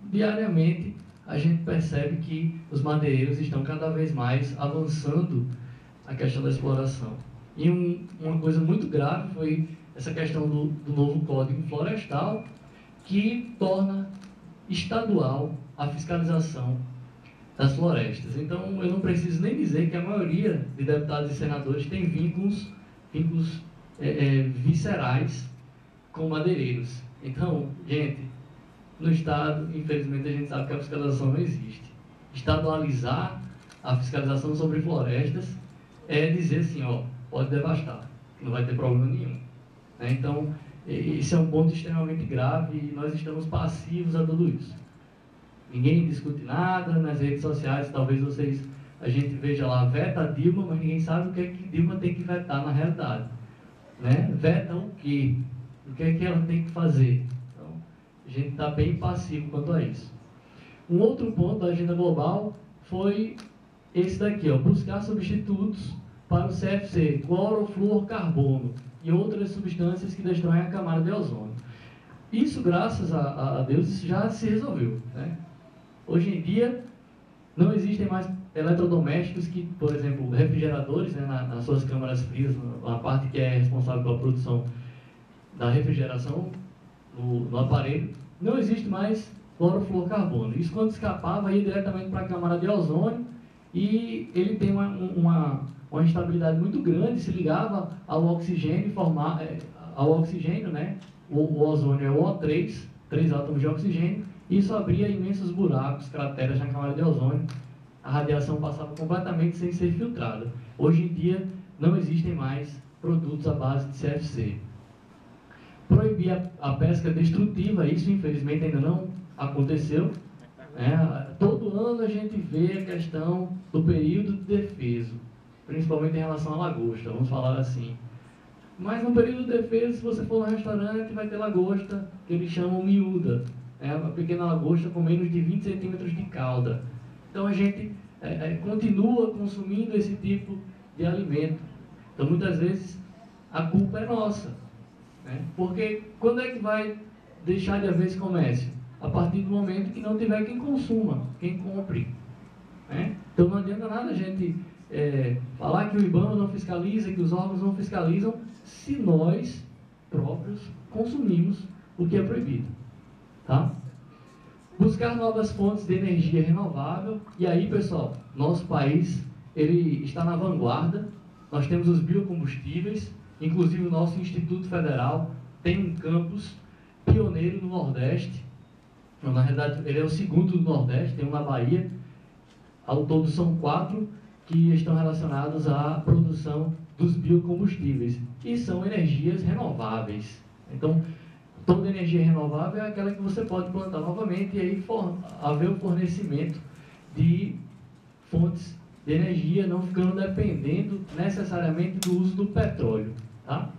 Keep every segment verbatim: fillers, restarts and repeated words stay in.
diariamente a gente percebe que os madeireiros estão cada vez mais avançando a questão da exploração. E um, uma coisa muito grave foi essa questão do, do novo Código Florestal, que torna estadual a fiscalização das florestas. Então, eu não preciso nem dizer que a maioria de deputados e senadores tem vínculos, vínculos é, é, viscerais com madeireiros. Então, gente, no Estado, infelizmente, a gente sabe que a fiscalização não existe. Estadualizar a fiscalização sobre florestas é dizer assim, ó, pode devastar, não vai ter problema nenhum. Né? Então, esse é um ponto extremamente grave e nós estamos passivos a tudo isso. Ninguém discute nada nas redes sociais, talvez vocês, a gente veja lá, veta a Dilma, mas ninguém sabe o que é que Dilma tem que vetar na realidade. Né? Veta o quê? O que é que ela tem que fazer? Então, a gente está bem passivo quanto a isso. Um outro ponto da agenda global foi esse daqui, ó, buscar substitutos para o C F C, clorofluorcarbono, e outras substâncias que destroem a camada de ozônio. Isso, graças a, a Deus, isso já se resolveu. Né? Hoje em dia, não existem mais eletrodomésticos que, por exemplo, refrigeradores, né, na, nas suas câmaras frias, na parte que é responsável pela produção da refrigeração no, no aparelho, não existe mais clorofluorcarbono. Isso, quando escapava, ia diretamente para a camada de ozônio e ele tem uma, uma, uma instabilidade muito grande, se ligava ao oxigênio, formar, é, ao oxigênio, né? O, o ozônio é o O três, três átomos de oxigênio, e isso abria imensos buracos, crateras na camada de ozônio. A radiação passava completamente sem ser filtrada. Hoje em dia, não existem mais produtos à base de C F C. Proibir a, a pesca destrutiva, isso infelizmente ainda não aconteceu. Né? Todo ano a gente vê a questão do período de defeso, principalmente em relação à lagosta, vamos falar assim. Mas no período de defesa, se você for no restaurante, vai ter lagosta, que eles chamam miúda. É uma pequena lagosta com menos de vinte centímetros de cauda. Então a gente é, é, continua consumindo esse tipo de alimento. Então muitas vezes a culpa é nossa. Né? Porque quando é que vai deixar de haver esse comércio? A partir do momento que não tiver quem consuma, quem compre. Né? Então não adianta nada a gente é, falar que o IBAMA não fiscaliza, que os órgãos não fiscalizam, se nós próprios consumimos o que é proibido. Tá? Buscar novas fontes de energia renovável. E aí, pessoal, nosso país ele está na vanguarda. Nós temos os biocombustíveis, inclusive o nosso Instituto Federal tem um campus pioneiro no Nordeste. Na realidade, ele é o segundo do Nordeste, tem um na Bahia. Ao todo são quatro que estão relacionados à produção dos biocombustíveis, que são energias renováveis. Então, toda energia renovável é aquela que você pode plantar novamente e aí for, haver o fornecimento de fontes de energia, não ficando dependendo necessariamente do uso do petróleo. Tá?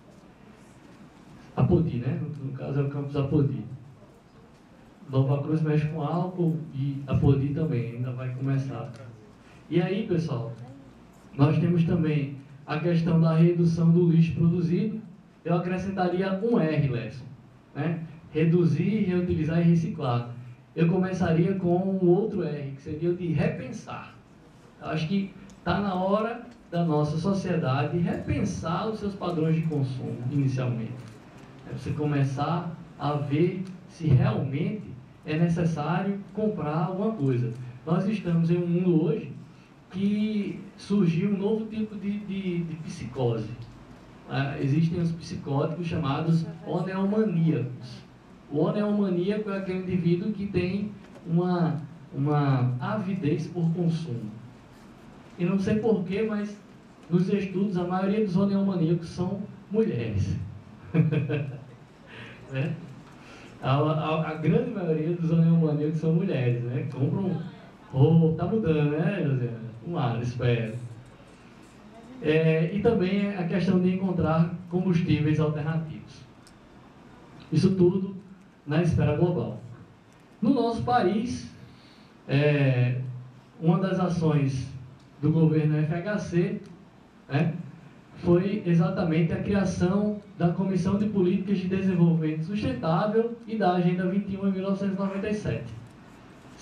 Apodi, né? No, no caso é o campus Apodi. Nova Cruz mexe com álcool e Apodi também, ainda vai começar. E aí, pessoal, nós temos também a questão da redução do lixo produzido. Eu acrescentaria um R, Lesson. Né? Reduzir, reutilizar e reciclar. Eu começaria com um outro R, que seria o de repensar. Eu acho que está na hora da nossa sociedade repensar os seus padrões de consumo, inicialmente. É você começar a ver se realmente é necessário comprar alguma coisa. Nós estamos em um mundo hoje que surgiu um novo tipo de, de, de psicose. Uh, existem os psicóticos chamados oneomaníacos. O oneomaníaco é aquele indivíduo que tem uma, uma avidez por consumo. E não sei porquê, mas nos estudos a maioria dos oneomaníacos são mulheres. Né? a, a, a grande maioria dos oneomaníacos são mulheres, né? Compram roupa, tá mudando, né, Josiana? Um ar, espero. É, e também a questão de encontrar combustíveis alternativos. Isso tudo na esfera global. No nosso país, é, uma das ações do governo F H C, né, foi exatamente a criação da Comissão de Políticas de Desenvolvimento Sustentável e da Agenda vinte e um em mil novecentos e noventa e sete.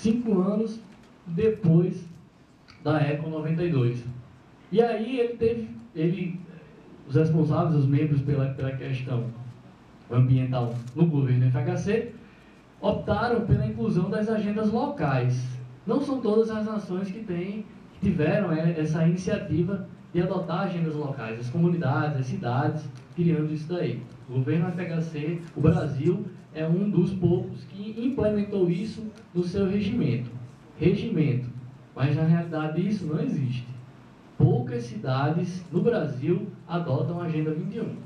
cinco anos depois da Eco noventa e dois. E aí ele teve, ele, os responsáveis, os membros pela, pela questão ambiental no governo F H C, optaram pela inclusão das agendas locais. Não são todas as nações que, têm, que tiveram essa iniciativa de adotar agendas locais, as comunidades, as cidades, criando isso daí. O governo F H C, o Brasil, é um dos poucos que implementou isso no seu regimento. Regimento. Mas, na realidade, isso não existe. Poucas cidades no Brasil adotam a Agenda vinte e um.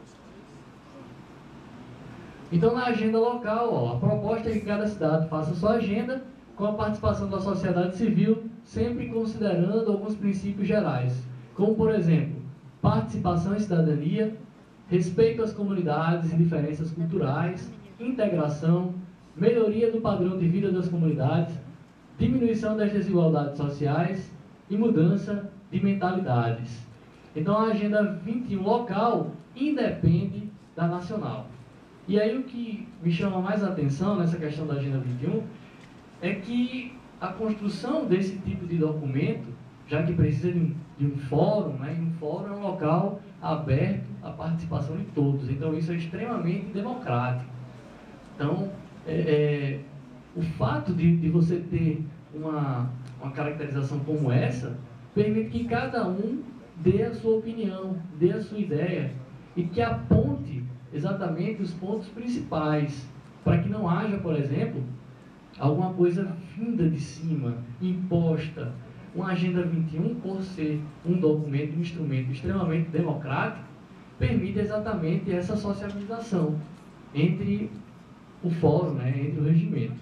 Então, na agenda local, ó, a proposta é que cada cidade faça sua agenda com a participação da sociedade civil, sempre considerando alguns princípios gerais, como, por exemplo, participação e cidadania, respeito às comunidades e diferenças culturais, integração, melhoria do padrão de vida das comunidades, diminuição das desigualdades sociais e mudança de mentalidades. Então, a Agenda vinte e um local independe da nacional. E aí o que me chama mais a atenção nessa questão da Agenda vinte e um é que a construção desse tipo de documento, já que precisa de um, de um fórum, né, e um fórum é um local aberto à participação de todos, então isso é extremamente democrático. Então, é, é, o fato de, de você ter uma, uma caracterização como essa, permite que cada um dê a sua opinião, dê a sua ideia, e que aponte exatamente os pontos principais, para que não haja, por exemplo, alguma coisa vinda de cima, imposta. Uma Agenda vinte e um, por ser um documento, um instrumento extremamente democrático, permite exatamente essa socialização entre o fórum, né, entre o regimento.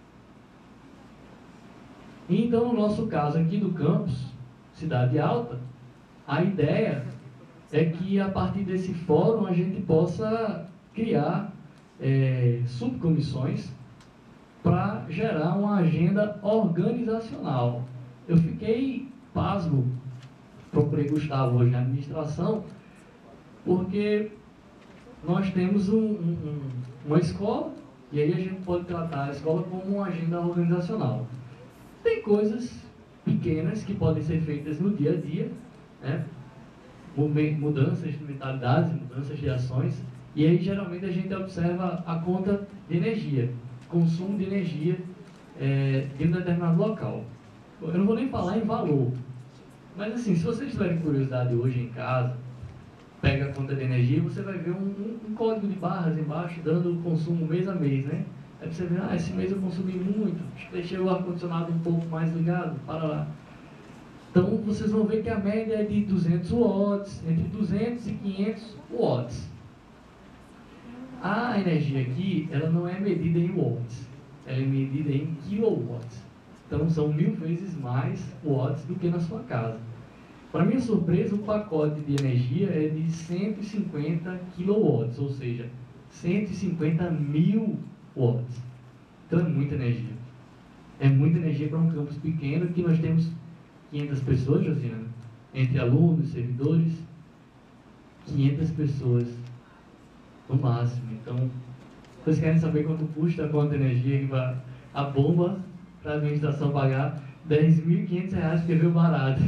E então, no nosso caso aqui do campus Cidade Alta, a ideia é que a partir desse fórum a gente possa criar é, subcomissões para gerar uma agenda organizacional. Eu fiquei pasmo, procurei Gustavo hoje na administração, porque nós temos um, um, uma escola, e aí a gente pode tratar a escola como uma agenda organizacional. Tem coisas pequenas que podem ser feitas no dia a dia, né? Mudanças de mentalidades, mudanças de ações, e aí geralmente a gente observa a conta de energia, consumo de energia é, de um determinado local. Eu não vou nem falar em valor, mas assim, se vocês tiverem curiosidade hoje em casa, pega a conta de energia, você vai ver um, um, um código de barras embaixo dando o consumo mês a mês, né? Aí você vê, ah, esse mês eu consumi muito, deixei o ar-condicionado um pouco mais ligado, para lá. Então, vocês vão ver que a média é de duzentos watts, entre duzentos e quinhentos watts. A energia aqui, ela não é medida em watts, ela é medida em kilowatts. Então, são mil vezes mais watts do que na sua casa. Para minha surpresa, o pacote de energia é de cento e cinquenta kilowatts, ou seja, cento e cinquenta mil watts. Então, é muita energia. É muita energia para um campus pequeno que nós temos quinhentas pessoas, Josiana, entre alunos, servidores, quinhentas pessoas no máximo. Então, vocês querem saber quanto custa a conta de energia que vai a bomba para a administração pagar? dez mil e quinhentos reais, porque veio barato.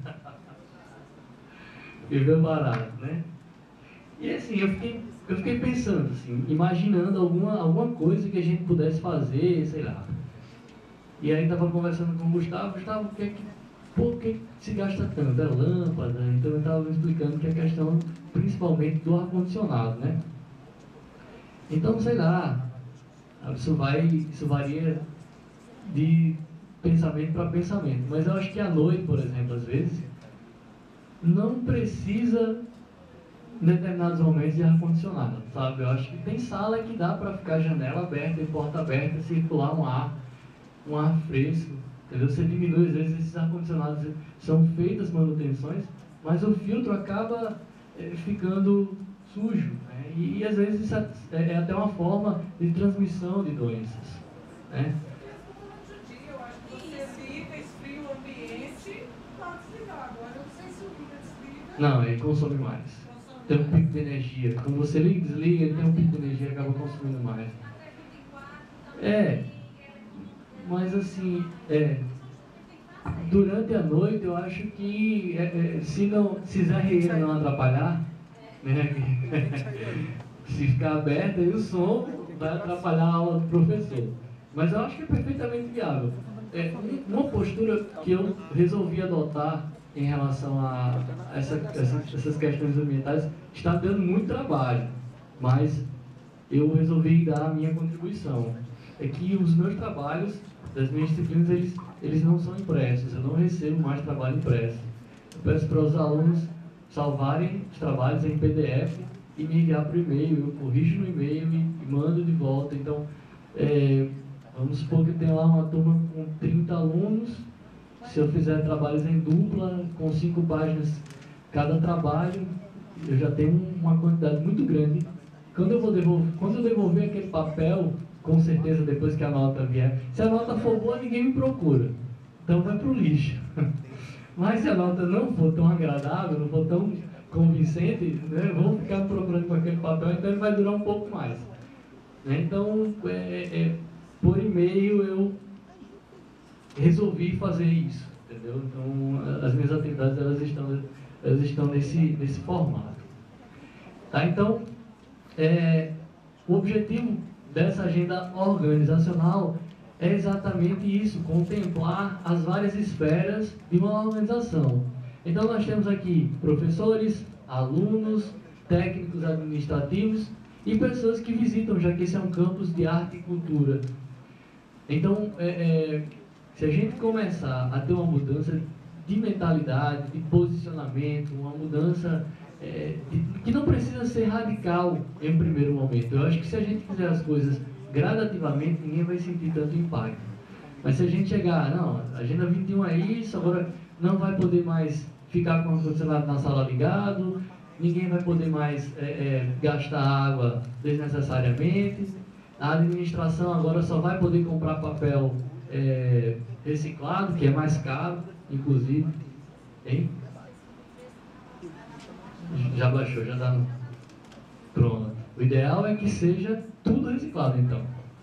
Porque veio barato, né? E assim, eu fiquei, eu fiquei pensando, assim, imaginando alguma, alguma coisa que a gente pudesse fazer, sei lá. E aí estava conversando com o Gustavo, Gustavo, o que é que por que se gasta tanto? É lâmpada? Então eu estava explicando que é a questão principalmente do ar-condicionado, né? Então, sei lá, isso, vai, isso varia de pensamento para pensamento. Mas eu acho que à noite, por exemplo, às vezes, não precisa em determinados momentos de ar-condicionado, sabe? Eu acho que tem sala que dá para ficar janela aberta e porta aberta, circular um ar, um ar fresco. Entendeu? Você diminui, às vezes, esses ar-condicionados são feitas manutenções, mas o filtro acaba é, ficando sujo, né? e, e às vezes isso é, é até uma forma de transmissão de doenças, né? Eu acho que você liga, esfria o ambiente, pode desligar. Agora eu não sei se o liga desliga. Não, ele consome mais. Tem um pico de energia. Quando você liga e desliga, ele tem um pico de energia e acaba consumindo mais. É. Mas mas assim, é, durante a noite eu acho que é, é, se, não, se Zé Rieira não atrapalhar, né, se ficar aberto aí o som vai atrapalhar a aula do professor. Mas eu acho que é perfeitamente viável. É, uma postura que eu resolvi adotar em relação a essa, essa, essas questões ambientais está dando muito trabalho, mas eu resolvi dar a minha contribuição. É que os meus trabalhos, das minhas disciplinas, eles, eles não são impressos, eu não recebo mais trabalho impresso. Eu peço para os alunos salvarem os trabalhos em P D F e me enviar por e-mail, eu corrijo no e-mail e, e mando de volta. Então, é, vamos supor que eu tenho lá uma turma com trinta alunos, se eu fizer trabalhos em dupla, com cinco páginas cada trabalho, eu já tenho uma quantidade muito grande. Quando eu, vou devolver, quando eu devolver aquele papel, com certeza depois que a nota vier, se a nota for boa, ninguém me procura, então vai para o lixo. Mas se a nota não for tão agradável, não for tão convincente, né, vão ficar me procurando com aquele papel, então ele vai durar um pouco mais. Né? Então, é, é, por e-mail eu resolvi fazer isso, entendeu? Então, as minhas atividades elas estão, elas estão nesse, nesse formato. Tá? Então, é, o objetivo dessa agenda organizacional é exatamente isso, contemplar as várias esferas de uma organização. Então, nós temos aqui professores, alunos, técnicos administrativos e pessoas que visitam, já que esse é um campus de arte e cultura. Então, é, é, se a gente começar a ter uma mudança de mentalidade, de posicionamento, uma mudança é, de, que não precisa ser radical em primeiro momento. Eu acho que se a gente fizer as coisas gradativamente, ninguém vai sentir tanto impacto. Mas se a gente chegar, não, a Agenda vinte e um é isso, agora não vai poder mais ficar com o ar-condicionado na sala ligado, ninguém vai poder mais é, é, gastar água desnecessariamente, a administração agora só vai poder comprar papel é, reciclado, que é mais caro, inclusive. Hein? Já baixou, já está pronto. O ideal é que seja tudo reciclado, então.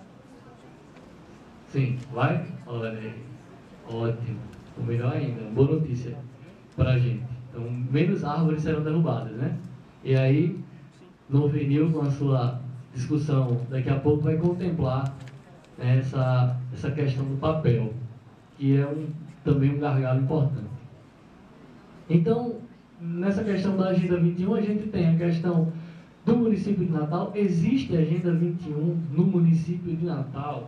Sim, vai? Olha aí. Ótimo. O melhor ainda, boa notícia para a gente. Então, menos árvores serão derrubadas, né? E aí, no Venil, com a sua discussão, daqui a pouco vai contemplar né, essa, essa questão do papel, que é um, também um gargalo importante. Então, nessa questão da Agenda vinte e um, a gente tem a questão do município de Natal. Existe a Agenda vinte e um no município de Natal?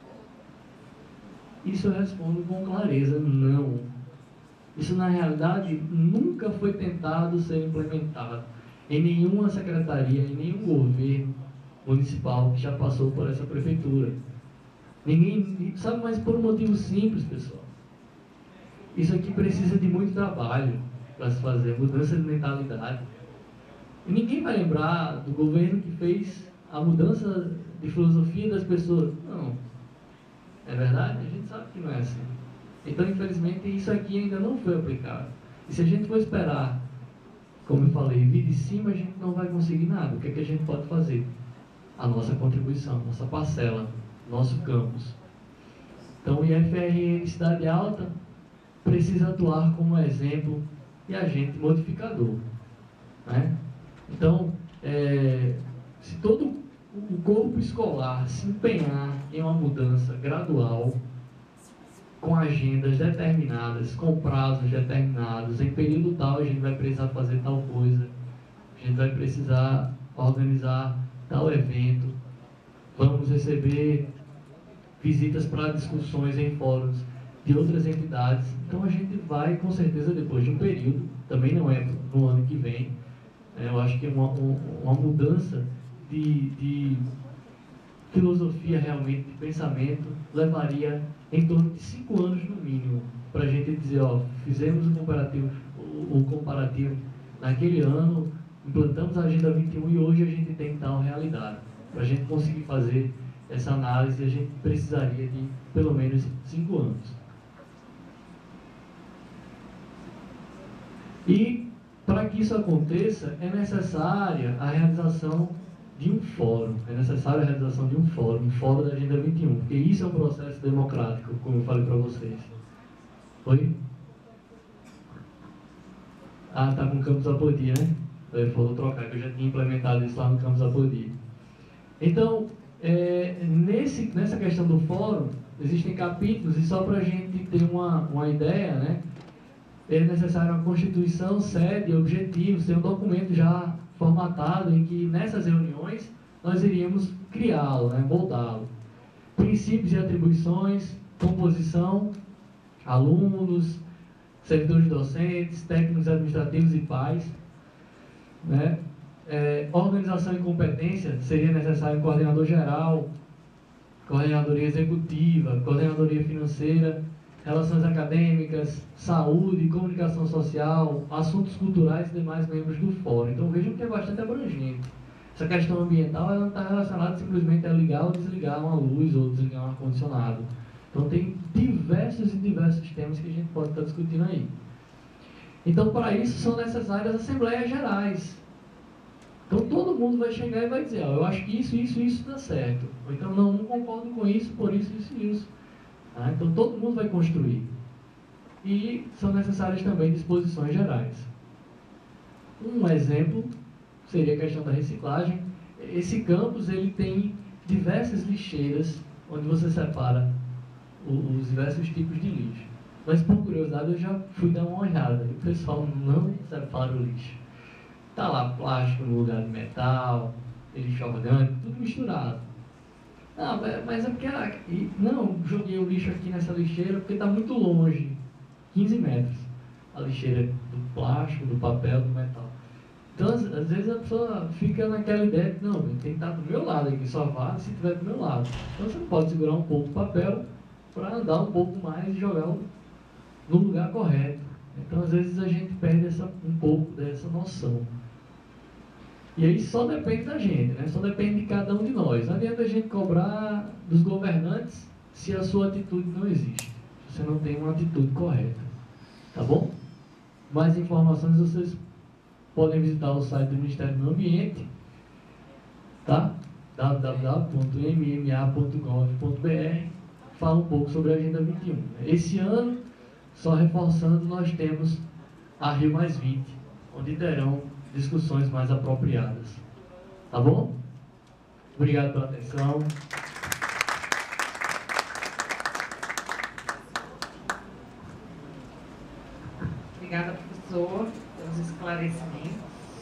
Isso eu respondo com clareza, não. Isso, na realidade, nunca foi tentado ser implementado em nenhuma secretaria, em nenhum governo municipal que já passou por essa prefeitura. Ninguém sabe, mas por um motivo simples, pessoal. Isso aqui precisa de muito trabalho para se fazer, mudança de mentalidade. E ninguém vai lembrar do governo que fez a mudança de filosofia das pessoas. Não. É verdade? A gente sabe que não é assim. Então, infelizmente, isso aqui ainda não foi aplicado. E se a gente for esperar, como eu falei, vir de cima, a gente não vai conseguir nada. O que é que a gente pode fazer? A nossa contribuição, nossa parcela, nosso campus. Então, o I F R N Cidade Alta precisa atuar como exemplo e agente modificador. Né? Então, é, se todo o corpo escolar se empenhar em uma mudança gradual, com agendas determinadas, com prazos determinados, em período tal a gente vai precisar fazer tal coisa, a gente vai precisar organizar tal evento, vamos receber visitas para discussões em fóruns de outras entidades. Então a gente vai, com certeza, depois de um período, também não é no ano que vem, é, eu acho que uma, uma mudança de, de filosofia realmente, de pensamento, levaria em torno de cinco anos no mínimo, para a gente dizer, ó, fizemos o comparativo, o, o comparativo naquele ano, implantamos a Agenda vinte e um e hoje a gente tem tal realidade. Para a gente conseguir fazer essa análise, a gente precisaria de pelo menos cinco anos. E, para que isso aconteça, é necessária a realização de um fórum, é necessária a realização de um fórum, um fórum da Agenda vinte e um, porque isso é um processo democrático, como eu falei para vocês. Oi? Ah, tá com o Campus Apodi, né? Ele falou trocar, que eu já tinha implementado isso lá no Campus Apodi. Então, é, nesse, nessa questão do fórum, existem capítulos, e só para a gente ter uma, uma ideia, né? É necessário uma constituição, sede, objetivos, ter um documento já formatado em que nessas reuniões nós iríamos criá-lo, né, moldá-lo. Princípios e atribuições, composição, alunos, servidores docentes, técnicos administrativos e pais, né? É, organização e competência, seria necessário coordenador geral, coordenadoria executiva, coordenadoria financeira, relações acadêmicas, saúde, comunicação social, assuntos culturais e demais membros do fórum. Então vejam que é bastante abrangente. Essa questão ambiental ela não está relacionada simplesmente a ligar ou desligar uma luz ou desligar um ar-condicionado. Então tem diversos e diversos temas que a gente pode estar discutindo aí. Então para isso são necessárias assembleias gerais. Então todo mundo vai chegar e vai dizer, ó, eu acho que isso, isso, isso dá certo. Ou então não, não concordo com isso, por isso, isso e isso. Ah, então todo mundo vai construir. E são necessárias também disposições gerais. Um exemplo seria a questão da reciclagem. Esse campus ele tem diversas lixeiras onde você separa os diversos tipos de lixo. Mas por curiosidade eu já fui dar uma olhada e o pessoal não separa o lixo. Está lá plástico no lugar de metal, lixo orgânico, tudo misturado. Não, mas é porque... Ah, não, joguei o lixo aqui nessa lixeira porque está muito longe. quinze metros. A lixeira do plástico, do papel, do metal. Então, às, às vezes a pessoa fica naquela ideia de, não, tem que estar do meu lado aqui, só vá se estiver do meu lado. Então você não pode segurar um pouco o papel para andar um pouco mais e jogar no lugar correto. Então, às vezes a gente perde essa, um pouco dessa noção. E aí só depende da gente, né? Só depende de cada um de nós. Não adianta a gente cobrar dos governantes se a sua atitude não existe. Se você não tem uma atitude correta. Tá bom? Mais informações vocês podem visitar o site do Ministério do Meio Ambiente, tá? w w w ponto m m a ponto gov ponto b r. Fala um pouco sobre a Agenda vinte e um. Esse ano, só reforçando, nós temos a Rio mais vinte, onde terão discussões mais apropriadas. Tá bom? Obrigado pela atenção. Obrigada, professor, pelos esclarecimentos.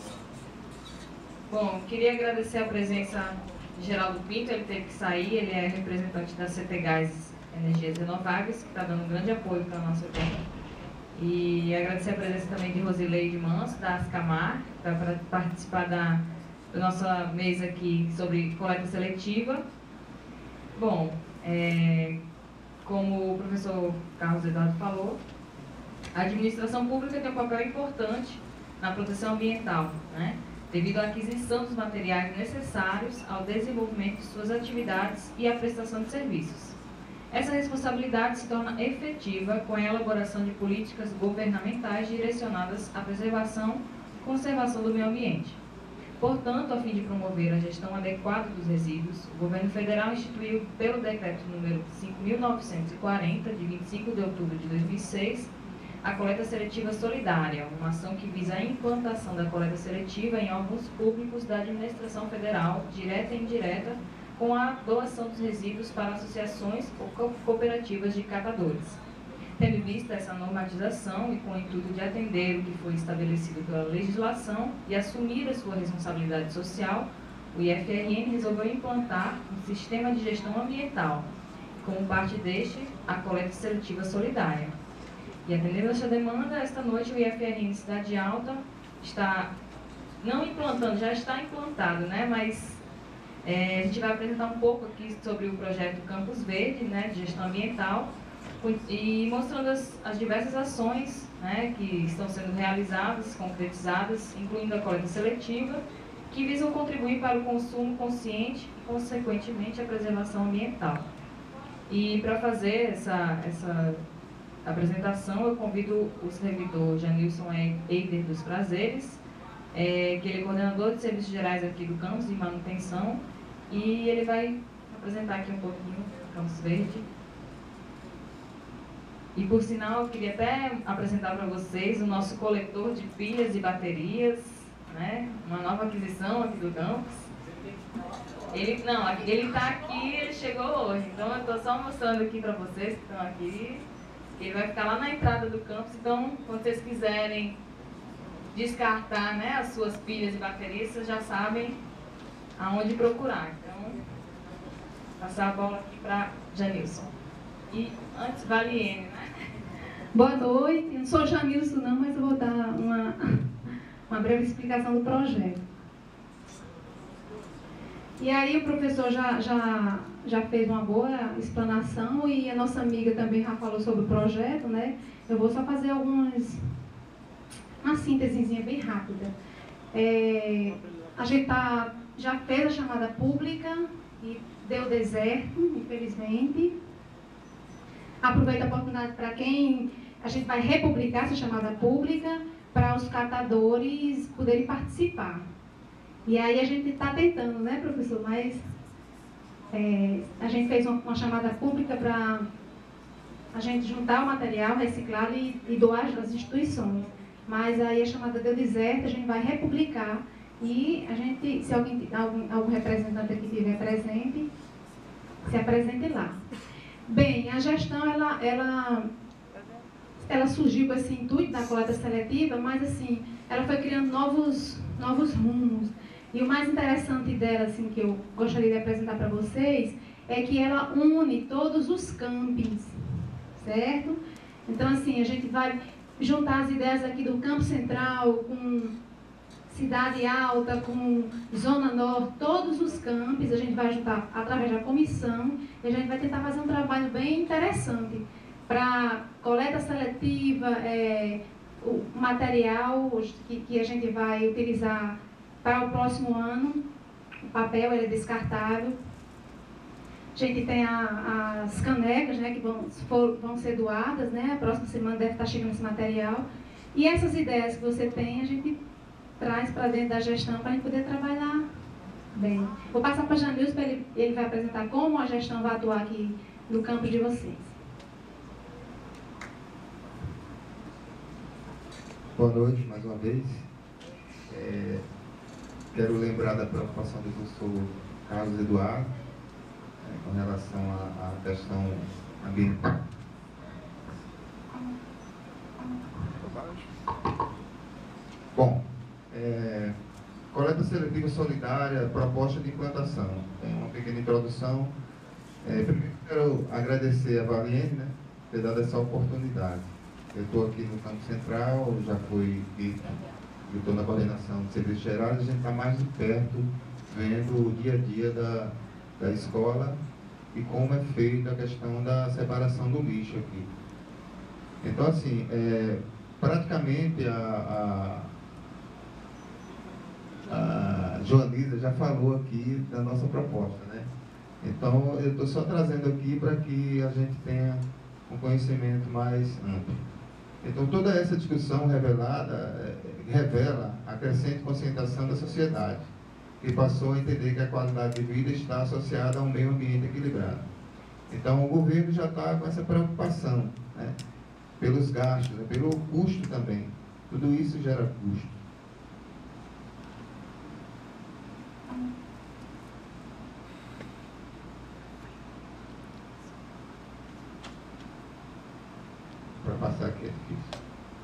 Bom, queria agradecer a presença de Geraldo Pinto, ele teve que sair, ele é representante da C T Gás Energias Renováveis, que está dando um grande apoio para o nosso evento. E agradecer a presença também de Rosileide Manso, da Ascamar, para participar da, da nossa mesa aqui sobre coleta seletiva. Bom, é, como o professor Carlos Eduardo falou, a administração pública tem um papel importante na proteção ambiental, né, devido à aquisição dos materiais necessários ao desenvolvimento de suas atividades e à prestação de serviços. Essa responsabilidade se torna efetiva com a elaboração de políticas governamentais direcionadas à preservação e conservação do meio ambiente. Portanto, a fim de promover a gestão adequada dos resíduos, o governo federal instituiu, pelo decreto número cinco mil novecentos e quarenta, de vinte e cinco de outubro de dois mil e seis, a coleta seletiva solidária, uma ação que visa a implantação da coleta seletiva em órgãos públicos da administração federal, direta e indireta, com a doação dos resíduos para associações ou cooperativas de catadores. Tendo em vista essa normatização e com o intuito de atender o que foi estabelecido pela legislação e assumir a sua responsabilidade social, o I F R N resolveu implantar um sistema de gestão ambiental, como parte deste, a coleta seletiva solidária. E atendendo a esta demanda, esta noite o I F R N Cidade Alta está, não implantando, já está implantado, né, mas É, a gente vai apresentar um pouco aqui sobre o projeto Campus Verde, né, de gestão ambiental, e mostrando as, as diversas ações, né, que estão sendo realizadas, concretizadas, incluindo a coleta seletiva, que visam contribuir para o consumo consciente e, consequentemente, a preservação ambiental. E para fazer essa, essa apresentação, eu convido o servidor Janilson Eider dos Prazeres é, que ele é coordenador de serviços gerais aqui do campus de manutenção, e ele vai apresentar aqui um pouquinho o Campus Verde. E, por sinal, eu queria até apresentar para vocês o nosso coletor de pilhas e baterias, né? Uma nova aquisição aqui do campus. Ele não, ele está aqui, ele chegou hoje, então eu estou só mostrando aqui para vocês que estão aqui. Ele vai ficar lá na entrada do campus, então, quando vocês quiserem descartar, né, as suas pilhas e baterias, vocês já sabem aonde procurar. Então, passar a bola aqui para Janilson. E antes, Valiene, né? Boa noite, não sou Janilson não, mas eu vou dar uma, uma breve explicação do projeto. E aí o professor já, já, já fez uma boa explanação e a nossa amiga também já falou sobre o projeto, né? Eu vou só fazer algumas, uma síntesezinha bem rápida. É, a gente tá, já fez a chamada pública e deu deserto, infelizmente. Aproveito a oportunidade para quem... A gente vai republicar essa chamada pública para os catadores poderem participar. E aí a gente está tentando, né, professor? Mas é, a gente fez uma, uma chamada pública para a gente juntar o material reciclado e, e doar às instituições. Mas aí a chamada deu deserto, a gente vai republicar e a gente, se alguém, algum, algum representante aqui estiver presente, se apresente lá. Bem, a gestão, ela, ela, ela surgiu com esse intuito da coleta seletiva, mas assim, ela foi criando novos, novos rumos. E o mais interessante dela, assim, que eu gostaria de apresentar para vocês, é que ela une todos os campings, certo? Então, assim, a gente vai juntar as ideias aqui do Campo Central com Cidade Alta, com Zona Norte, todos os campos, a gente vai juntar através da comissão e a gente vai tentar fazer um trabalho bem interessante para coleta seletiva, é, o material que, que a gente vai utilizar para o próximo ano. O papel ele é descartável. A gente tem a, as canecas, né, que vão, for, vão ser doadas, né? A próxima semana deve estar chegando esse material. E essas ideias que você tem, a gente traz para dentro da gestão para a gente poder trabalhar bem. Vou passar para a Janilson, para ele, ele vai apresentar como a gestão vai atuar aqui no campus de vocês. Boa noite, mais uma vez. É, quero lembrar da preocupação do professor Carlos Eduardo é, com relação à, à questão ambiental. Bom, é, coleta seletiva solidária, proposta de implantação. Tem uma pequena introdução. É, primeiro quero agradecer a Valiene, né, por ter dado essa oportunidade. Eu estou aqui no Campo Central, já foi dito, eu estou na coordenação de serviços gerais, a gente está mais de perto vendo o dia a dia da, da escola e como é feita a questão da separação do lixo aqui. Então, assim, é, praticamente a, a, a Joanisa já falou aqui da nossa proposta, né? Então, eu estou só trazendo aqui para que a gente tenha um conhecimento mais amplo. Então, toda essa discussão revelada, é, revela a crescente conscientização da sociedade, que passou a entender que a qualidade de vida está associada a um meio ambiente equilibrado. Então, o governo já está com essa preocupação, né, pelos gastos, né, pelo custo também. Tudo isso gera custo. Para passar aqui é difícil.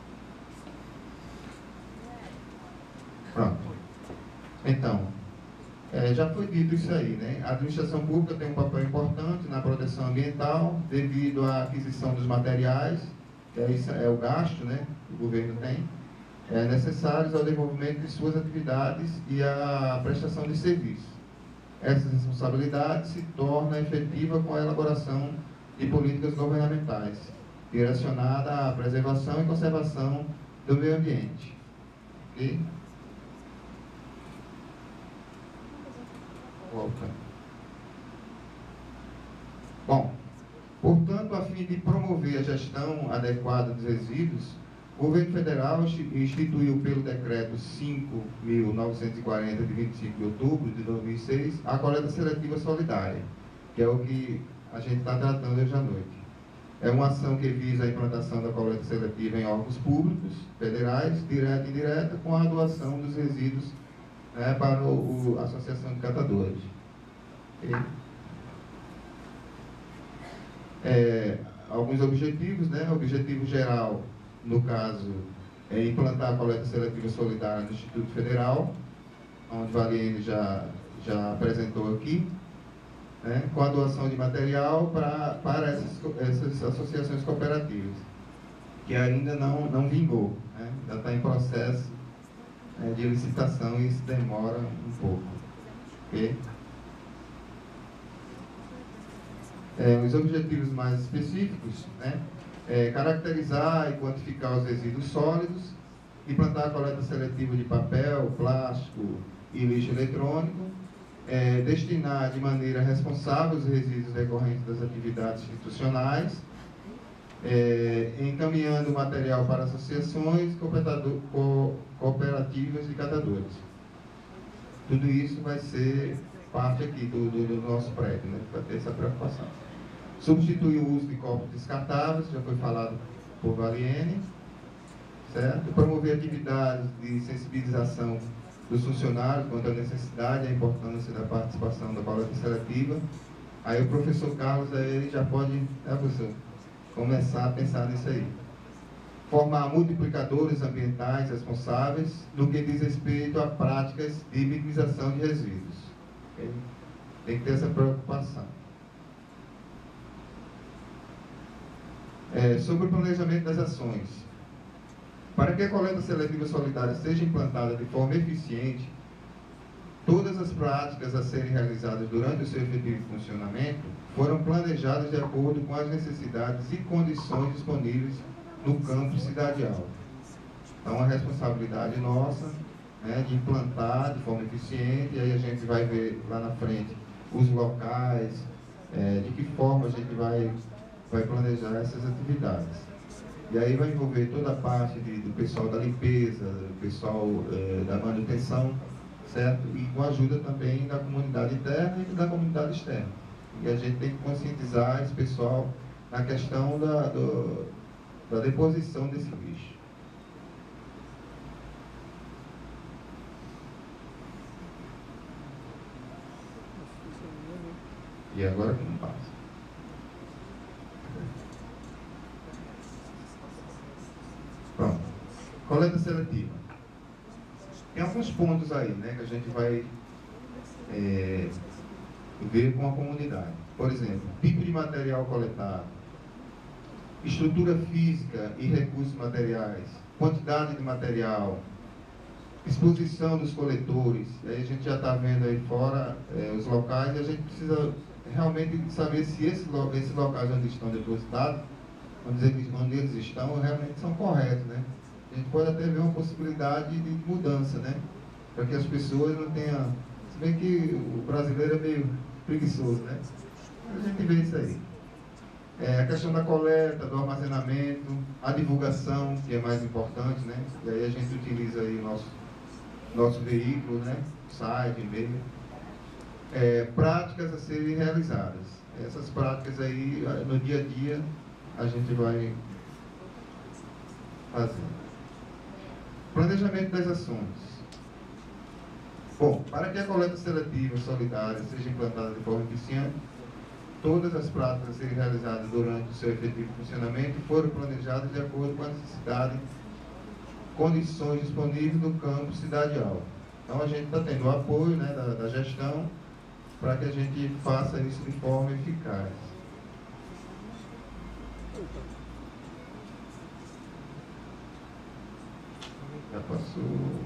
Pronto. Então, é, já foi dito isso aí, né? A administração pública tem um papel importante na proteção ambiental, devido à aquisição dos materiais, que é, isso, é o gasto, né, que o governo tem, é, necessários ao desenvolvimento de suas atividades e à prestação de serviços. Essa responsabilidade se torna efetiva com a elaboração de políticas governamentais, direcionada à preservação e conservação do meio ambiente. Okay? Volta. Bom, portanto, a fim de promover a gestão adequada dos resíduos, O governo federal instituiu pelo decreto cinco mil novecentos e quarenta, de vinte e cinco de outubro de dois mil e seis, a coleta seletiva solidária, que é o que a gente está tratando hoje à noite. É uma ação que visa a implantação da coleta seletiva em órgãos públicos, federais, direta e indireta, com a doação dos resíduos, né, para o, o, a Associação de Catadores. E, é, alguns objetivos, né? O objetivo geral, no caso, é implantar a coleta seletiva solidária no Instituto Federal, onde Valiene já, já apresentou aqui, né, com a doação de material pra, para essas, essas associações cooperativas, que ainda não, não vingou, né, ainda está em processo, né, de licitação, e isso demora um pouco. Okay? É, os objetivos mais específicos, né, é caracterizar e quantificar os resíduos sólidos, implantar a coleta seletiva de papel, plástico e lixo eletrônico, É, destinar de maneira responsável os resíduos decorrentes das atividades institucionais, é, encaminhando material para associações co cooperativas de catadores. Tudo isso vai ser parte aqui do, do, do nosso prédio, né, para ter essa preocupação. Substituir o uso de copos descartáveis, já foi falado por Valiene, certo? Promover atividades de sensibilização dos funcionários quanto à necessidade e a importância da participação da coleta seletiva. Aí o professor Carlos aí já pode, né, professor, começar a pensar nisso aí. Formar multiplicadores ambientais responsáveis no que diz respeito a práticas de minimização de resíduos. Okay? Tem que ter essa preocupação. É, sobre o planejamento das ações. Para que a coleta seletiva solidária seja implantada de forma eficiente, todas as práticas a serem realizadas durante o seu efetivo funcionamento foram planejadas de acordo com as necessidades e condições disponíveis no campo Cidade Alta. Então, a responsabilidade nossa, né, de implantar de forma eficiente, e aí a gente vai ver lá na frente os locais, é, de que forma a gente vai, vai planejar essas atividades. E aí vai envolver toda a parte de, do pessoal da limpeza, do pessoal eh, da manutenção, certo? E com a ajuda também da comunidade interna e da comunidade externa. E a gente tem que conscientizar esse pessoal na questão da, do, da deposição desse lixo. E agora que não passa. Pronto. Coleta seletiva. Tem alguns pontos aí, né, que a gente vai é, ver com a comunidade. Por exemplo, tipo de material coletado, estrutura física e recursos materiais, quantidade de material, exposição dos coletores. Aí a gente já está vendo aí fora é, os locais, e a gente precisa realmente saber se esses, esses locais onde estão depositados, onde eles, onde eles estão, realmente são corretos, né? A gente pode até ver uma possibilidade de mudança, né? Para que as pessoas não tenham... Se bem que o brasileiro é meio preguiçoso, né? A gente vê isso aí. É, a questão da coleta, do armazenamento, a divulgação, que é mais importante, né? E aí a gente utiliza aí o nosso, nosso veículo, né? Site, e-mail. É, práticas a serem realizadas. Essas práticas aí, no dia a dia, a gente vai fazer. Planejamento das ações. Bom, para que a coleta seletiva solidária seja implantada de forma eficiente, todas as práticas a serem realizadas durante o seu efetivo funcionamento foram planejadas de acordo com a necessidade, condições disponíveis no campo Cidade Alta. Então a gente está tendo o apoio, né, da, da gestão para que a gente faça isso de forma eficaz. Já passou.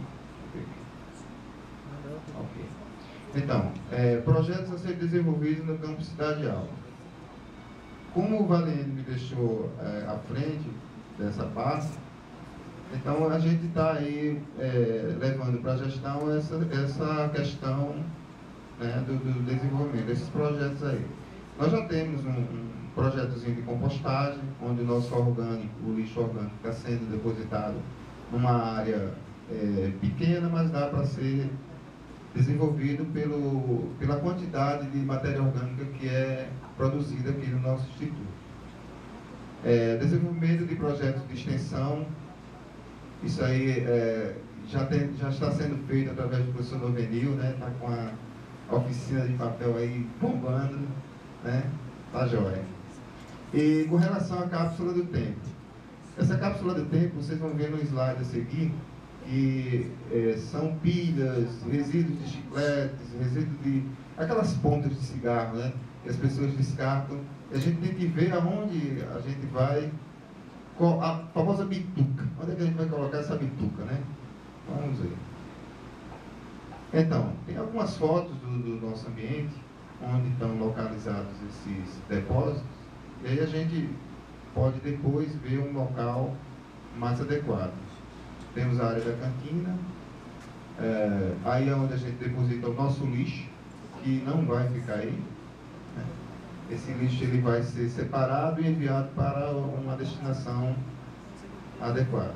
Ok. Então, é, projetos a serem desenvolvidos no campo Cidade Alta. Como o Valiene me deixou é, à frente dessa parte, então a gente está aí é, levando para a gestão essa, essa questão, né, do, do desenvolvimento desses projetos aí. Nós já temos um, um, projetozinho de compostagem, onde o nosso orgânico, o lixo orgânico, está sendo depositado numa área é, pequena, mas dá para ser desenvolvido pelo, pela quantidade de matéria orgânica que é produzida aqui no nosso instituto. É, desenvolvimento de projetos de extensão, isso aí é, já, tem, já está sendo feito através do professor Novenil, né? Está com a, a oficina de papel aí bombando, né? Tá jóia. E com relação à cápsula do tempo, essa cápsula do tempo, vocês vão ver no slide a seguir, que é, são pilhas, resíduos de chicletes, resíduos de... aquelas pontas de cigarro, né? Que as pessoas descartam. E a gente tem que ver aonde a gente vai... a famosa bituca. Onde é que a gente vai colocar essa bituca, né? Vamos ver. Então, tem algumas fotos do, do nosso ambiente, onde estão localizados esses depósitos, e aí a gente pode depois ver um local mais adequado. Temos a área da cantina, é, aí é onde a gente deposita o nosso lixo, que não vai ficar aí. Né? Esse lixo ele vai ser separado e enviado para uma destinação adequada.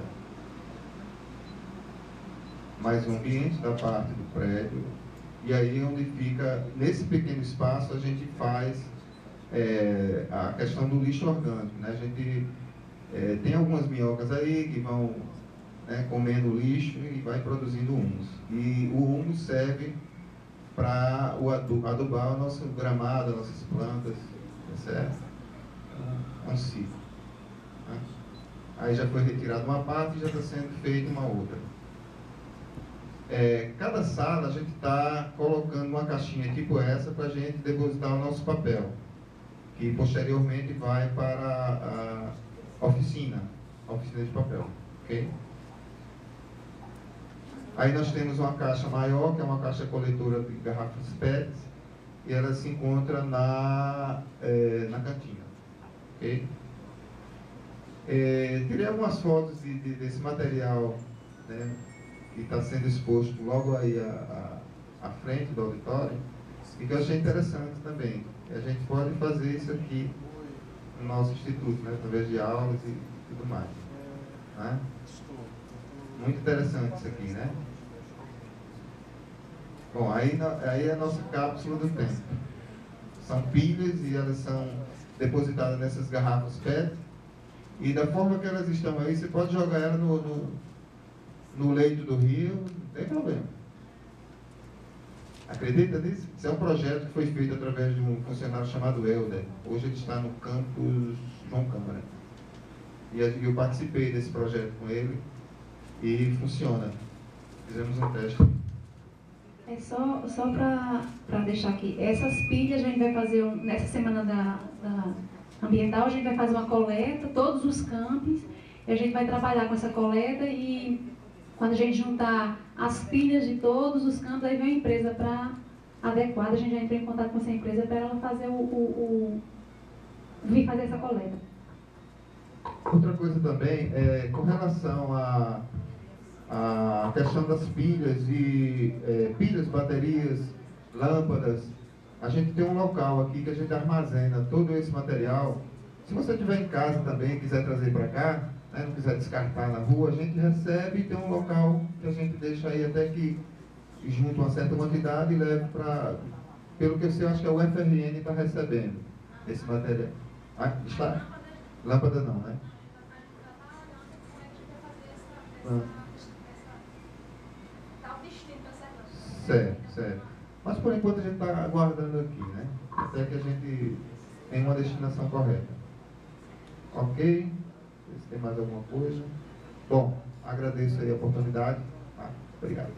Mais um ambiente da parte do prédio, e aí onde fica, nesse pequeno espaço, a gente faz é, a questão do lixo orgânico. Né? A gente é, tem algumas minhocas aí que vão... Né, comendo lixo e vai produzindo humus. E o humus serve para adubar o nosso gramado, as nossas plantas, certo? É um ciclo. Né? Aí já foi retirada uma parte e já está sendo feita uma outra. É, cada sala a gente está colocando uma caixinha tipo essa para a gente depositar o nosso papel, que posteriormente vai para a oficina, a oficina de papel. Ok? Aí nós temos uma caixa maior, que é uma caixa coletora de garrafas P E Ts, e ela se encontra na, é, na cantina. Okay? É, tirei algumas fotos de, de, desse material, né, que está sendo exposto logo aí à, à frente do auditório, e que eu achei interessante também. E a gente pode fazer isso aqui no nosso instituto, né, através de aulas e tudo mais. Né? Muito interessante isso aqui, né? Bom, aí, aí é a nossa cápsula do tempo. São pilhas e elas são depositadas nessas garrafas P E T. E da forma que elas estão aí, você pode jogar ela no, no, no leito do rio, não tem problema. Acredita nisso? Isso é um projeto que foi feito através de um funcionário chamado Helder. Hoje ele está no campus João Câmara. E eu participei desse projeto com ele. E funciona. Fizemos um teste. É só, só para deixar aqui, essas pilhas a gente vai fazer, um, nessa semana da, da ambiental, a gente vai fazer uma coleta, todos os campos, e a gente vai trabalhar com essa coleta e quando a gente juntar as pilhas de todos os campos, aí vem a empresa para adequada, a gente já entrou em contato com essa empresa para ela fazer o, o, o vir fazer essa coleta. Outra coisa também, é, com relação a a questão das pilhas e é, pilhas, baterias, lâmpadas, a gente tem um local aqui que a gente armazena todo esse material. Se você estiver em casa também e quiser trazer para cá, né, não quiser descartar na rua, a gente recebe e tem um local que a gente deixa aí até que junta uma certa quantidade e leve para... Pelo que eu sei, eu acho que é o F R N está recebendo esse material. Ah, está? Lâmpada não, né? Ah. Certo, certo. Mas por enquanto a gente está aguardando aqui, né? Até que a gente tenha uma destinação correta. Ok? Se tem mais alguma coisa. Bom, agradeço aí a oportunidade. Ah, obrigado.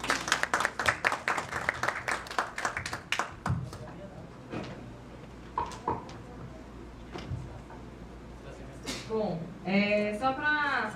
Bom, é, só para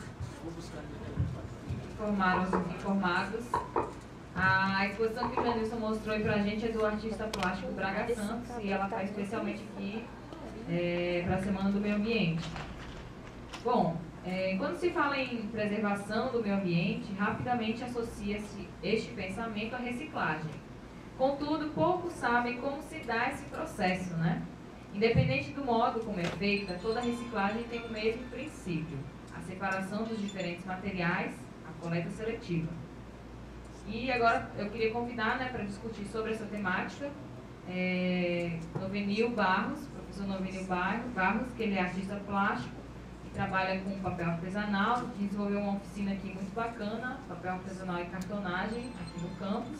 informar os informados, a exposição que o Janilson mostrou aí pra gente é do artista plástico Braga Santos e ela está especialmente aqui é, para a Semana do Meio Ambiente. Bom, é, quando se fala em preservação do meio ambiente, rapidamente associa-se este pensamento à reciclagem. Contudo, poucos sabem como se dá esse processo, né? Independente do modo como é feita, toda reciclagem tem o mesmo princípio: a separação dos diferentes materiais, a coleta seletiva. E agora eu queria convidar, né, para discutir sobre essa temática, é, Novenil Barros, professor Novenil Barros, que ele é artista plástico, que trabalha com papel artesanal, desenvolveu uma oficina aqui muito bacana, papel artesanal e cartonagem, aqui no campus.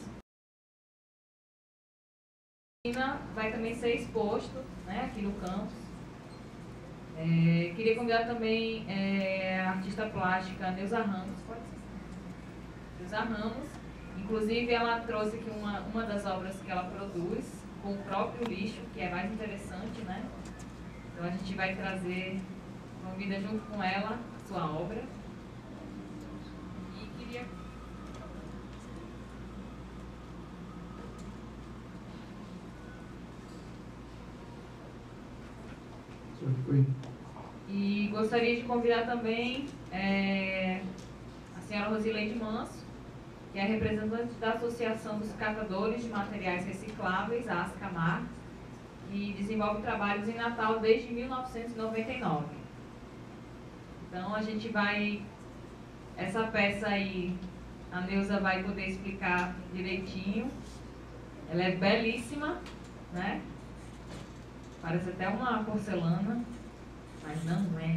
A oficina vai também ser exposto, né, aqui no campus. É, queria convidar também é, a artista plástica Neuza Ramos, pode ser? Neuza Ramos, inclusive ela trouxe aqui uma, uma das obras que ela produz, com o próprio lixo, que é mais interessante, né? Então a gente vai trazer, convida junto com ela, a sua obra. E queria... E gostaria de convidar também é, a senhora Rosileide Manso, que é representante da Associação dos Catadores de Materiais Recicláveis, a ASCAMAR, que desenvolve trabalhos em Natal desde mil novecentos e noventa e nove. Então a gente vai, essa peça aí, a Neuza vai poder explicar direitinho. Ela é belíssima, né? Parece até uma porcelana, mas não é.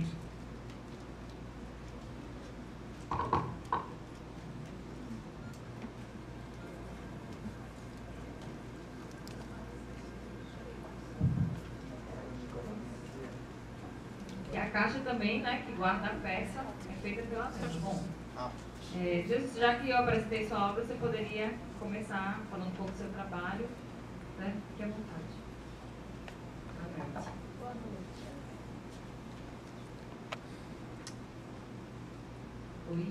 E a caixa também, né, que guarda a peça, é feita pela Neuza. Bom, é, já que eu apresentei sua obra, você poderia começar falando um pouco do seu trabalho, né? Fique à vontade. Boa noite. Oi.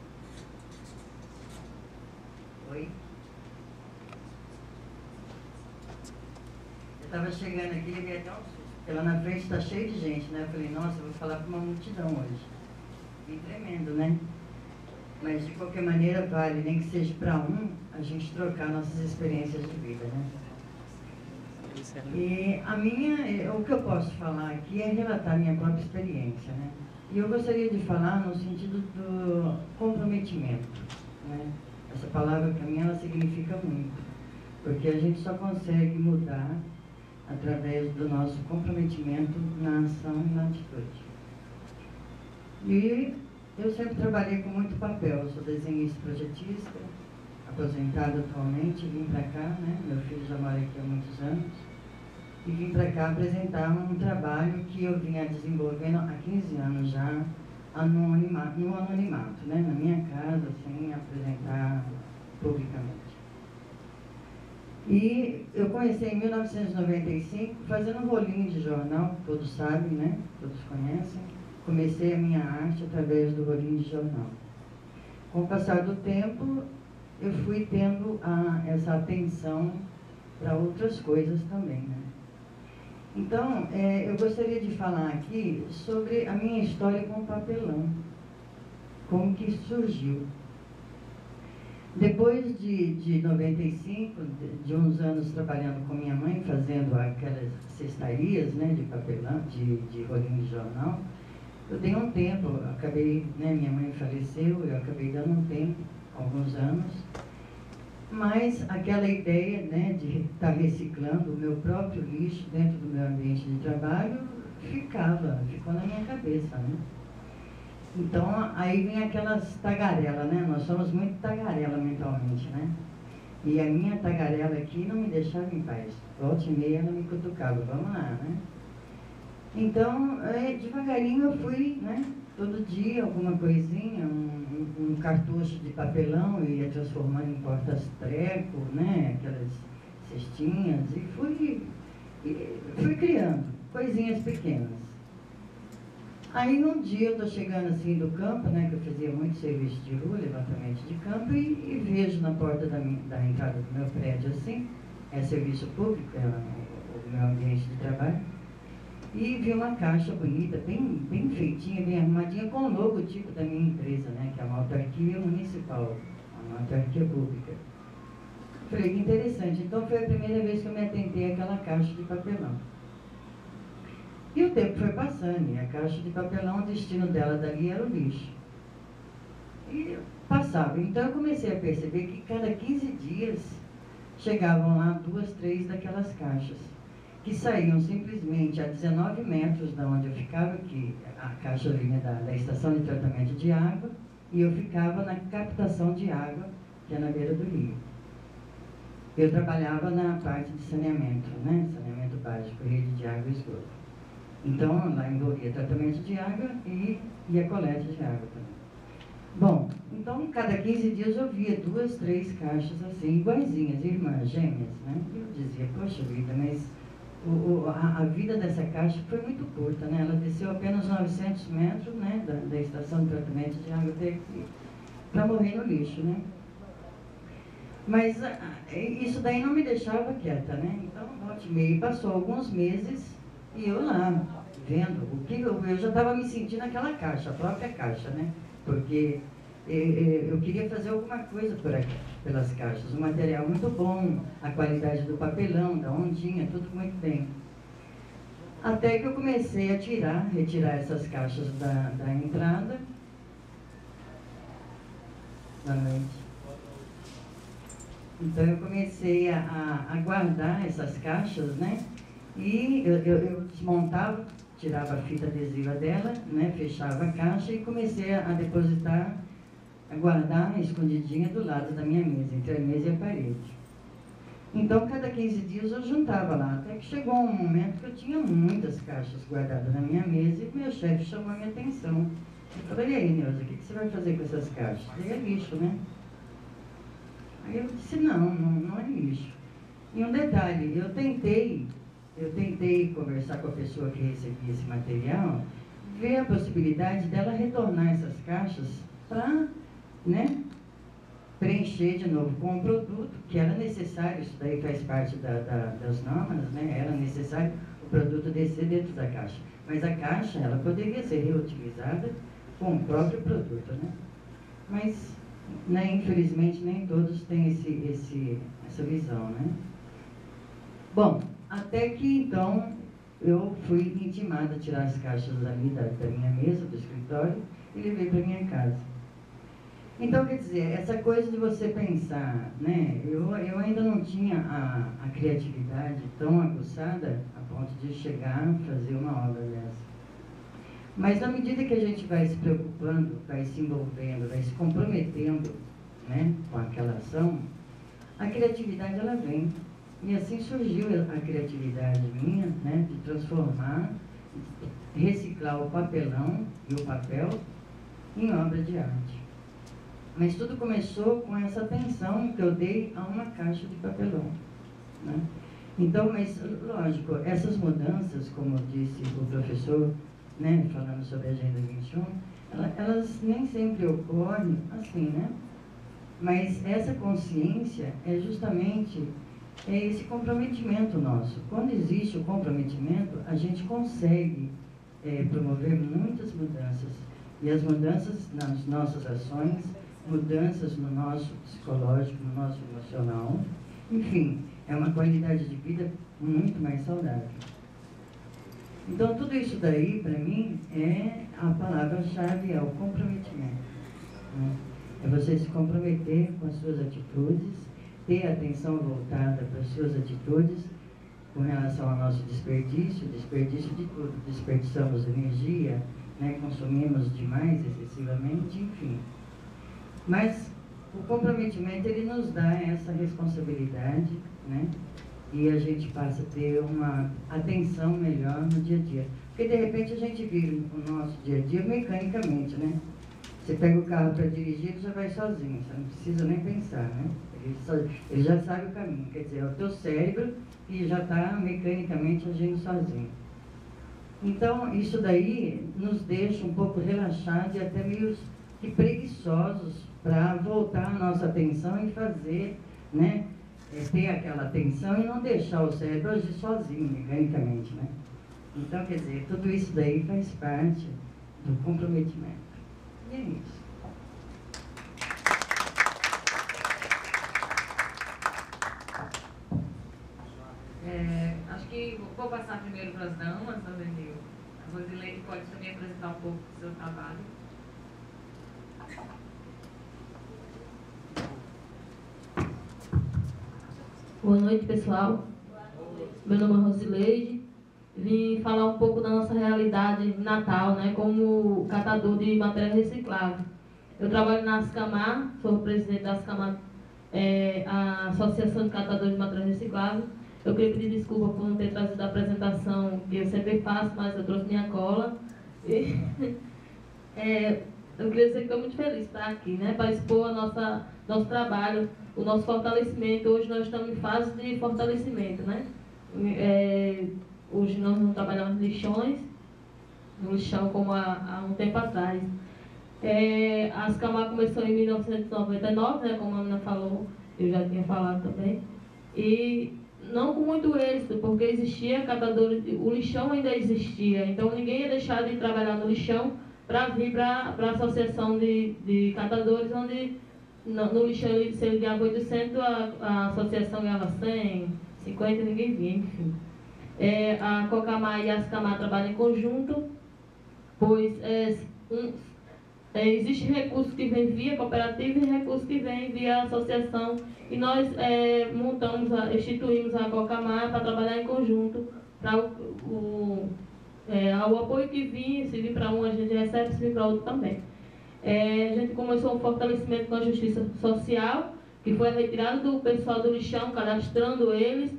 Oi. Eu estava chegando aqui e vi até um susto. Porque lá na frente está cheio de gente, né? Eu falei, nossa, eu vou falar para uma multidão hoje. E tremendo, né? Mas de qualquer maneira, vale, nem que seja para um, a gente trocar nossas experiências de vida, né? E a minha, o que eu posso falar aqui é relatar a minha própria experiência, né? E eu gostaria de falar no sentido do comprometimento, né? Essa palavra para mim ela significa muito, porque a gente só consegue mudar através do nosso comprometimento na ação e na atitude. E eu sempre trabalhei com muito papel, eu sou desenhista e projetista, aposentado atualmente, vim para cá, né? Meu filho já mora aqui há muitos anos, e vim para cá apresentar um trabalho que eu vinha desenvolvendo há quinze anos já, no anonimato, no anonimato, né? Na minha casa, sem apresentar publicamente. E eu comecei em mil novecentos e noventa e cinco fazendo um rolinho de jornal, todos sabem, né? Todos conhecem. Comecei a minha arte através do rolinho de jornal. Com o passar do tempo, eu fui tendo a, essa atenção para outras coisas também, né? Então, é, eu gostaria de falar aqui sobre a minha história com o papelão, como que surgiu. Depois de, de noventa e cinco, de, de uns anos trabalhando com minha mãe, fazendo aquelas cestarias, né, de papelão, de, de rolinho de jornal, eu dei um tempo, eu acabei, né, minha mãe faleceu, eu acabei dando um tempo, alguns anos, mas aquela ideia, né, de estar reciclando o meu próprio lixo dentro do meu ambiente de trabalho ficava, ficou na minha cabeça, né? Então, aí vem aquelas tagarelas, né? Nós somos muito tagarela mentalmente, né? E a minha tagarela aqui não me deixava em paz. Volta e meia ela me cutucava, vamos lá, né? Então, é, devagarinho eu fui, né? Todo dia alguma coisinha, um, um, um cartucho de papelão, eu ia transformando em portas-treco, né? Aquelas cestinhas, e fui, e fui criando coisinhas pequenas. Aí um dia eu estou chegando assim do campo, né, que eu fazia muito serviço de rua, levantamento de campo, e, e vejo na porta da, minha, da entrada do meu prédio assim, é serviço público, é o, o meu ambiente de trabalho, e vi uma caixa bonita, bem, bem feitinha, bem arrumadinha, com o logotipo da minha empresa, né, que é uma autarquia municipal, uma autarquia pública. Falei, que interessante. Então foi a primeira vez que eu me atentei àquela caixa de papelão. E o tempo foi passando, e a caixa de papelão, o destino dela dali era o lixo. E passava. Então eu comecei a perceber que cada quinze dias chegavam lá duas, três daquelas caixas, que saíam simplesmente a dezenove metros da onde eu ficava, que a caixa vinha da, da estação de tratamento de água, e eu ficava na captação de água, que é na beira do rio. Eu trabalhava na parte de saneamento, né? Saneamento básico, rede de água e esgoto. Então, lá envolvia tratamento de água e, e a coleta de água também. Bom, então, cada quinze dias eu via duas, três caixas assim, iguaizinhas, irmãs, gêmeas, né? E eu dizia, poxa vida, mas o, o, a, a vida dessa caixa foi muito curta, né? Ela desceu apenas novecentos metros, né? Da, da estação de tratamento de água para morrer no lixo, né? Mas a, isso daí não me deixava quieta, né? Então, volta e meia, passou alguns meses e eu lá, vendo o que eu, eu já estava me sentindo naquela caixa, a própria caixa, né? Porque eu, eu queria fazer alguma coisa por aqui, pelas caixas, um material muito bom, a qualidade do papelão, da ondinha, tudo muito bem. Até que eu comecei a tirar, retirar essas caixas da, da entrada. Da noite. Então eu comecei a, a, a guardar essas caixas, né? E eu, eu, eu desmontava, tirava a fita adesiva dela, né? Fechava a caixa e comecei a, a depositar, a guardar escondidinha do lado da minha mesa, entre a mesa e a parede. Então, cada quinze dias eu juntava lá, até que chegou um momento que eu tinha muitas caixas guardadas na minha mesa e meu chefe chamou a minha atenção. Eu falei, e aí, Neuza, o que, que você vai fazer com essas caixas? Aí é lixo, né? Aí eu disse, não, não, não é lixo. E um detalhe, eu tentei, eu tentei conversar com a pessoa que recebia esse material, ver a possibilidade dela retornar essas caixas para, né, preencher de novo com um produto que era necessário, isso daí faz parte da, da, das normas, né, era necessário o produto descer dentro da caixa. Mas a caixa, ela poderia ser reutilizada com o próprio produto, né? Mas, né, infelizmente, nem todos têm esse, esse, essa visão, né? Bom, até que então eu fui intimada a tirar as caixas ali da, da minha mesa, do escritório, e levei para minha casa. Então, quer dizer, essa coisa de você pensar, né? Eu, eu ainda não tinha a, a criatividade tão aguçada a ponto de chegar a fazer uma obra dessa. Mas na medida que a gente vai se preocupando, vai se envolvendo, vai se comprometendo, né, com aquela ação, a criatividade ela vem. E assim surgiu a criatividade minha, né, de transformar, reciclar o papelão e o papel em obra de arte. Mas tudo começou com essa atenção que eu dei a uma caixa de papelão, né? Então, mas lógico, essas mudanças, como disse o professor, né, falando sobre a Agenda vinte e um, elas, elas nem sempre ocorrem assim, né? Mas essa consciência é justamente é esse comprometimento nosso. Quando existe o comprometimento, a gente consegue é, promover muitas mudanças. E as mudanças nas nossas ações, mudanças no nosso psicológico, no nosso emocional, enfim, é uma qualidade de vida muito mais saudável. Então, tudo isso daí, para mim, é a palavra-chave, é o comprometimento, né? É você se comprometer com as suas atitudes, ter a atenção voltada para as suas atitudes com relação ao nosso desperdício, desperdício de tudo. Desperdiçamos energia, né? Consumimos demais, excessivamente, enfim. Mas o comprometimento, ele nos dá essa responsabilidade, né? E a gente passa a ter uma atenção melhor no dia a dia. Porque, de repente, a gente vive o nosso dia a dia mecanicamente, né? Você pega o carro para dirigir, ele já vai sozinho, você não precisa nem pensar, né? Ele, só, ele já sabe o caminho, quer dizer, é o teu cérebro que já está mecanicamente agindo sozinho. Então, isso daí nos deixa um pouco relaxados e até meio que preguiçosos para voltar a nossa atenção e fazer, né? É ter aquela atenção e não deixar o cérebro agir sozinho, mecanicamente, né? Então, quer dizer, tudo isso daí faz parte do comprometimento. E é isso. É, acho que vou passar primeiro para as damas, também. A Rosileide pode também apresentar um pouco do seu trabalho. Boa noite, pessoal. Meu nome é Rosileide. Vim falar um pouco da nossa realidade em Natal, né, como catador de matéria reciclável. Eu trabalho na Ascamar, sou presidente da Ascamar, é, a Associação de Catadores de Matéria Reciclável. Eu queria pedir desculpa por não ter trazido a apresentação que eu sempre faço, mas eu trouxe minha cola. E, é, eu queria dizer que estou muito feliz de estar aqui, né, para expor a nossa, nosso trabalho, o nosso fortalecimento. Hoje nós estamos em fase de fortalecimento, né? É, hoje nós não trabalhamos lixões, no lixão como há, há um tempo atrás. É, a Ascamar começou em mil novecentos e noventa e nove, né, como a Ana falou, eu já tinha falado também. E não com muito êxito, porque existia catadores, o lixão ainda existia, então ninguém ia deixar de trabalhar no lixão para vir para a associação de, de catadores, onde no, no lixão ele, se ele ganhava oitocentos, a, a associação ganhava cem, cinquenta, ninguém via, enfim. É, a Cocamar e a Ascamar trabalham em conjunto, pois é, um, é, existe recurso que vem via cooperativa e recurso que vem via associação, e nós é, montamos, a, instituímos a Cocamar para trabalhar em conjunto, para o, o, é, o apoio que vinha, se vir para um a gente recebe, se vir para outro também. É, a gente começou um fortalecimento com a justiça social, que foi a retirada do pessoal do lixão, cadastrando eles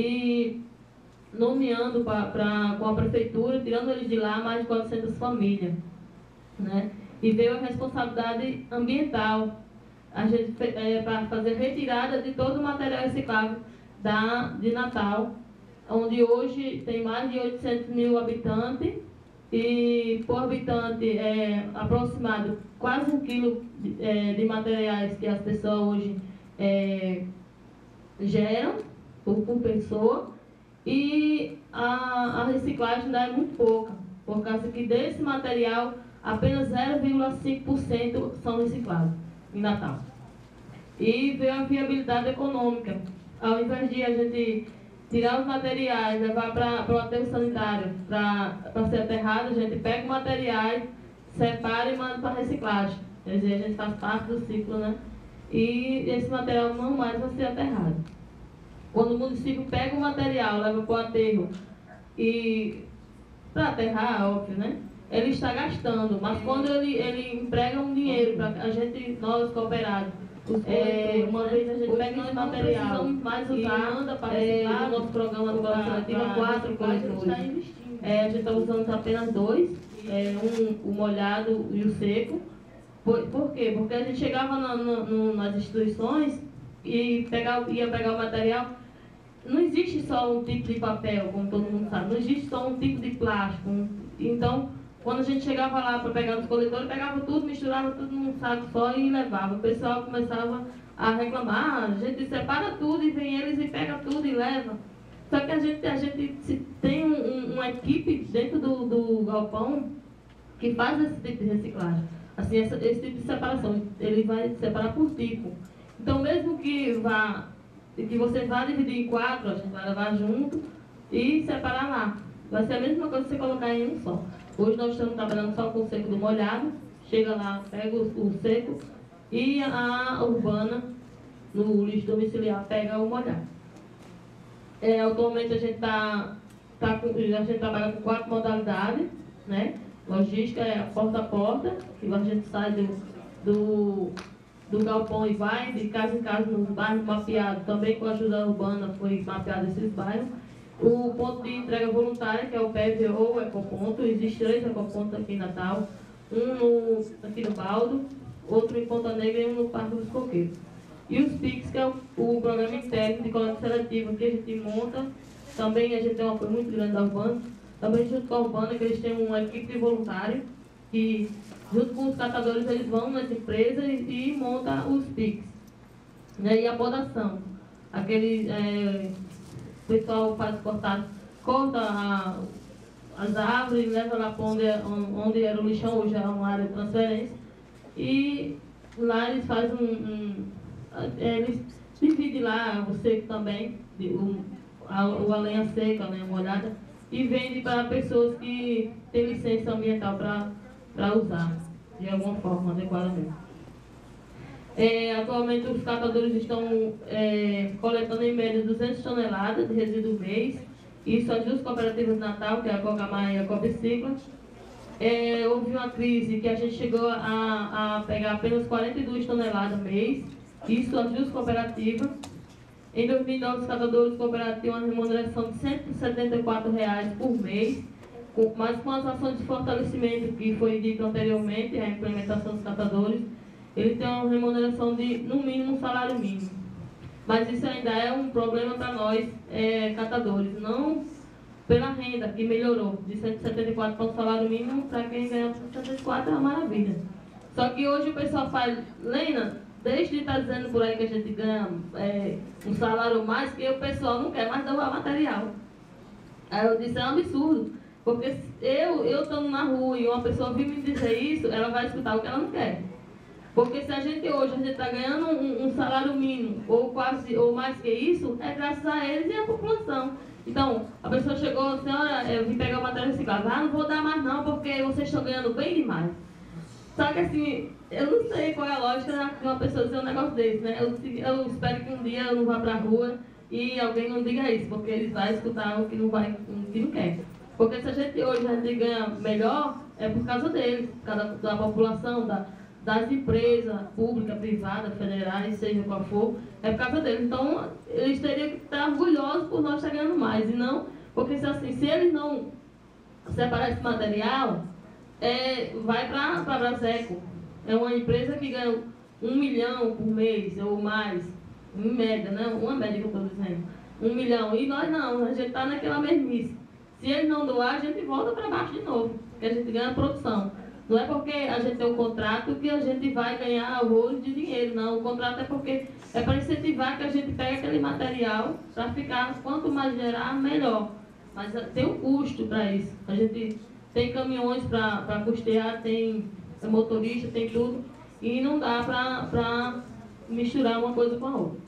e nomeando pra, pra, com a prefeitura, tirando eles de lá mais de quatrocentas famílias, né? E veio a responsabilidade ambiental, a gente é, para fazer retirada de todo o material reciclável da, de Natal, onde hoje tem mais de oitocentos mil habitantes e por habitante é aproximado quase um quilo de, é, de materiais que as pessoas hoje é, geram por, por pessoa, e a, a reciclagem ainda é muito pouca, por causa que desse material apenas zero vírgula cinco por cento são reciclados em Natal. E veio a viabilidade econômica. Ao invés de a gente tirar os materiais, levar para o aterro sanitário para ser aterrado, a gente pega os materiais, separa e manda para reciclagem. Quer dizer, a gente faz parte do ciclo, né? E esse material não mais vai ser aterrado. Quando o município pega o material, leva para o aterro e para aterrar, óbvio, né? Ele está gastando, mas quando ele, ele emprega um dinheiro para a gente, nós cooperados, é, uma vez a gente pega esse material mais usar, manda para reciclar, é, no nosso programa do Colégio Seletivo, quatro coletores. É, a gente está usando apenas dois, é, um, o molhado e o seco. Por, por quê? Porque a gente chegava na, na, no, nas instituições e pegava, ia pegar o material. Não existe só um tipo de papel, como todo mundo sabe, não existe só um tipo de plástico. Um, então, quando a gente chegava lá para pegar nos coletores, pegava tudo, misturava tudo num saco só e levava. O pessoal começava a reclamar, a gente separa tudo e vem eles e pega tudo e leva. Só que a gente, a gente tem um, um, uma equipe dentro do, do galpão que faz esse tipo de reciclagem. Assim, essa, esse tipo de separação, ele vai separar por tipo. Então, mesmo que, vá, que você vá dividir em quatro, a gente vai levar junto e separar lá. Vai ser a mesma coisa que você colocar em um só. Hoje nós estamos trabalhando só com o seco do molhado, chega lá, pega o, o seco, e a urbana, no lixo domiciliar, pega o molhado. É, atualmente a gente, tá, tá com, a gente trabalha com quatro modalidades, né? Logística é a porta a porta, que a gente sai do, do, do galpão e vai de casa em casa nos bairros mapeados, também com a ajuda urbana foi mapeado esses bairros. O ponto de entrega voluntária, que é o P E V ou o Ecoponto, existe três ecopontos aqui em Natal, um no, aqui no Baldo, outro em Ponta Negra e um no Parque dos Coqueiros. E os P I Cs, que é o, o programa interno de coleta seletiva que a gente monta, também a gente tem um apoio muito grande da Urbana, também junto com a Urbana, que eles têm uma equipe de voluntários, que junto com os catadores eles vão nas empresas e, e montam os P I Cs. Né? E a podação, aquele... É, o pessoal faz cortar, corta a, as árvores, leva lá para onde, onde era o lixão, hoje é uma área de transferência, e lá eles fazem um, um eles dividem lá o seco também, o, a, o a lenha seca, a lenha molhada, e vende para pessoas que têm licença ambiental para usar de alguma forma adequadamente. É, atualmente os catadores estão é, coletando em média duzentas toneladas de resíduo mês, isso as duas cooperativas de Natal, que é a Cocamar e a Copicicla. É, houve uma crise que a gente chegou a, a pegar apenas quarenta e duas toneladas mês, isso as duas cooperativas. Em dois mil e nove, os catadores cooperativos tinham uma remuneração de cento e setenta e quatro reais por mês, mas com as ações de fortalecimento que foi dito anteriormente, a implementação dos catadores, eles têm uma remuneração de, no mínimo, um salário mínimo. Mas isso ainda é um problema para nós, é, catadores, não pela renda, que melhorou de cento e setenta e quatro para um salário mínimo, para quem ganha cento e setenta e quatro é uma maravilha. Só que hoje o pessoal faz, Lena, desde de estar dizendo por aí que a gente ganha é, um salário mais, que o pessoal não quer mais doar material. Aí eu disse, é um absurdo, porque eu, eu estando na rua e uma pessoa vir me dizer isso, ela vai escutar o que ela não quer. Porque se a gente hoje, a gente está ganhando um, um salário mínimo, ou quase, ou mais que isso, é graças a eles e à população. Então, a pessoa chegou, senhora, eu vim pegar o material reciclado, ah, não vou dar mais não, porque vocês estão ganhando bem demais. Só que assim, eu não sei qual é a lógica de uma pessoa dizer um negócio desse, né? Eu, eu espero que um dia eu não vá para a rua e alguém não diga isso, porque eles vão escutar o que não, vai, o que não quer. Porque se a gente hoje a gente ganha melhor, é por causa deles, por causa da, da população, da, das empresas públicas, privadas, federais, seja qual for, é por causa deles. Então, eles teriam que estar orgulhosos por nós estar ganhando mais, e não, porque se, assim, se eles não separar esse material, é, vai para a Braseco. É uma empresa que ganha um milhão por mês ou mais, em média, né? Uma média que eu estou dizendo, um milhão. E nós não, a gente está naquela mesmice. Se eles não doar, a gente volta para baixo de novo, porque a gente ganha produção. Não é porque a gente tem um contrato que a gente vai ganhar horrores de dinheiro, não. O contrato é porque é para incentivar que a gente pegue aquele material para ficar, quanto mais gerar, melhor. Mas tem um custo para isso. A gente tem caminhões para custear, tem motorista, tem tudo. E não dá para misturar uma coisa com a outra.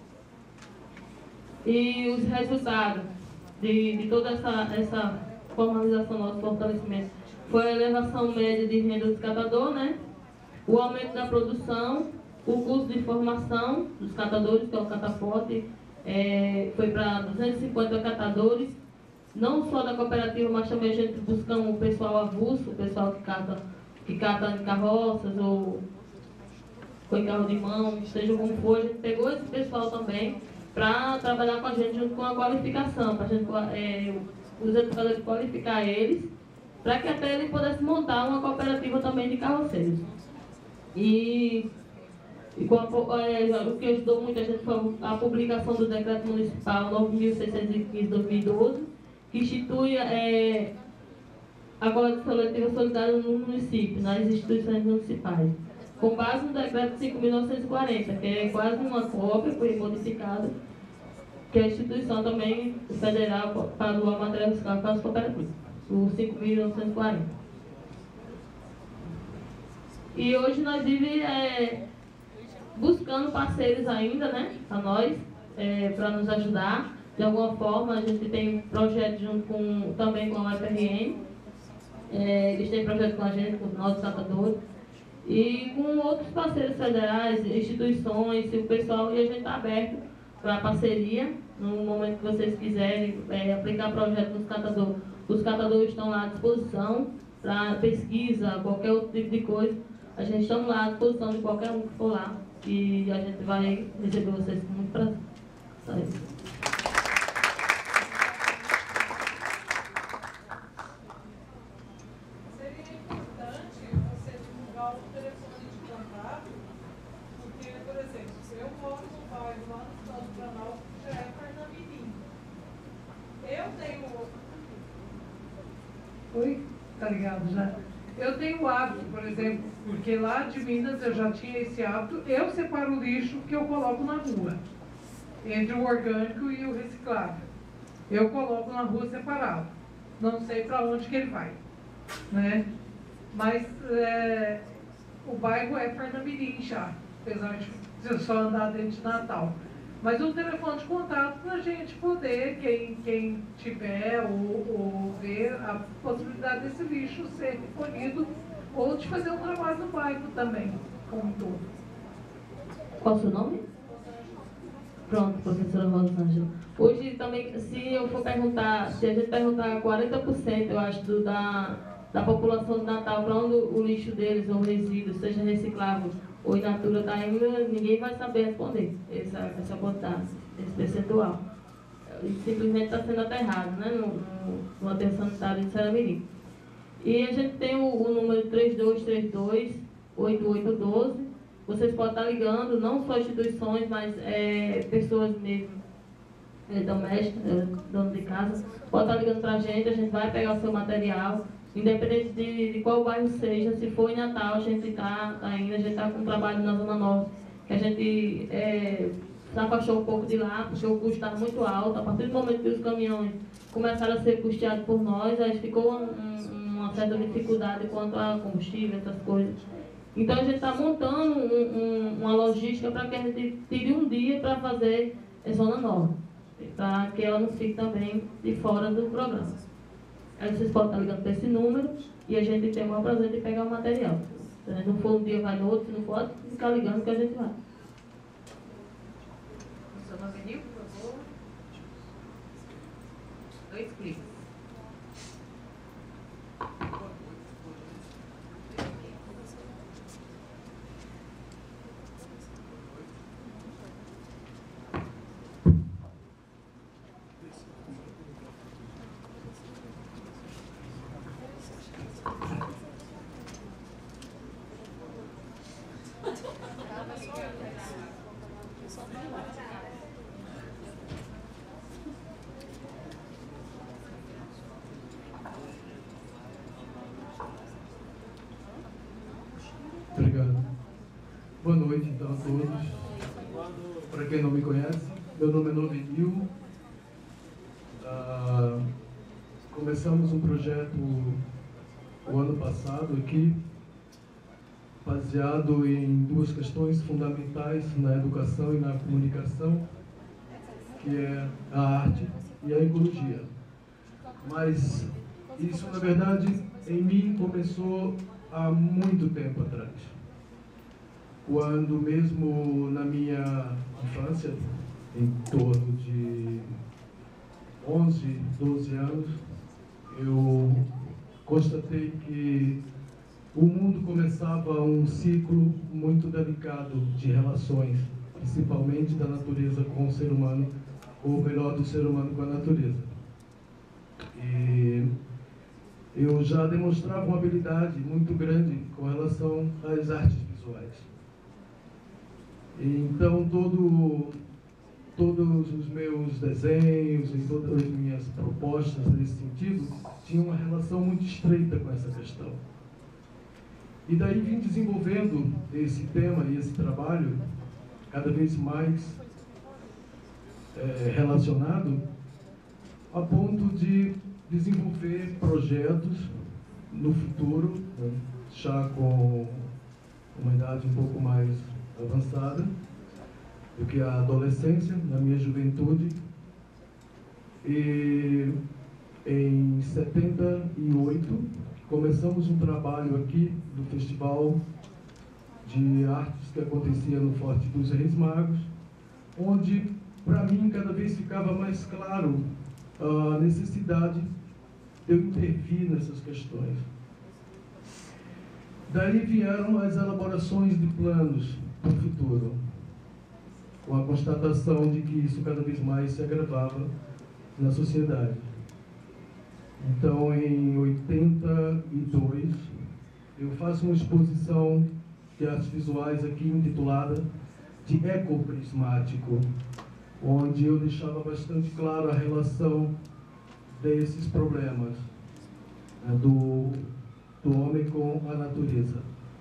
E os resultados de, de toda essa, essa formalização do nosso fortalecimento foi a elevação média de renda dos catadores, né? O aumento da produção, o custo de formação dos catadores, que é o cataporte, é, foi para duzentos e cinquenta catadores, não só da cooperativa, mas também a gente buscando o pessoal avulso, o pessoal que cata, que cata em carroças ou, ou em carro de mão, seja como for, a gente pegou esse pessoal também para trabalhar com a gente junto com a qualificação, para a gente, é, os educadores qualificar eles, para que até ele pudesse montar uma cooperativa também de carroceiros. E, e com a, é, o que ajudou muita gente foi a publicação do Decreto Municipal nove mil seiscentos e quinze de dois mil e doze, que institui é, a coleta seletiva solidária no município, nas instituições municipais, com base no Decreto cinco mil novecentos e quarenta, que é quase uma cópia, foi modificada, que é a instituição também federal para o material fiscal para as cooperativas, o cinco mil novecentos e quarenta. E hoje nós vivemos é, buscando parceiros ainda, né, a nós, é, para nos ajudar. De alguma forma, a gente tem projeto junto com, também com a U F R N, é, eles têm projeto com a gente, com os nossos catadores, e com outros parceiros federais, instituições, o pessoal, e a gente está aberto para parceria, no momento que vocês quiserem é, aplicar projeto nos catadores. Os catadores estão lá à disposição para pesquisa, qualquer outro tipo de coisa. A gente está lá à disposição de qualquer um que for lá, e a gente vai receber vocês com muito prazer. Só isso. Oi? Tá ligado já? Eu tenho o hábito, por exemplo, porque lá de Minas eu já tinha esse hábito, eu separo o lixo que eu coloco na rua, entre o orgânico e o reciclável. Eu coloco na rua separado. Não sei para onde que ele vai, né? Mas é, o bairro é Parnamirim já, apesar de eu só andar dentro de Natal. Mas um telefone de contato para a gente poder, quem, quem tiver ou, ou ver a possibilidade desse lixo ser recolhido ou de fazer um trabalho no bairro também, como um todo. Qual o seu nome? Pronto, professora Rosângela. Hoje também, se eu for perguntar, se a gente perguntar quarenta por cento, eu acho, do, da, da população de Natal, para onde o lixo deles ou resíduos, seja reciclável ou in natura, está indo, ninguém vai saber responder essa, essa quantidade, esse percentual. E simplesmente está sendo aterrado, né, no, no, no aterro sanitário de Saramirim. E a gente tem o, o número três dois três dois, oito oito um dois. Vocês podem estar ligando, não só instituições, mas é, pessoas mesmo, é, domésticas, é, donos de casa, podem estar ligando para a gente, a gente vai pegar o seu material, independente de, de qual bairro seja. Se for em Natal, a gente está tá indo, a gente está com um trabalho na Zona Norte, que a gente é, se afastou um pouco de lá, porque o custo estava muito alto. A partir do momento que os caminhões começaram a ser custeados por nós, aí ficou um, um, uma certa dificuldade quanto a combustível, essas coisas. Então a gente está montando um, um, uma logística para que a gente tire um dia para fazer a Zona Norte, para que ela não fique também de fora do programa. Aí vocês podem estar ligando para esse número e a gente tem o maior prazer de pegar o material. Se a gente não for um dia, vai no outro, se não pode ficar ligando que a gente vai. O seu nome é Nil, por favor. Dois cliques. Obrigado. Boa noite, então, a todos. Para quem não me conhece, meu nome é Novenil. Ah, começamos um projeto o ano passado aqui, baseado em duas questões fundamentais na educação e na comunicação, que é a arte e a ecologia. Mas isso, na verdade, em mim começou há muito tempo atrás, quando mesmo na minha infância, em torno de onze, doze anos, eu constatei que o mundo começava um ciclo muito delicado de relações, principalmente da natureza com o ser humano, ou melhor, do ser humano com a natureza. E eu já demonstrava uma habilidade muito grande com relação às artes visuais. E então, todo, todos os meus desenhos e todas as minhas propostas nesse sentido tinham uma relação muito estreita com essa questão. E daí vim desenvolvendo esse tema e esse trabalho cada vez mais é, relacionado, a ponto de desenvolver projetos no futuro, né, já com uma idade um pouco mais avançada do que a adolescência, na minha juventude. E em setenta e oito começamos um trabalho aqui do Festival de Artes que acontecia no Forte dos Reis Magos, onde para mim cada vez ficava mais claro a necessidade de eu intervir nessas questões. Daí vieram as elaborações de planos para o futuro, com a constatação de que isso cada vez mais se agravava na sociedade. Então, em oitenta e dois, eu faço uma exposição de artes visuais aqui intitulada de Ecoprismático, onde eu deixava bastante claro a relação desses problemas, né, do, do homem com a natureza,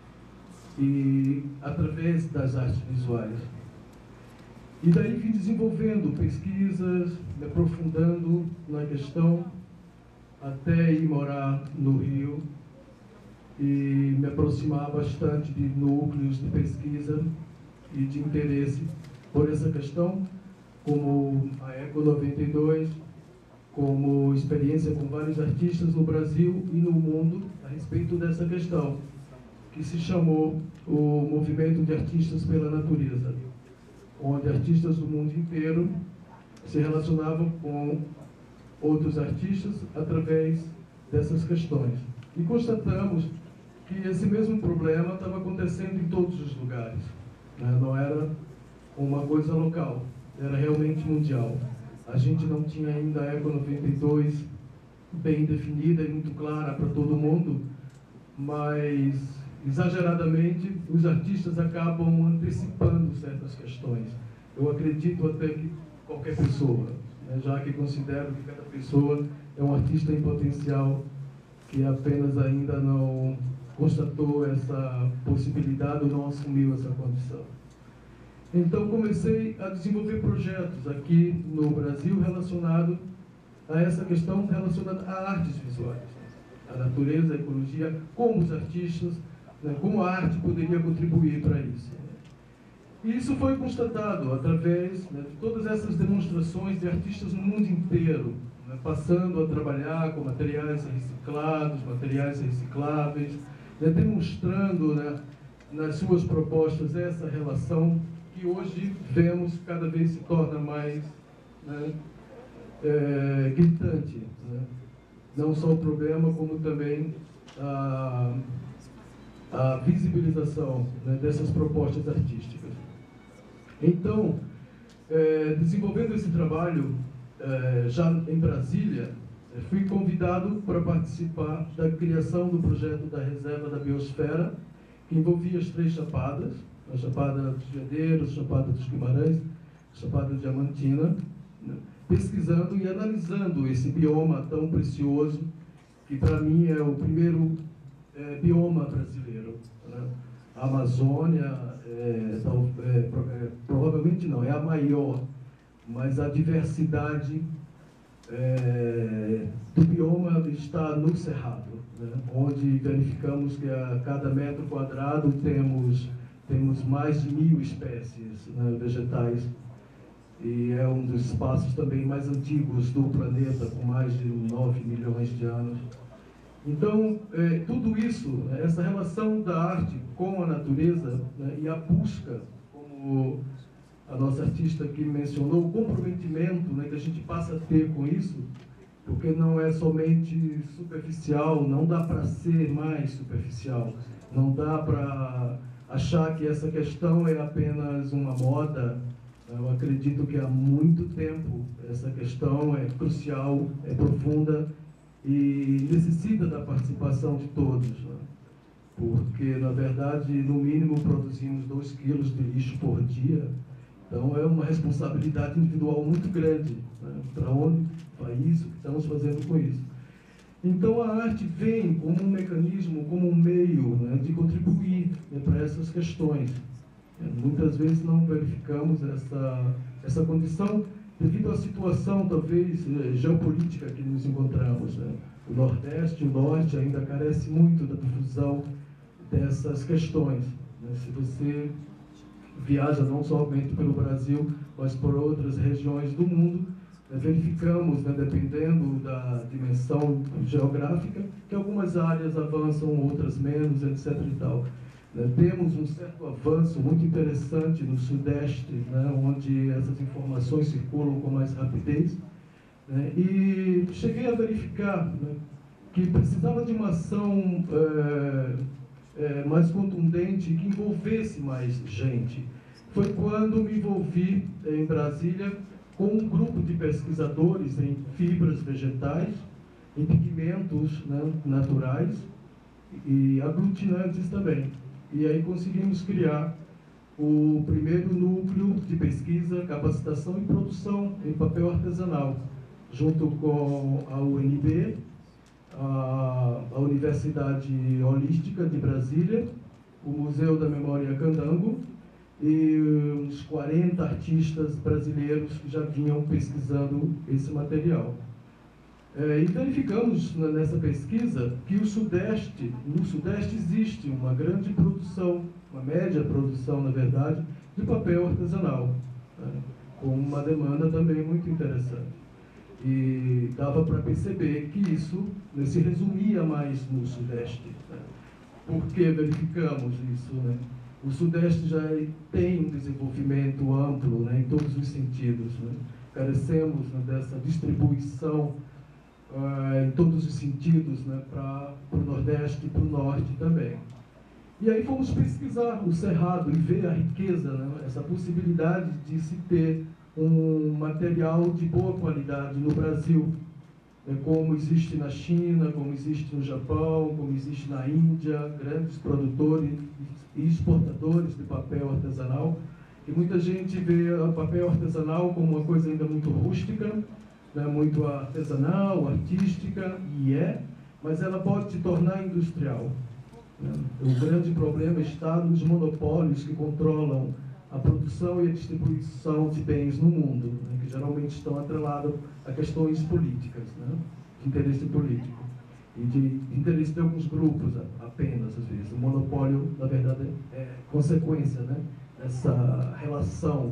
e através das artes visuais. E daí vim desenvolvendo pesquisas, me aprofundando na questão, até ir morar no Rio e me aproximar bastante de núcleos de pesquisa e de interesse por essa questão, como a Eco noventa e dois, como experiência com vários artistas no Brasil e no mundo a respeito dessa questão, que se chamou o Movimento de Artistas pela Natureza, onde artistas do mundo inteiro se relacionavam com outros artistas através dessas questões. E constatamos que esse mesmo problema estava acontecendo em todos os lugares, né? Não era uma coisa local, era realmente mundial. A gente não tinha ainda a Eco noventa e dois bem definida e muito clara para todo mundo, mas, exageradamente, os artistas acabam antecipando certas questões. Eu acredito até que qualquer pessoa, né, já que considero que cada pessoa é um artista em potencial que apenas ainda não constatou essa possibilidade ou não assumiu essa condição. Então comecei a desenvolver projetos aqui no Brasil relacionados a essa questão relacionada a artes visuais, a natureza, a ecologia, como os artistas, né, como a arte poderia contribuir para isso. E isso foi constatado através, né, de todas essas demonstrações de artistas no mundo inteiro, né, passando a trabalhar com materiais reciclados, materiais recicláveis, né, demonstrando, né, nas suas propostas essa relação que hoje vemos cada vez se torna mais, né, é, gritante, né? Não só o problema, como também a, a visibilização, né, dessas propostas artísticas. Então, é, desenvolvendo esse trabalho é, já em Brasília, fui convidado para participar da criação do projeto da Reserva da Biosfera, que envolvia as três chapadas, a Chapada dos Veadeiros, a Chapada dos Guimarães, a Chapada Diamantina, né, pesquisando e analisando esse bioma tão precioso, que para mim é o primeiro é, bioma brasileiro, né? A Amazônia, é, tal, é, é, provavelmente não, é a maior, mas a diversidade é, do bioma está no Cerrado, né? Onde verificamos que a cada metro quadrado temos, temos mais de mil espécies, né, vegetais, e é um dos espaços também mais antigos do planeta, com mais de nove milhões de anos. Então, é, tudo isso, essa relação da arte com a natureza, né, e a busca, como a nossa artista aqui mencionou, o comprometimento, né, que a gente passa a ter com isso, porque não é somente superficial, não dá para ser mais superficial, não dá para achar que essa questão é apenas uma moda. Eu acredito que há muito tempo essa questão é crucial, é profunda e necessita da participação de todos, né? Porque, na verdade, no mínimo produzimos dois quilos de lixo por dia, então é uma responsabilidade individual muito grande, né? Para onde vai isso, o que estamos fazendo com isso. Então a arte vem como um mecanismo, como um meio, né, de contribuir, né, para essas questões. Muitas vezes não verificamos essa, essa condição devido à situação, talvez, geopolítica que nos encontramos, né? O Nordeste e o Norte ainda carece muito da difusão dessas questões, né? Se você viaja não somente pelo Brasil, mas por outras regiões do mundo, né, verificamos, né, dependendo da dimensão geográfica, que algumas áreas avançam, outras menos, etc e tal. Temos um certo avanço muito interessante no Sudeste, né, onde essas informações circulam com mais rapidez, né, e cheguei a verificar, né, que precisava de uma ação é, é, mais contundente, que envolvesse mais gente. Foi quando me envolvi em Brasília com um grupo de pesquisadores em fibras vegetais, em pigmentos, né, naturais e aglutinantes também. E aí conseguimos criar o primeiro núcleo de pesquisa, capacitação e produção em papel artesanal, junto com a U N B, a, a Universidade Holística de Brasília, o Museu da Memória Candango e uns quarenta artistas brasileiros que já vinham pesquisando esse material. É, e verificamos nessa pesquisa que o Sudeste, no Sudeste existe uma grande produção, uma média produção, na verdade, de papel artesanal. Né? com uma demanda também muito interessante. E dava para perceber que isso, né, se resumia mais no Sudeste. Né? Por que verificamos isso? Né? O Sudeste já tem um desenvolvimento amplo, né, em todos os sentidos. Né? Carecemos, né, dessa distribuição uh, em todos os sentidos, né, para o Nordeste e para o Norte também. E aí fomos pesquisar o Cerrado e ver a riqueza, né, essa possibilidade de se ter um material de boa qualidade no Brasil, né, como existe na China, como existe no Japão, como existe na Índia, grandes produtores e exportadores de papel artesanal. E muita gente vê o papel artesanal como uma coisa ainda muito rústica, né, muito artesanal, artística, e é, mas ela pode se tornar industrial. Né? O grande problema está nos monopólios que controlam a produção e a distribuição de bens no mundo, né, que geralmente estão atrelados a questões políticas, né, de interesse político e de interesse de alguns grupos apenas, às vezes. O monopólio, na verdade, é consequência, né, dessa relação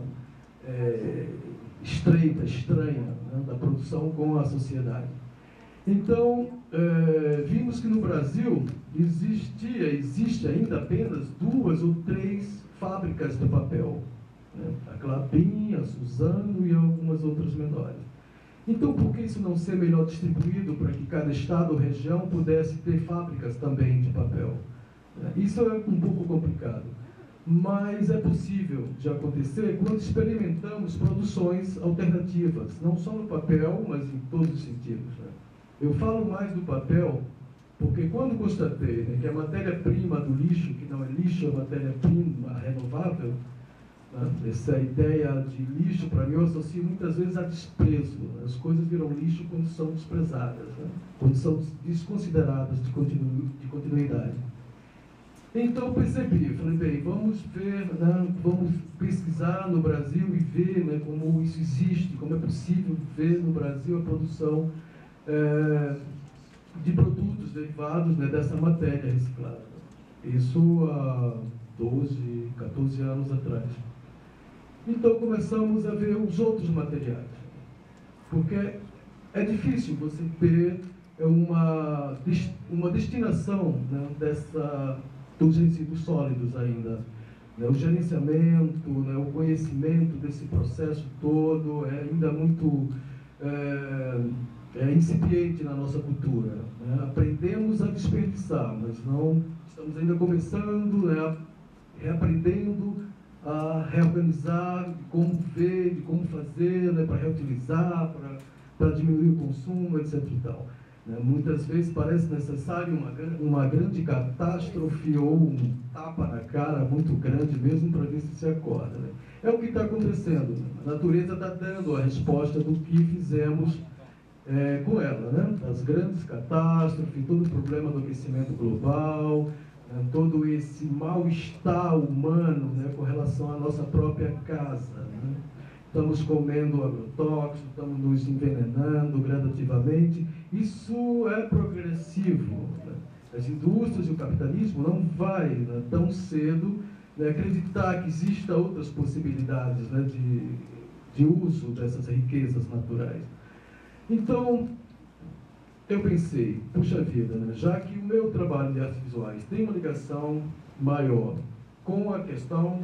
é, estreita, estranha, né, da produção com a sociedade. Então, é, vimos que no Brasil existia, existe ainda apenas duas ou três fábricas de papel, né? A Klabin, a Suzano e algumas outras menores. Então, por que isso não ser melhor distribuído para que cada estado ou região pudesse ter fábricas também de papel? Isso é um pouco complicado, mas é possível de acontecer quando experimentamos produções alternativas, não só no papel, mas em todos os sentidos. Né? Eu falo mais do papel porque quando constatei, né, que a matéria-prima do lixo, que não é lixo, é matéria-prima renovável, né, essa ideia de lixo, para mim, eu associo muitas vezes a desprezo. Né? As coisas viram lixo quando são desprezadas, né? Quando são desconsideradas de, continu de continuidade. Então, percebi, falei, bem, vamos ver, né, vamos pesquisar no Brasil e ver, né, como isso existe, como é possível ver no Brasil a produção é, de produtos derivados, né, dessa matéria reciclada. Isso há doze, quatorze anos atrás. Então começamos a ver os outros materiais, porque é difícil você ter uma, uma destinação, né, dessa, dos resíduos sólidos ainda. Né, o gerenciamento, né, o conhecimento desse processo todo é ainda muito... É, É incipiente na nossa cultura. Né? Aprendemos a desperdiçar, mas não estamos ainda começando, né, reaprendendo a reorganizar, como ver, de como fazer, né, para reutilizar, para diminuir o consumo, etc. E tal. Né? Muitas vezes parece necessário uma, uma grande catástrofe ou um tapa na cara muito grande mesmo para ver se se acorda. Né? É o que está acontecendo. Né? A natureza está dando a resposta do que fizemos É, com ela, né? As grandes catástrofes, todo o problema do aquecimento global, né? Todo esse mal-estar humano, né? Com relação à nossa própria casa. Né? Estamos comendo agrotóxicos, estamos nos envenenando gradativamente. Isso é progressivo. Né? As indústrias e o capitalismo não vai, né, tão cedo, né, acreditar que existam outras possibilidades, né, de, de uso dessas riquezas naturais. Então, eu pensei, puxa vida, né, já que o meu trabalho de artes visuais tem uma ligação maior com a questão,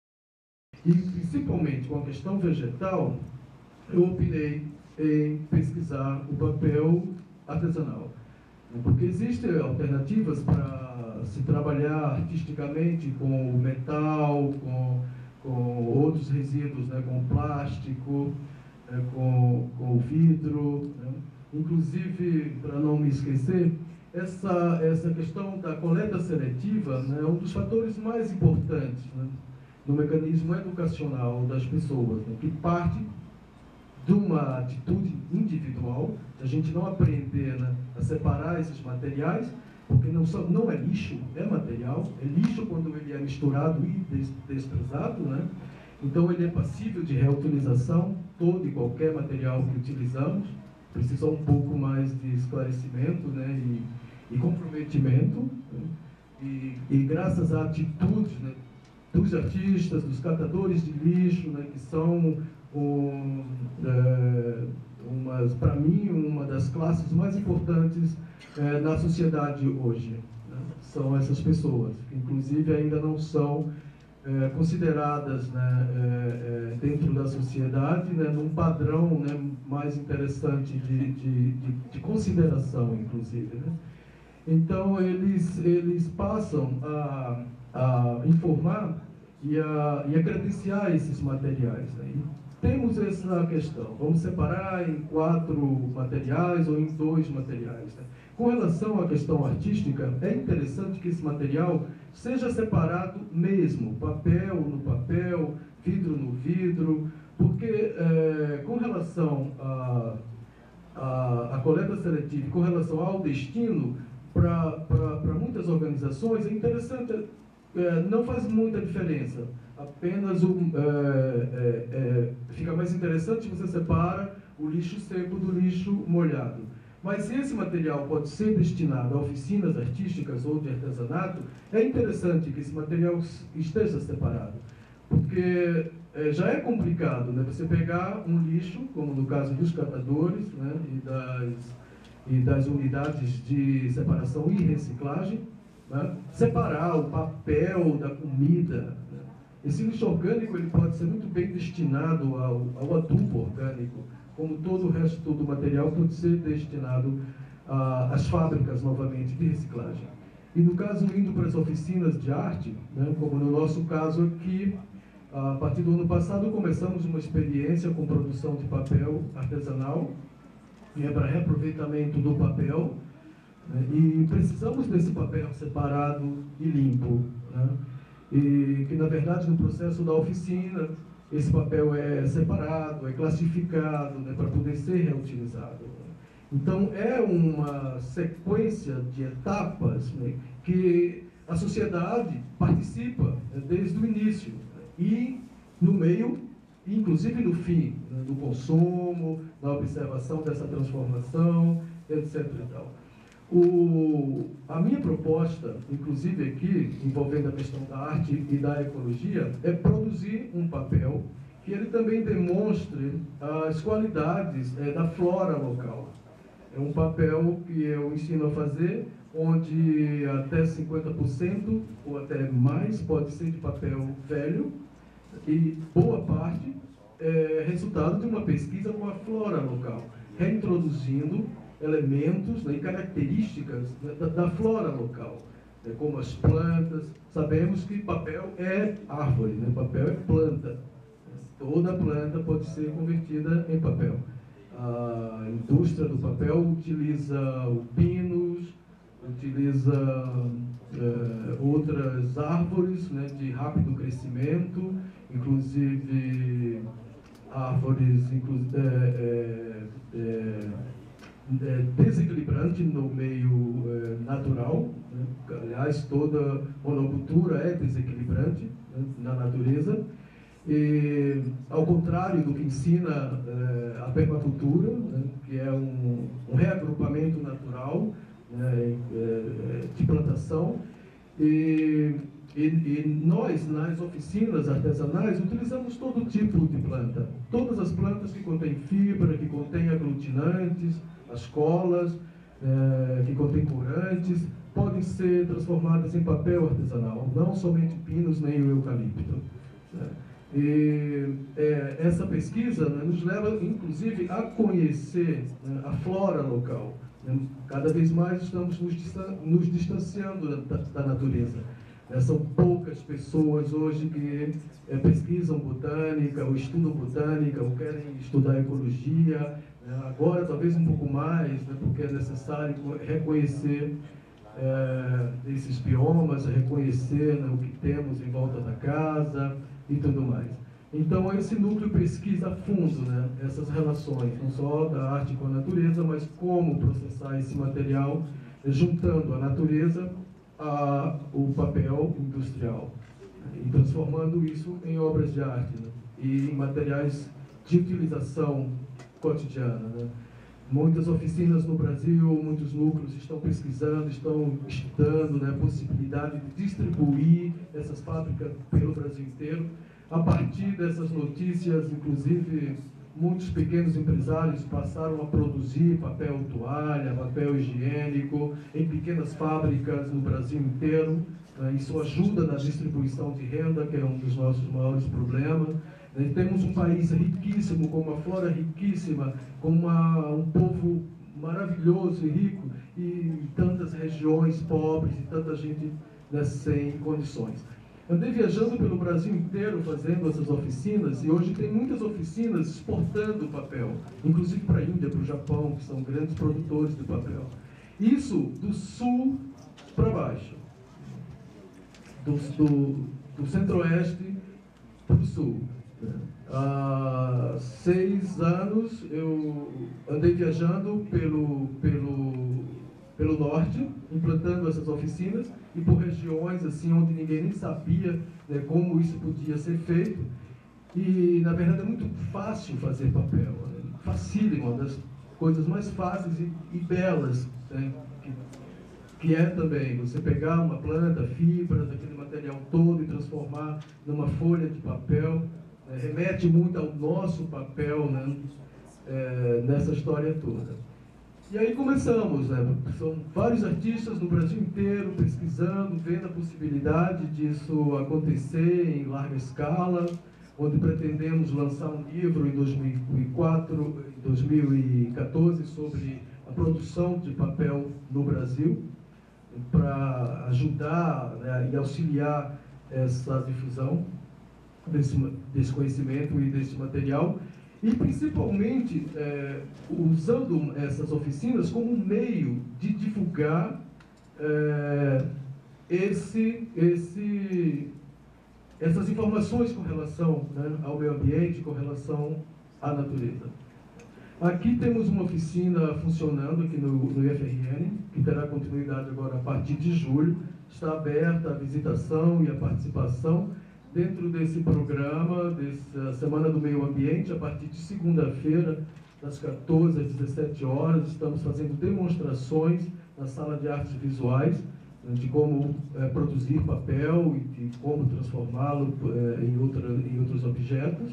e principalmente com a questão vegetal, eu optei em pesquisar o papel artesanal. Porque existem alternativas para se trabalhar artisticamente com o metal, com, com outros resíduos, né, com o plástico, né, com, com o vidro. Né. Inclusive, para não me esquecer, essa, essa questão da coleta seletiva, né, é um dos fatores mais importantes, né, no mecanismo educacional das pessoas, né, que parte de uma atitude individual, de a gente não aprender, né, a separar esses materiais, porque não, só, não é lixo, é material, é lixo quando ele é misturado e des, desprezado, né? Então ele é passível de reutilização, todo e qualquer material que utilizamos, precisa um pouco mais de esclarecimento, né, e, e comprometimento, né? e, e graças à atitude, né, dos artistas, dos catadores de lixo, né, que são um, é, para mim, uma das classes mais importantes é, na sociedade hoje. Né? São essas pessoas, que inclusive ainda não são é, consideradas, né, é, é, dentro da sociedade, né, num padrão, né, mais interessante de, de, de, de consideração, inclusive. Né? Então, eles, eles passam a, a informar e a, e a credenciar esses materiais. Né? E temos essa questão, vamos separar em quatro materiais ou em dois materiais. Né? Com relação à questão artística, é interessante que esse material seja separado mesmo, papel no papel, vidro no vidro, porque é, com relação à a, a, a coleta seletiva, com relação ao destino, para muitas organizações, é interessante, é, não faz muita diferença. Apenas um, é, é, é, fica mais interessante se você separa o lixo seco do lixo molhado. Mas se esse material pode ser destinado a oficinas artísticas ou de artesanato, é interessante que esse material esteja separado. Porque é, já é complicado, né, você pegar um lixo, como no caso dos catadores, né, e das... e das unidades de separação e reciclagem, né? Separar o papel da comida. Né? Esse lixo orgânico ele pode ser muito bem destinado ao, ao adubo orgânico, como todo o resto do material pode ser destinado a, às fábricas, novamente, de reciclagem. E no caso, indo para as oficinas de arte, né? Como no nosso caso aqui, a partir do ano passado começamos uma experiência com produção de papel artesanal, é para reaproveitamento do papel, né? E precisamos desse papel separado e limpo, né? E que, na verdade, no processo da oficina, esse papel é separado, é classificado, né? Para poder ser reutilizado. Então, é uma sequência de etapas, né? Que a sociedade participa, né? Desde o início, né? E no meio, inclusive no fim, né, do consumo, da observação dessa transformação, etcétera e tal. O, a minha proposta, inclusive aqui, envolvendo a questão da arte e da ecologia, é produzir um papel que ele também demonstre as qualidades é, da flora local. É um papel que eu ensino a fazer, onde até cinquenta por cento ou até mais pode ser de papel velho, e boa parte é resultado de uma pesquisa com a flora local, reintroduzindo elementos, né, e características, né, da, da flora local, né, como as plantas. Sabemos que papel é árvore, né, papel é planta. Toda planta pode ser convertida em papel. A indústria do papel utiliza o pinus, utiliza é, outras árvores, né, de rápido crescimento, inclusive árvores inclu é, é, é, é, desequilibrante no meio é, natural, né? Aliás, toda monocultura é desequilibrante, né, na natureza. E, ao contrário do que ensina é, a permacultura, né, que é um, um reagrupamento natural, né, é, de plantação, e, e, e nós, nas oficinas artesanais, utilizamos todo tipo de planta. Todas as plantas que contêm fibra, que contêm aglutinantes, as colas, é, que contêm corantes, podem ser transformadas em papel artesanal, não somente pinos nem o eucalipto. Né? E é, essa pesquisa, né, nos leva, inclusive, a conhecer, né, a flora local. Né? Cada vez mais estamos nos, distan nos distanciando da, da natureza. Né? São poucas pessoas hoje que é, pesquisam botânica, ou estudam botânica, ou querem estudar ecologia. Né? Agora, talvez um pouco mais, né, porque é necessário reconhecer é, esses biomas, reconhecer, né, o que temos em volta da casa e tudo mais. Então, esse núcleo pesquisa a fundo, né, essas relações, não só da arte com a natureza, mas como processar esse material, juntando a natureza ao papel industrial, e transformando isso em obras de arte, né, e em materiais de utilização cotidiana. Né. Muitas oficinas no Brasil, muitos núcleos estão pesquisando, estão estudando, né, a possibilidade de distribuir essas fábricas pelo Brasil inteiro, A partir dessas notícias, inclusive, muitos pequenos empresários passaram a produzir papel toalha, papel higiênico em pequenas fábricas no Brasil inteiro. Isso ajuda na distribuição de renda, que é um dos nossos maiores problemas. Temos um país riquíssimo, com uma flora riquíssima, com uma, um povo maravilhoso e rico, e tantas regiões pobres e tanta gente, né, sem condições. Andei viajando pelo Brasil inteiro fazendo essas oficinas, e hoje tem muitas oficinas exportando papel, inclusive para a Índia, para o Japão, que são grandes produtores de papel. Isso do sul para baixo, do, do, do centro-oeste para o sul. Há seis anos eu andei viajando pelo, pelo, pelo norte, implantando essas oficinas, e por regiões assim onde ninguém nem sabia, né, como isso podia ser feito. E na verdade é muito fácil fazer papel, né? Facílimo, uma das coisas mais fáceis e, e belas, né? que, que é também você pegar uma planta, fibras, aquele material todo, e transformar numa folha de papel. É, remete muito ao nosso papel, né, é, nessa história toda. E aí começamos, né, são vários artistas no Brasil inteiro pesquisando, vendo a possibilidade disso acontecer em larga escala, onde pretendemos lançar um livro em dois mil e quatro, em dois mil e quatorze sobre a produção de papel no Brasil, para ajudar, né, e auxiliar essa difusão Desse, desse conhecimento e desse material, e principalmente é, usando essas oficinas como um meio de divulgar é, esse, esse, essas informações com relação, né, ao meio ambiente, com relação à natureza. Aqui temos uma oficina funcionando aqui no, no I F R N, que terá continuidade agora a partir de julho. Está aberta a visitação e a participação dentro desse programa, dessa Semana do Meio Ambiente. A partir de segunda-feira, das quatorze às dezessete horas, estamos fazendo demonstrações na Sala de Artes Visuais, de como é, produzir papel e de como transformá-lo é, em, outra, em outros objetos.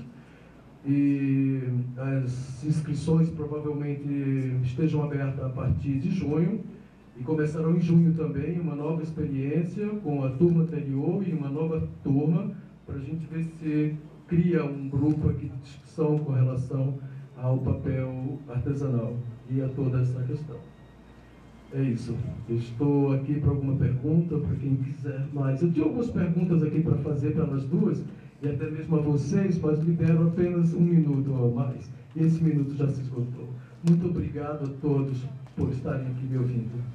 E as inscrições provavelmente estejam abertas a partir de junho, e começarão em junho também uma nova experiência com a turma anterior e uma nova turma, para a gente ver se cria um grupo aqui de discussão com relação ao papel artesanal e a toda essa questão. É isso. Eu estou aqui para alguma pergunta, para quem quiser mais. Eu tinha algumas perguntas aqui para fazer para nós duas, e até mesmo a vocês, mas libero apenas um minuto ou mais. E esse minuto já se esgotou. Muito obrigado a todos por estarem aqui me ouvindo.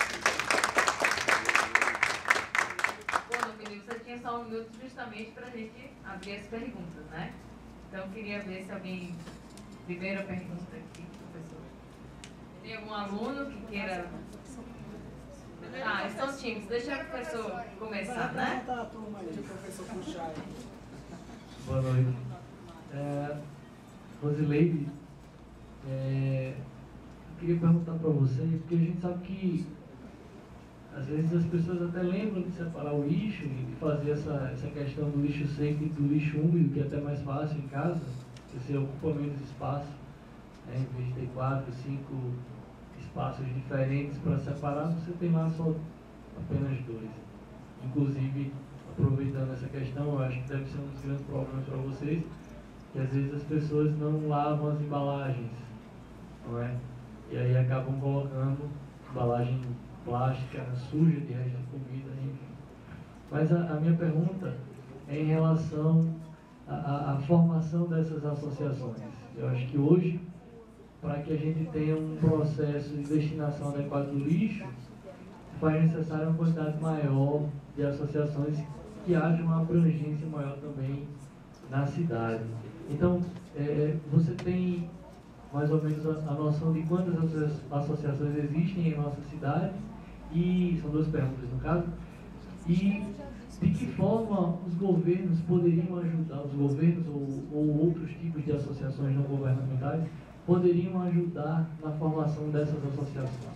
Tinha só um minuto justamente para a gente abrir as perguntas, né? Então, eu queria ver se alguém... Primeira pergunta aqui, professor. Tem algum aluno que queira... Ah, eles estão tímidos. Deixa o professor começar, né? Tá, a turma aí, o professor puxar aí. Boa noite. É, Rosileide, é, eu queria perguntar para você, porque a gente sabe que às vezes as pessoas até lembram de separar o lixo e de fazer essa, essa questão do lixo seco e do lixo úmido, que é até mais fácil em casa, porque você ocupa menos espaço, né? Em vez de ter quatro, cinco espaços diferentes para separar, você tem lá só apenas dois. Inclusive, aproveitando essa questão, eu acho que deve ser um dos grandes problemas para vocês, que às vezes as pessoas não lavam as embalagens, não é? E aí acabam colocando embalagem plástica suja de resto de comida, enfim. Mas a, a minha pergunta é em relação à, à formação dessas associações. Eu acho que hoje, para que a gente tenha um processo de destinação adequada do lixo, faz necessário uma quantidade maior de associações, que haja uma abrangência maior também na cidade. Então, é, você tem mais ou menos a, a noção de quantas associações existem em nossa cidade? E são duas perguntas no caso. E de que forma os governos poderiam ajudar, os governos ou, ou outros tipos de associações não governamentais poderiam ajudar na formação dessas associações?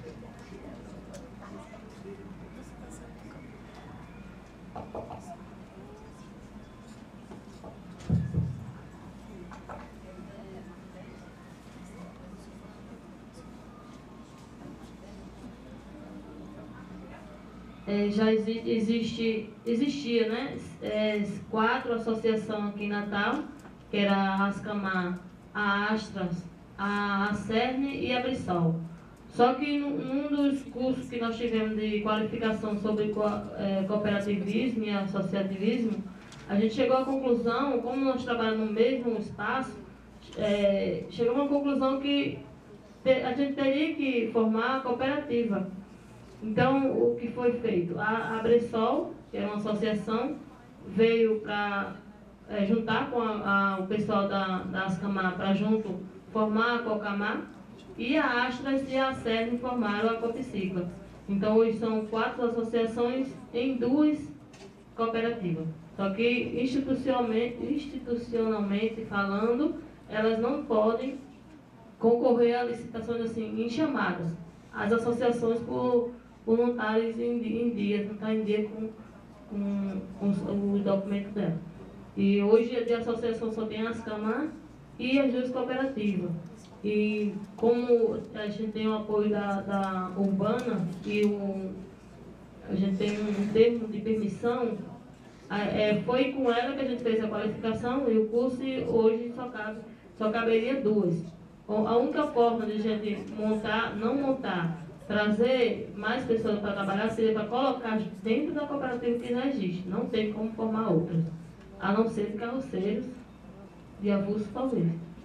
é, já exi existe, existia, né, é, quatro associações aqui em Natal, que era a Ascamar, a Astras, a Acerne e a Brissol. Só que num dos cursos que nós tivemos de qualificação sobre co é, cooperativismo e associativismo, a gente chegou à conclusão, como nós trabalhamos no mesmo espaço, é, chegou a uma conclusão que a gente teria que formar a cooperativa. Então, o que foi feito? A, a Bressol, que é uma associação, veio para é, juntar com a, a, o pessoal da, da Ascamar para junto formar a Cocamar, e a Astras e a Acerne formaram a Copcicla. Então, hoje são quatro associações em duas cooperativas. Só que, institucionalmente, institucionalmente falando, elas não podem concorrer a licitações assim, em chamadas. As associações por voluntários em, em dia, não está em dia com, com, com os documentos dela. E hoje a associação só tem a Ascamar e as duas cooperativas. E como a gente tem o apoio da, da Urbana e o, a gente tem um termo de permissão, é, foi com ela que a gente fez a qualificação e o curso hoje só, cabe, só caberia duas. A única forma de a gente montar, não montar, trazer mais pessoas para trabalhar seria para colocar dentro da cooperativa que já existe. Não tem como formar outras, a não ser de carroceiros de avulso talvez.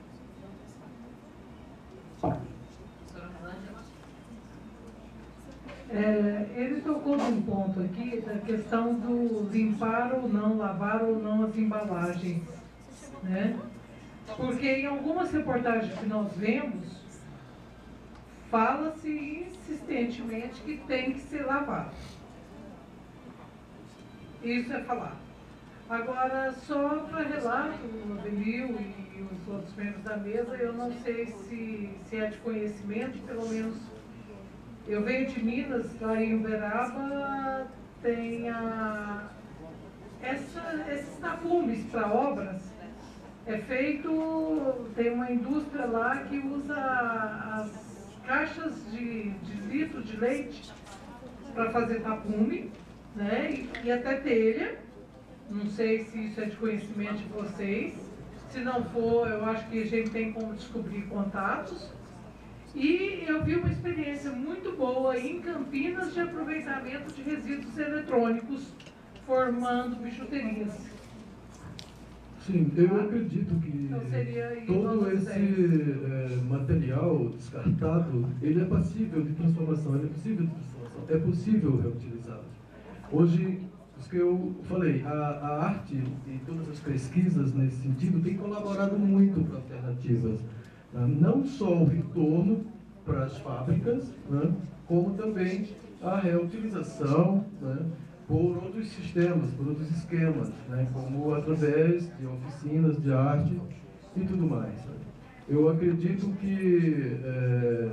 É, ele tocou num ponto aqui da questão do limpar ou não, lavar ou não as embalagens, né? Porque em algumas reportagens que nós vemos, fala-se insistentemente que tem que ser lavado. Isso é falado. Agora, só para relato, o Adelio e os outros membros da mesa, eu não sei se, se é de conhecimento, pelo menos eu venho de Minas, lá em Uberaba tem a, essa, esses tapumes para obras, é feito, tem uma indústria lá que usa as caixas de, de litro de leite para fazer tapume, né, e, e até telha. Não sei se isso é de conhecimento de vocês. Se não for, eu acho que a gente tem como descobrir contatos. E eu vi uma experiência muito boa em Campinas de aproveitamento de resíduos eletrônicos, formando bijuterias. Sim, eu acredito que então, todo esse é, material descartado, ele é passível de transformação, ele é possível de transformação, é possível reutilizá-lo. Hoje, isso que eu falei, a, a arte e todas as pesquisas nesse sentido têm colaborado muito para alternativas. Não só o retorno para as fábricas, né, como também a reutilização, né, por outros sistemas, por outros esquemas, né, como através de oficinas de arte e tudo mais. Eu acredito que é,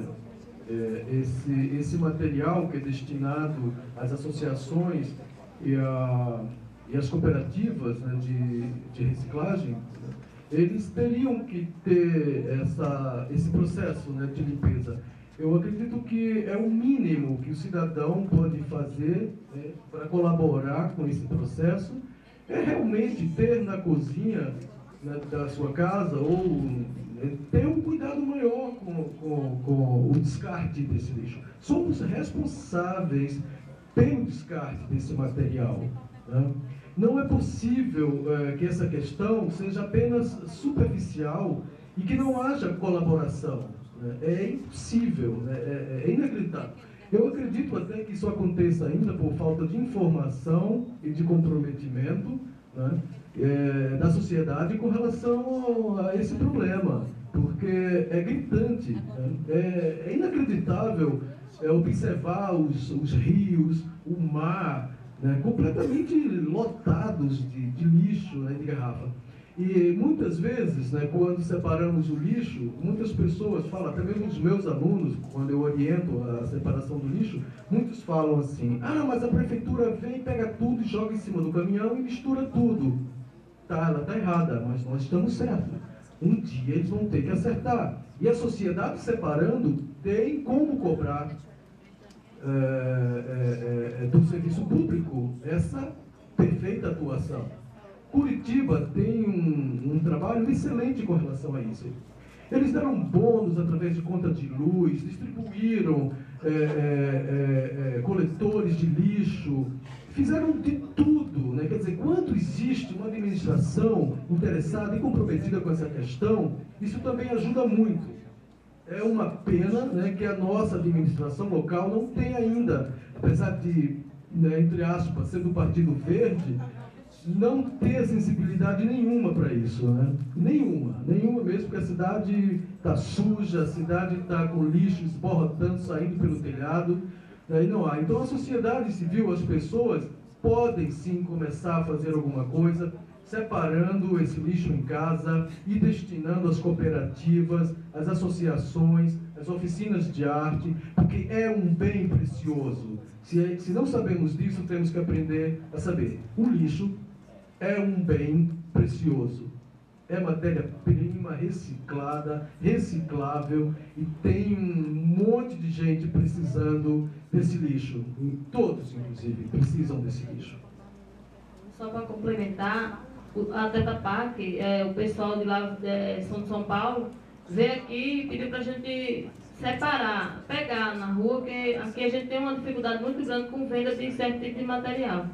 é, esse, esse material que é destinado às associações e, a, e às cooperativas, né, de, de reciclagem, né, eles teriam que ter essa, esse processo, né, de limpeza. Eu acredito que é o mínimo que o cidadão pode fazer, né, para colaborar com esse processo, é realmente ter na cozinha, né, da sua casa, ou né, ter um cuidado maior com, com, com o descarte desse lixo. Somos responsáveis pelo descarte desse material, né? Não é possível é, que essa questão seja apenas superficial e que não haja colaboração. Né? É impossível, né? é, é inacreditável. Eu acredito até que isso aconteça ainda por falta de informação e de comprometimento, né, é, da sociedade com relação a esse problema, porque é gritante, né? é, é inacreditável é, observar os, os rios, o mar, né, completamente lotados de, de lixo, né, de garrafa. E muitas vezes, né, quando separamos o lixo, muitas pessoas falam, até mesmo os meus alunos, quando eu oriento a separação do lixo, muitos falam assim, ah, mas a prefeitura vem, pega tudo e joga em cima do caminhão e mistura tudo. Tá, ela está errada, mas nós estamos certos. Um dia eles vão ter que acertar. E a sociedade separando tem como cobrar é, é, do serviço público essa perfeita atuação. Curitiba tem um, um trabalho excelente com relação a isso. Eles deram bônus através de conta de luz, distribuíram é, é, é, é, coletores de lixo, fizeram de tudo, né? Quer dizer, quando existe uma administração interessada e comprometida com essa questão, isso também ajuda muito. É uma pena, né, que a nossa administração local não tem ainda, apesar de, né, entre aspas, ser do Partido Verde, não ter sensibilidade nenhuma para isso, né? Nenhuma, nenhuma mesmo, porque a cidade está suja, a cidade está com lixo esborrotando, saindo pelo telhado, né? E não há. Então a sociedade civil, as pessoas, podem sim começar a fazer alguma coisa, separando esse lixo em casa e destinando às cooperativas, às associações, às oficinas de arte, porque é um bem precioso. Se, se não sabemos disso, temos que aprender a saber. O lixo é um bem precioso. É matéria-prima reciclada, reciclável, e tem um monte de gente precisando desse lixo. Todos, inclusive, precisam desse lixo. Só para complementar, a Teta Park, é, o pessoal de lá de São, São Paulo, veio aqui e pediu para a gente separar, pegar na rua, porque aqui a gente tem uma dificuldade muito grande com venda de certo tipo de material.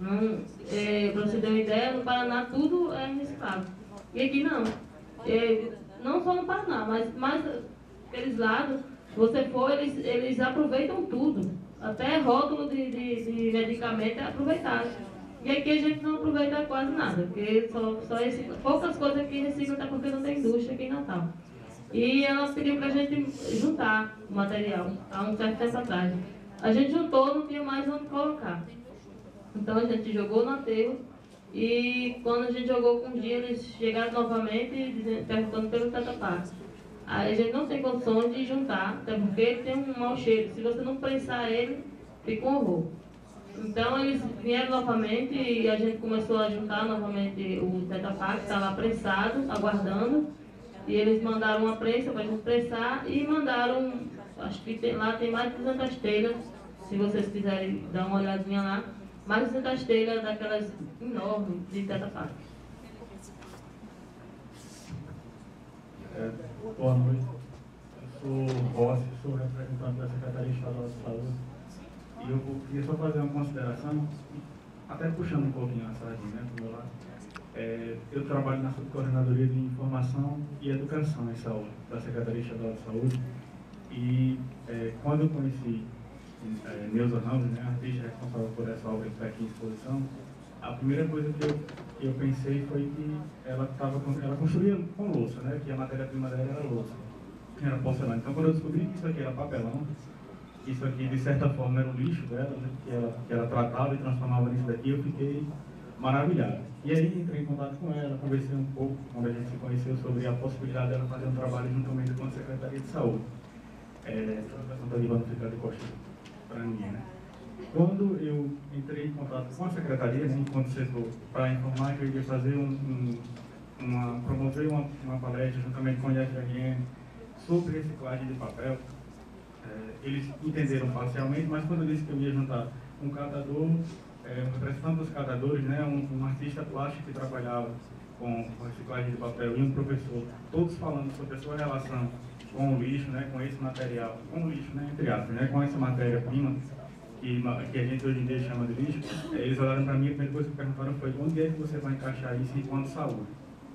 É, para você ter uma ideia, no Paraná tudo é reciclado. E aqui não. É, não só no Paraná, mas mais aqueles lados, você for, eles, eles aproveitam tudo. Até rótulo de, de, de medicamento é aproveitado. E aqui a gente não aproveita quase nada, porque só, só recicla, poucas coisas que reciclam, até porque não tem indústria aqui em Natal. E ela pediu para a gente juntar o material há um certo tempo atrás. A gente juntou, não tinha mais onde colocar. Então a gente jogou no aterro, e quando a gente jogou com um dia, eles chegaram novamente dizendo, perguntando pelo Teta Park. Aí a gente não tem condições de juntar, até porque ele tem um mau cheiro. Se você não prensar ele, fica um horror. Então eles vieram novamente e a gente começou a juntar novamente o Teta Park, está lá prensado, aguardando. E eles mandaram uma prensa para a gente prensar e mandaram, acho que tem, lá tem mais de duzentas telhas, se vocês quiserem dar uma olhadinha lá. Mais de duzentas telhas daquelas enormes de Teta Park. É, boa noite. Eu sou Rossi, sou representante da Secretaria Estadual de Saúde. E eu queria só fazer uma consideração, até puxando um pouquinho a sardinha, né, do meu lado. É, eu trabalho na Subcoordenadoria de Informação e Educação em Saúde, da Secretaria Estadual de Saúde. E é, quando eu conheci É, Neuza Ramos, né, a artista responsável por essa obra que está aqui em exposição, a primeira coisa que eu, que eu pensei foi que ela, tava, ela construía com louça, né, que a matéria-prima dela era louça, era porcelana. Então, quando eu descobri que isso aqui era papelão, que isso aqui, de certa forma, era o lixo dela, né, que, ela, que ela tratava e transformava nisso daqui, eu fiquei maravilhado. E aí, entrei em contato com ela, conversei um pouco, quando a gente se conheceu, sobre a possibilidade dela fazer um trabalho juntamente com a Secretaria de Saúde. É, a Santa Líbano ficar de costas para ninguém, né? Quando eu entrei em contato com a secretaria, né, enquanto setor, para informar que eu ia fazer um, um, uma, promover uma, uma palestra juntamente com a I F R N sobre reciclagem de papel, é, eles entenderam parcialmente, mas quando eu disse que eu ia juntar um catador, é, um representante dos catadores, né, um, um artista plástico que trabalhava com, com reciclagem de papel e um professor, todos falando sobre a sua relação com o lixo, né, com esse material, com o lixo, né, entre aspas, né, com essa matéria-prima que, que a gente hoje em dia chama de lixo, eles olharam para mim e a primeira coisa que perguntaram foi onde é que você vai encaixar isso enquanto saúde.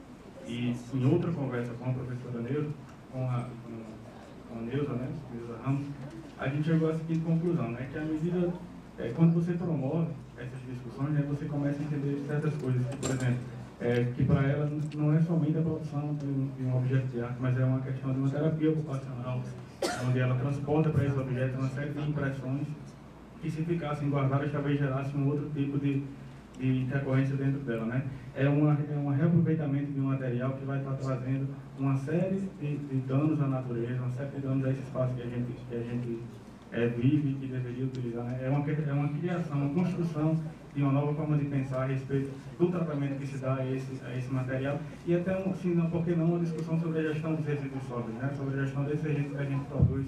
E em outra conversa com a professora Neuza, com a, com, com a Neuza, né, Neuza Ramos, a gente chegou à seguinte conclusão, né, que à medida, é, quando você promove essas discussões, né, você começa a entender certas coisas, que, por exemplo, É, que para ela não é somente a produção de um, de um objeto de arte, mas é uma questão de uma terapia ocupacional, onde ela transporta para esse objeto uma série de impressões que, se ficassem guardadas, talvez gerassem um outro tipo de, de intercorrência dentro dela, né? É, uma, é um reaproveitamento de um material que vai estar trazendo uma série de, de danos à natureza, uma série de danos a esse espaço que a gente, que a gente é, vive e que deveria utilizar, né? É uma, é uma criação, uma construção de uma nova forma de pensar a respeito do tratamento que se dá a esse, a esse material e até, um, se não, por que não, uma discussão sobre a gestão dos resíduos sólidos, né? Sobre a gestão desses resíduos que a gente produz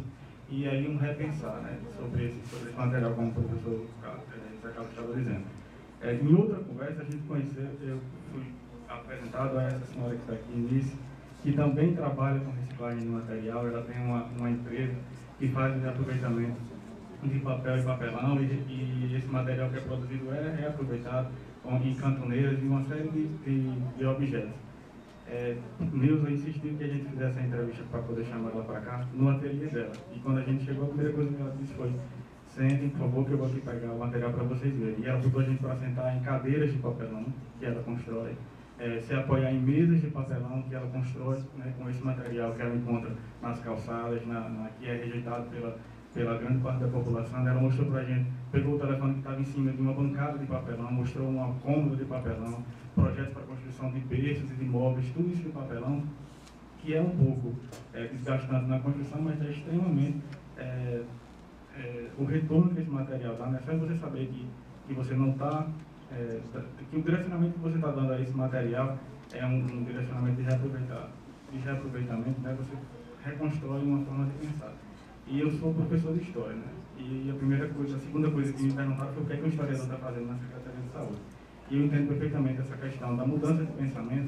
e aí um repensar, né, sobre, esse, sobre esse material, como o professor Carlos estava dizendo. É, em outra conversa, a gente conheceu, eu fui apresentado a essa senhora que está aqui, Nice, que também trabalha com reciclagem de material. Ela tem uma, uma empresa que faz o reaproveitamento de papel e papelão, e, e esse material que é produzido é reaproveitado em cantoneiras e uma série de, de, de objetos. É, Nilza insistiu que a gente fizesse a entrevista para poder chamar ela para cá, no ateliê dela. E quando a gente chegou, a primeira coisa que ela disse foi: sentem, por favor, que eu vou aqui pegar o material para vocês verem. E ela botou a gente para sentar em cadeiras de papelão, que ela constrói, é, se apoiar em mesas de papelão, que ela constrói, né, com esse material que ela encontra nas calçadas, na, na, que é rejeitado pela, pela grande parte da população. Ela mostrou para a gente, pegou o telefone que estava em cima de uma bancada de papelão, mostrou uma cômoda de papelão, projetos para construção de berços e de móveis, tudo isso de papelão, que é um pouco é, desgastante na construção, mas é extremamente... É, É, o retorno que esse material dá, né? Só você saber que, que você não está, é, que o direcionamento que você está dando a esse material é um, um direcionamento de, reaproveitar, de reaproveitamento, né? Você reconstrói uma forma de pensar. E eu sou professor de História, né? E a primeira coisa, a segunda coisa que me perguntaram foi o que é que o historiador está fazendo na Secretaria de Saúde. E eu entendo perfeitamente essa questão da mudança de pensamento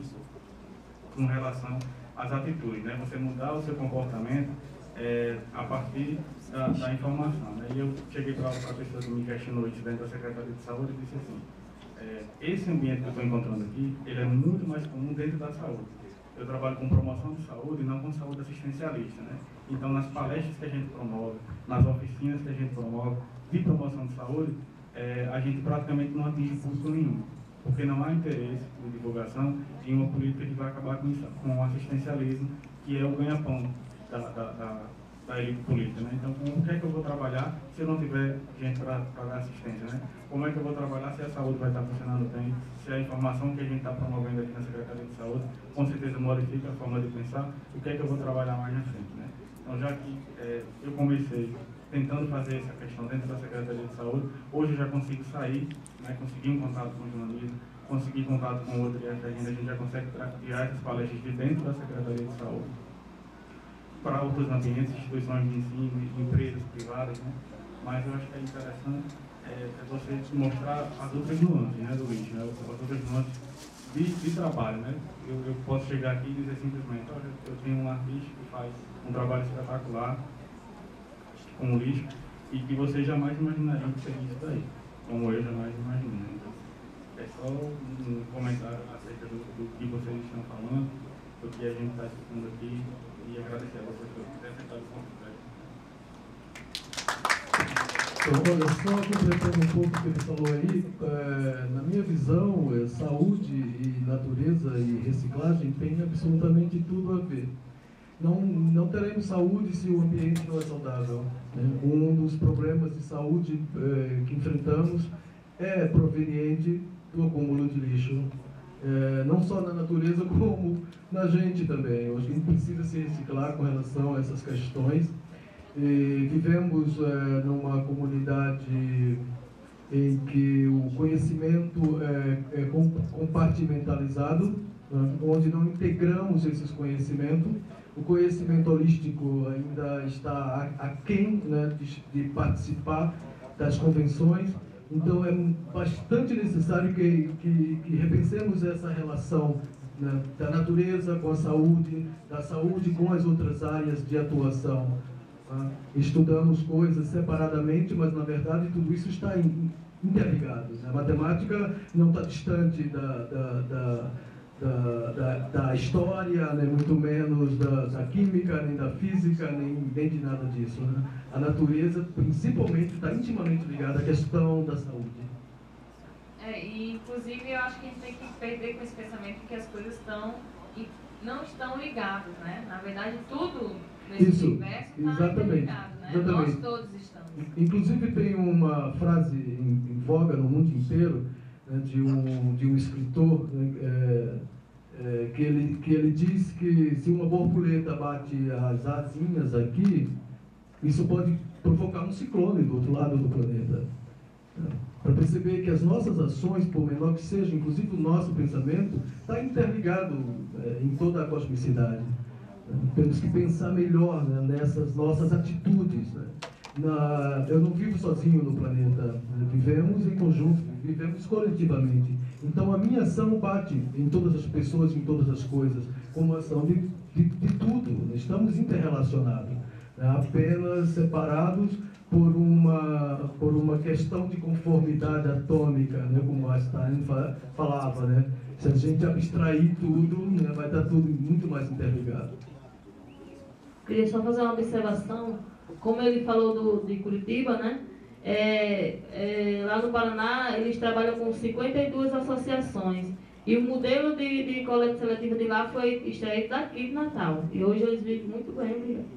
com relação às atitudes, né? Você mudar o seu comportamento é, a partir da, da informação, né? E eu cheguei para a pessoa que me questionou isso dentro da Secretaria de Saúde e disse assim: é, esse ambiente que eu estou encontrando aqui, ele é muito mais comum dentro da saúde. Eu trabalho com promoção de saúde e não com saúde assistencialista, né? Então, nas palestras que a gente promove, nas oficinas que a gente promove de promoção de saúde, é, a gente praticamente não atinge público nenhum, porque não há interesse de divulgação em uma política que vai acabar com, isso, com o assistencialismo, que é o ganha-pão da, da, da, da elite política, né? Então, com o que é que eu vou trabalhar se eu não tiver gente para dar assistência, né? Como é que eu vou trabalhar se a saúde vai estar funcionando bem, se a informação que a gente está promovendo aqui na Secretaria de Saúde, com certeza modifica a forma de pensar, o que é que eu vou trabalhar mais na frente, né? Então, já que é, eu comecei tentando fazer essa questão dentro da Secretaria de Saúde, hoje eu já consigo sair, né, conseguir um contato com o jornalismo, conseguir contato com outro e ainda a gente já consegue criar essas palestras de dentro da Secretaria de Saúde para outros ambientes, instituições de ensino, empresas privadas, né? Mas eu acho que é interessante é, é você mostrar as outras nuances, né, do lixo, né? As outras nuances de, de trabalho, né? Eu, eu posso chegar aqui e dizer simplesmente: olha, eu tenho um artista que faz um trabalho espetacular com o lixo e que você jamais imaginaria que seria isso daí, como eu jamais imaginei. Então, é só um comentário acerca do, do que vocês estão falando, do que a gente está discutindo aqui, e agradecer a vocês por terem aceitado o convite. Então, olha, só completando um pouco o que ele falou aí, é, na minha visão, é, saúde e natureza e reciclagem tem absolutamente tudo a ver. Não, não teremos saúde se o ambiente não é saudável, né? Um dos problemas de saúde é, que enfrentamos é proveniente do acúmulo de lixo, é, não só na natureza como na gente também. Hoje a gente precisa se reciclar com relação a essas questões. E vivemos é, numa comunidade em que o conhecimento é, é compartimentalizado, né? Onde não integramos esses conhecimentos. O conhecimento holístico ainda está aquém, né, de, de participar das convenções. Então, é bastante necessário que, que, que repensemos essa relação, né, da natureza com a saúde, da saúde com as outras áreas de atuação. Tá? Estudamos coisas separadamente, mas, na verdade, tudo isso está in, interligado. Né? A matemática não está distante da... da, da Da, da, da história, né, muito menos da, da química, nem da física, nem, nem de nada disso, né? A natureza, principalmente, está intimamente ligada à questão da saúde. É, e inclusive eu acho que a gente tem que perder com esse pensamento que as coisas estão e não estão ligadas, né? Na verdade, tudo nesse Isso, universo está interligado, né? Exatamente. Nós todos estamos. Inclusive tem uma frase em, em voga no mundo inteiro, né, de, um, de um escritor, né, é, é, que, ele, que ele diz que se uma borboleta bate as asinhas aqui, isso pode provocar um ciclone do outro lado do planeta. Para perceber que as nossas ações, por menor que seja, inclusive o nosso pensamento, está interligado é, em toda a cosmicidade. Temos que pensar melhor, né, nessas nossas atitudes. Né? Na, eu não vivo sozinho no planeta, né? Vivemos em conjunto, vivemos coletivamente. Então a minha ação bate em todas as pessoas, em todas as coisas, como ação de, de, de tudo. Né? Estamos interrelacionados, né? Apenas separados por uma, por uma questão de conformidade atômica, né? Como Einstein fa, falava. Né? Se a gente abstrair tudo, né? Vai estar tudo muito mais interligado. Queria só fazer uma observação, como ele falou do, de Curitiba, né? É, é, lá no Paraná eles trabalham com cinquenta e duas associações e o modelo de, de coleta seletiva de lá foi extraído daqui de Natal e hoje eles vivem muito bem, obrigado.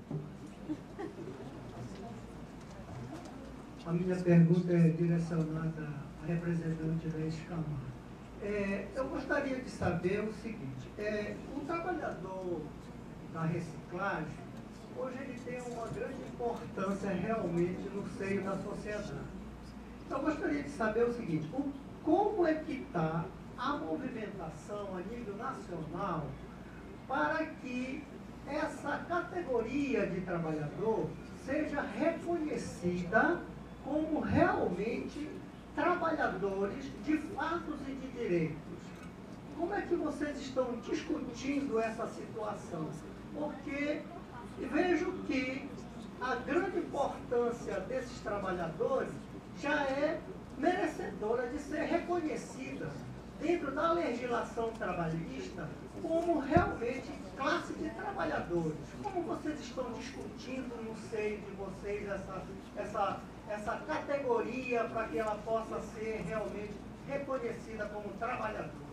A minha pergunta é direcionada à representante da Escama. É, eu gostaria de saber o seguinte, é, o trabalhador da reciclagem hoje ele tem uma grande importância realmente no seio da sociedade. Então, eu gostaria de saber o seguinte, o, como é que está a movimentação a nível nacional para que essa categoria de trabalhador seja reconhecida como realmente trabalhadores de fatos e de direitos? Como é que vocês estão discutindo essa situação? Porque vejo que a grande importância desses trabalhadores já é merecedora de ser reconhecida dentro da legislação trabalhista como realmente classe de trabalhadores. Como vocês estão discutindo no seio de vocês essa, essa, essa categoria para que ela possa ser realmente reconhecida como trabalhadora?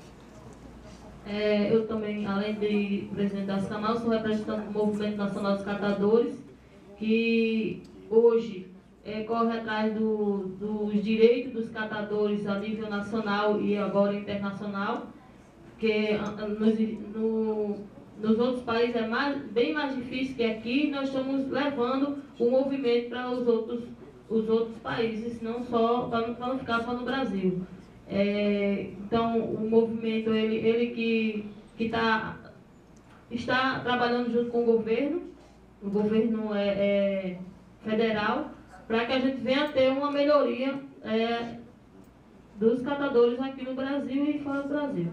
É, eu também, além de presidente da SCAMAL, sou representante do Movimento Nacional dos Catadores, que hoje é, corre atrás do, dos direitos dos catadores a nível nacional e agora internacional, porque nos, no, nos outros países é mais, bem mais difícil que aqui. Nós estamos levando o movimento para os outros, os outros países, não só para não, não ficar só no Brasil. É, então, o movimento, ele, ele que, que tá, está trabalhando junto com o governo, o governo é, é federal, para que a gente venha ter uma melhoria é, dos catadores aqui no Brasil e fora do Brasil.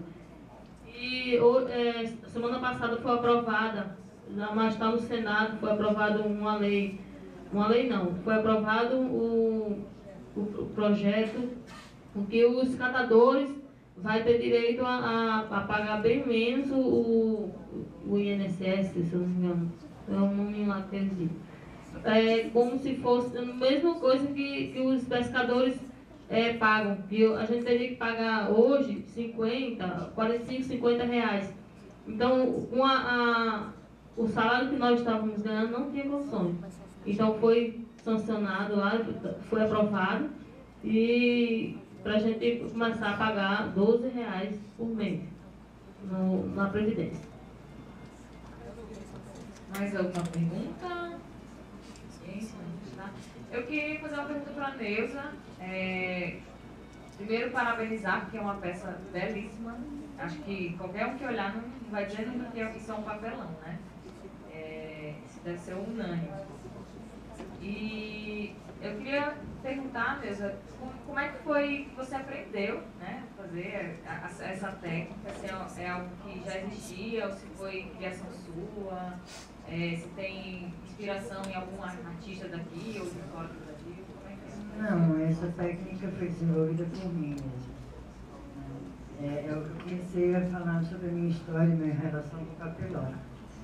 E é, semana passada foi aprovada, mas está no Senado, foi aprovada uma lei, uma lei não, foi aprovado o, o, o projeto em que os catadores vão ter direito a, a, a pagar bem menos o, o I N S S, se eu não me engano, é um nome lá que eles dizem. É como se fosse a mesma coisa que, que os pescadores é, pagam, que a gente teria que pagar hoje cinquenta, quarenta e cinco, cinquenta reais. Então, com a, a, o salário que nós estávamos ganhando não tinha condições. Então, foi sancionado lá, foi aprovado, e para a gente começar a pagar doze reais por mês no, na Previdência. Mais alguma pergunta? Eu queria fazer uma pergunta para a Neuza. É, primeiro, parabenizar, porque é uma peça belíssima. Acho que qualquer um que olhar não vai dizer nunca que isso é um papelão, né? É, isso deve ser unânime. E eu queria perguntar, Neuza, como é que foi que você aprendeu, né, a fazer a, a, essa técnica? Se é, é algo que já existia ou se foi criação sua? É, se tem inspiração em algum artista daqui ou de fora do Brasil? Como é que é? Não, essa técnica foi desenvolvida por mim mesmo. É, eu comecei a falar sobre a minha história e minha relação com o papelão.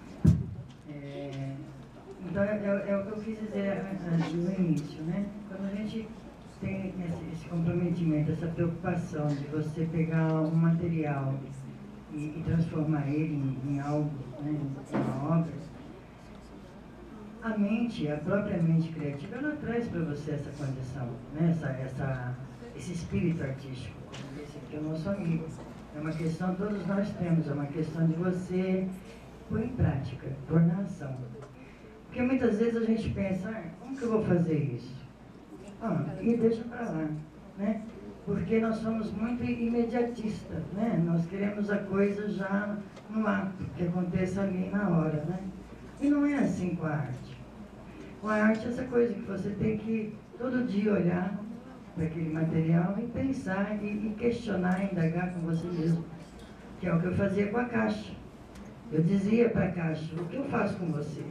É, então, é o que eu quis dizer no início, né? Quando a gente tem esse, esse comprometimento, essa preocupação de você pegar um material e, e transformar ele em, em algo, né, em uma obra, a mente, a própria mente criativa, ela traz para você essa condição, né? essa, essa, esse espírito artístico, como esse aqui é o nosso amigo. É uma questão, todos nós temos, é uma questão de você pôr em prática, pôr na ação. Porque muitas vezes a gente pensa, ah, como que eu vou fazer isso? Ah, e deixa para lá, né? Porque nós somos muito imediatistas, né? Nós queremos a coisa já no ato, que aconteça ali na hora, né? E não é assim com a arte. Com a arte é essa coisa que você tem que todo dia olhar para aquele material e pensar e, e questionar, indagar com você mesmo. Que é o que eu fazia com a caixa. Eu dizia para a caixa, o que eu faço com você?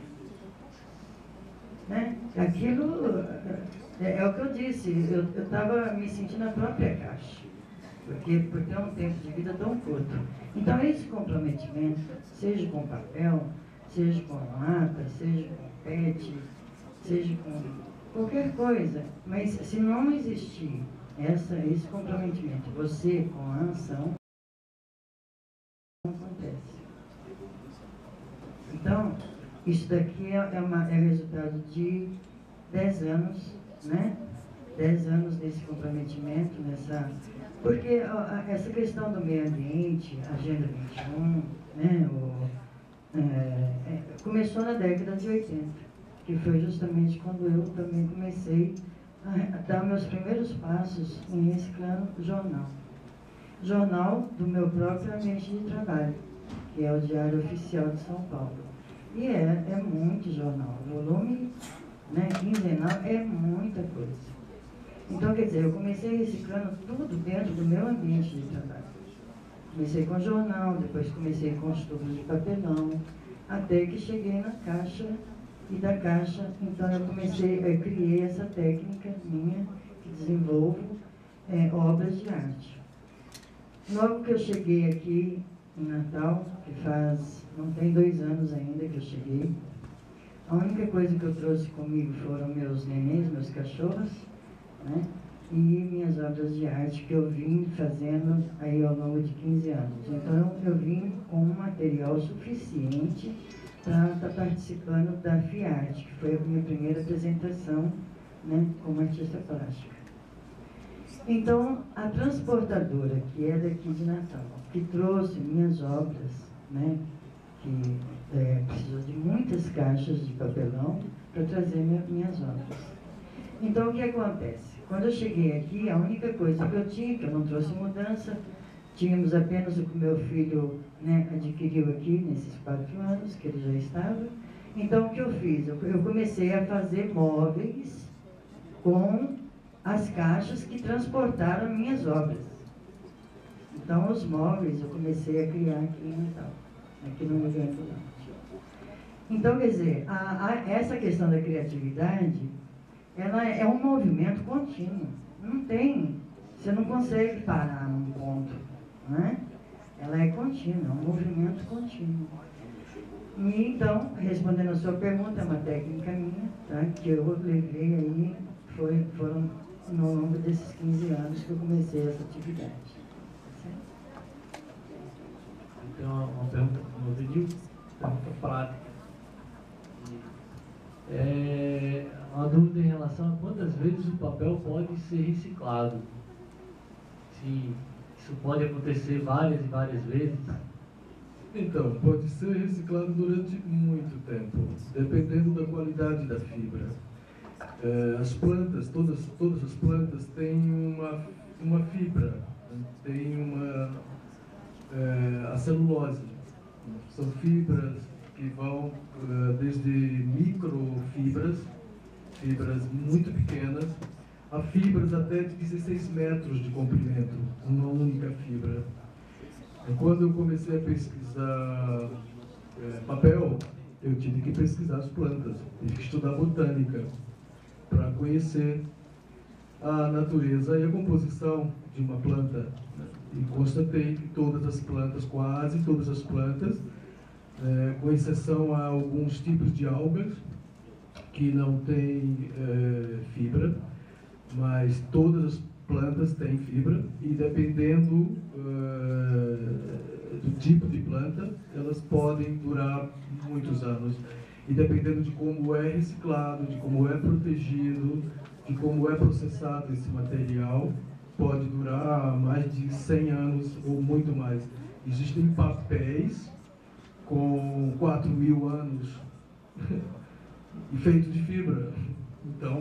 Né? Aquilo é, é o que eu disse, eu estava me sentindo a própria caixa. Porque, porque é um tempo de vida tão curto. Então esse comprometimento, seja com papel, seja com lata, seja com pet, seja com qualquer coisa, mas se não existir essa, esse comprometimento, você com a ação, não acontece. Então, isso daqui é, uma, é resultado de dez anos, né? dez anos desse comprometimento, nessa... Porque ó, essa questão do meio ambiente, Agenda vinte e um, né? O, é, é, começou na década de oitenta, que foi justamente quando eu também comecei a, a dar meus primeiros passos em reciclando jornal. Jornal do meu próprio ambiente de trabalho, que é o Diário Oficial de São Paulo. E é, é muito jornal, volume, né, quinzenal é muita coisa. Então, quer dizer, eu comecei reciclando tudo dentro do meu ambiente de trabalho. Comecei com jornal, depois comecei com os tubos de papelão, até que cheguei na caixa, e da caixa, então eu comecei, eu criei essa técnica minha, que desenvolvo é, obras de arte. Logo que eu cheguei aqui em Natal, que faz, não tem dois anos ainda que eu cheguei, a única coisa que eu trouxe comigo foram meus nenéns, meus cachorros, né? E minhas obras de arte que eu vim fazendo aí ao longo de quinze anos. Então eu vim com um material suficiente para estar participando da FIART, que foi a minha primeira apresentação, né, como artista plástica. Então, a transportadora, que é daqui de Natal, que trouxe minhas obras, né, que é, precisou de muitas caixas de papelão para trazer minha, minhas obras. Então, o que acontece? Quando eu cheguei aqui, a única coisa que eu tinha, que eu não trouxe mudança, tínhamos apenas o que meu filho, né, adquiriu aqui nesses quatro anos, que ele já estava. Então, o que eu fiz? Eu, eu comecei a fazer móveis com as caixas que transportaram minhas obras. Então, os móveis eu comecei a criar aqui em Natal, aqui no Rio Grande do Norte. Então, quer dizer, a, a, essa questão da criatividade, ela é um movimento contínuo. Não tem, você não consegue parar num ponto, né? Ela é contínua, é um movimento contínuo. E então, respondendo a sua pergunta, é uma técnica minha, tá? Que eu levei aí, foi, foram no longo desses quinze anos que eu comecei essa atividade. Tem uma, uma pergunta no vídeo, pergunta prática. É, uma dúvida em relação a quantas vezes o papel pode ser reciclado. Se isso pode acontecer várias e várias vezes. Então, pode ser reciclado durante muito tempo, dependendo da qualidade da fibra. É, as plantas, todas, todas as plantas têm uma, uma fibra, tem uma, é, a celulose. São fibras que vão uh, desde microfibras, fibras muito pequenas, a fibras até de dezesseis metros de comprimento, uma única fibra. E quando eu comecei a pesquisar é, papel, eu tive que pesquisar as plantas, tive que estudar botânica para conhecer a natureza e a composição de uma planta. Né? E constatei que todas as plantas, quase todas as plantas, É, com exceção a alguns tipos de algas que não têm é, fibra, mas todas as plantas têm fibra e dependendo é, do tipo de planta, elas podem durar muitos anos. E dependendo de como é reciclado, de como é protegido, de como é processado esse material, pode durar mais de cem anos ou muito mais. Existem papéis com quatro mil anos e feito de fibra. Então,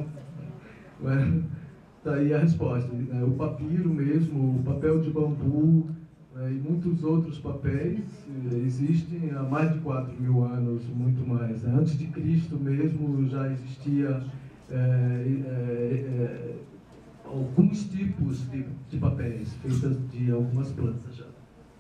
está aí a resposta. Né? O papiro mesmo, o papel de bambu, né, e muitos outros papéis eh, existem há mais de quatro mil anos, muito mais. Né? Antes de Cristo mesmo já existia é, é, é, alguns tipos de, de papéis feitos de algumas plantas já.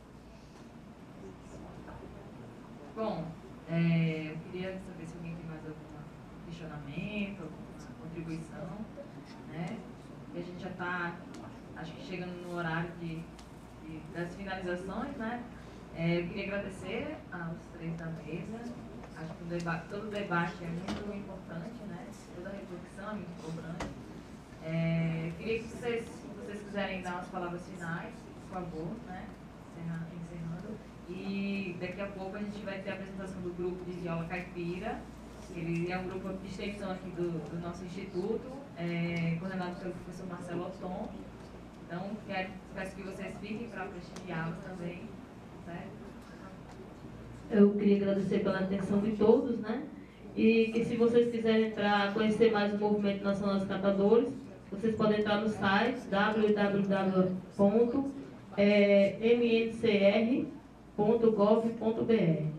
Bom, é, eu queria saber se alguém tem mais algum questionamento, alguma contribuição, né? E a gente já está, acho que chegando no horário de, de, das finalizações, né? É, eu queria agradecer aos três da mesa. Acho que o deba todo o debate é muito importante, né? Toda a reflexão é muito importante. É, eu queria que vocês, se vocês quiserem dar umas palavras finais, por favor, né? Encerrando. E daqui a pouco a gente vai ter a apresentação do grupo de viola caipira. Ele é um grupo de extensão aqui do, do nosso instituto, é, coordenado pelo professor Marcelo Otton. Então, quero, peço que vocês fiquem para prestigiá-los também, certo? Eu queria agradecer pela atenção de todos, né? E que se vocês quiserem entrar, conhecer mais o Movimento Nacional dos Catadores, vocês podem entrar no site w w w ponto m n c r ponto gov ponto b r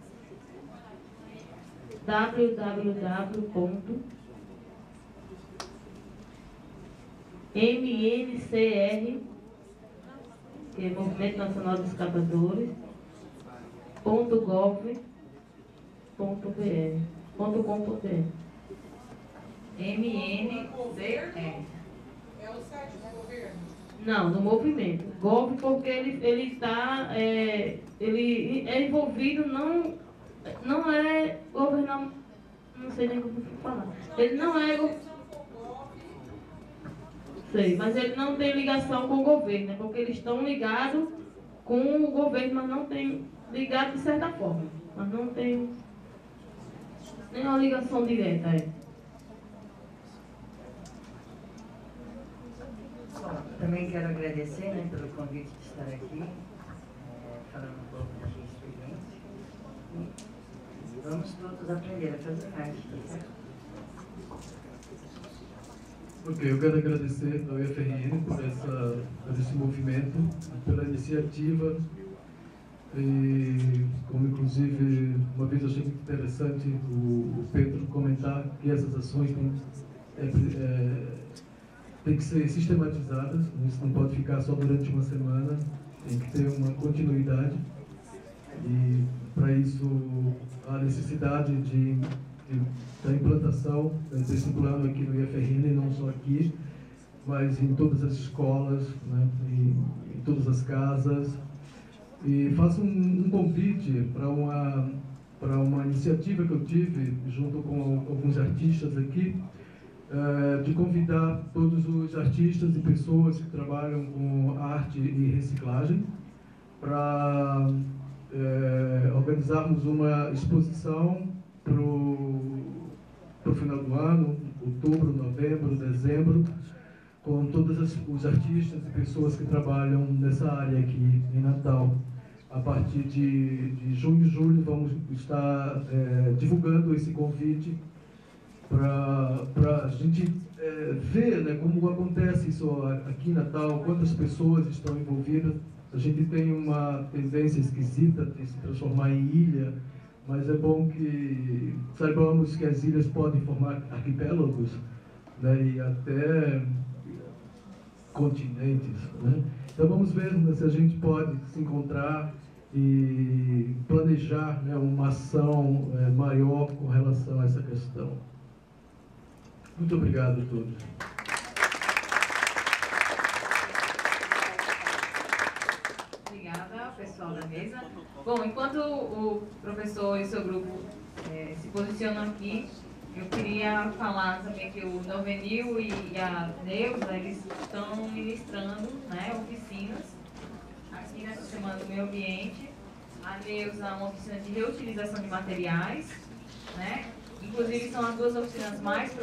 w w w ponto m n c r, que é Movimento Nacional dos Catadores, ponto gov ponto b r, ponto com ponto b r. M N C R. É o site do governo? Não, no movimento. Gov porque ele ele está é, ele é envolvido, não não é governamental, não sei nem como falar. Ele não é go... sei, mas ele não tem ligação com o governo, né? Porque eles estão ligados com o governo, mas não tem ligado de certa forma, mas não tem nenhuma ligação direta. É. Bom, também quero agradecer, né, pelo convite de estar aqui, é, falando um pouco da minha experiência. E vamos todos aprender a fazer arte, certo? Ok, eu quero agradecer ao I F R N por, essa, por esse movimento, pela iniciativa. E, como inclusive uma vez eu achei muito interessante o, o Pedro comentar que essas ações têm, é, é, têm que ser sistematizadas, isso não pode ficar só durante uma semana, tem que ter uma continuidade. E para isso há necessidade de, de, da implantação desse plano aqui no I F R N, não só aqui, mas em todas as escolas, né, em, em todas as casas. E faço um, um convite para uma, para uma iniciativa que eu tive junto com alguns artistas aqui, uh, de convidar todos os artistas e pessoas que trabalham com arte e reciclagem para uh, organizarmos uma exposição para o final do ano, outubro, novembro, dezembro, com todos os artistas e pessoas que trabalham nessa área aqui em Natal. A partir de, de junho e julho vamos estar é, divulgando esse convite para a gente é, ver, né, como acontece isso aqui em Natal, quantas pessoas estão envolvidas. A gente tem uma tendência esquisita de se transformar em ilha, mas é bom que saibamos que as ilhas podem formar arquipélagos, né, e até continentes, né? Então vamos ver, né, se a gente pode se encontrar e planejar, né, uma ação é, maior com relação a essa questão. Muito obrigado a todos. Obrigada, pessoal da mesa. Bom, enquanto o professor e seu grupo é, se posicionam aqui, eu queria falar também que o Novenil e a Neuza, eles estão ministrando, né, oficinas aqui nessa Semana do Meio Ambiente. A Neuza, uma oficina de reutilização de materiais, né? Inclusive são as duas oficinas mais...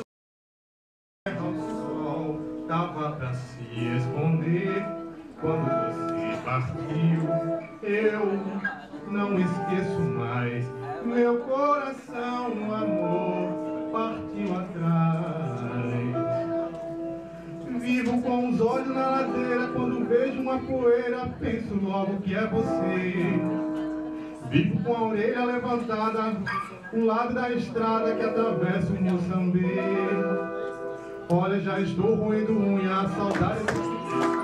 O sol tava pra se esconder quando você partiu. Eu não esqueço mais, meu coração, amor, partiu atrás. Vivo com os olhos na ladeira quando vejo uma poeira, penso logo que é você. Vivo com a orelha levantada, um lado da estrada que atravessa o Moçambique. Olha, já estou roendo unha, a saudade do que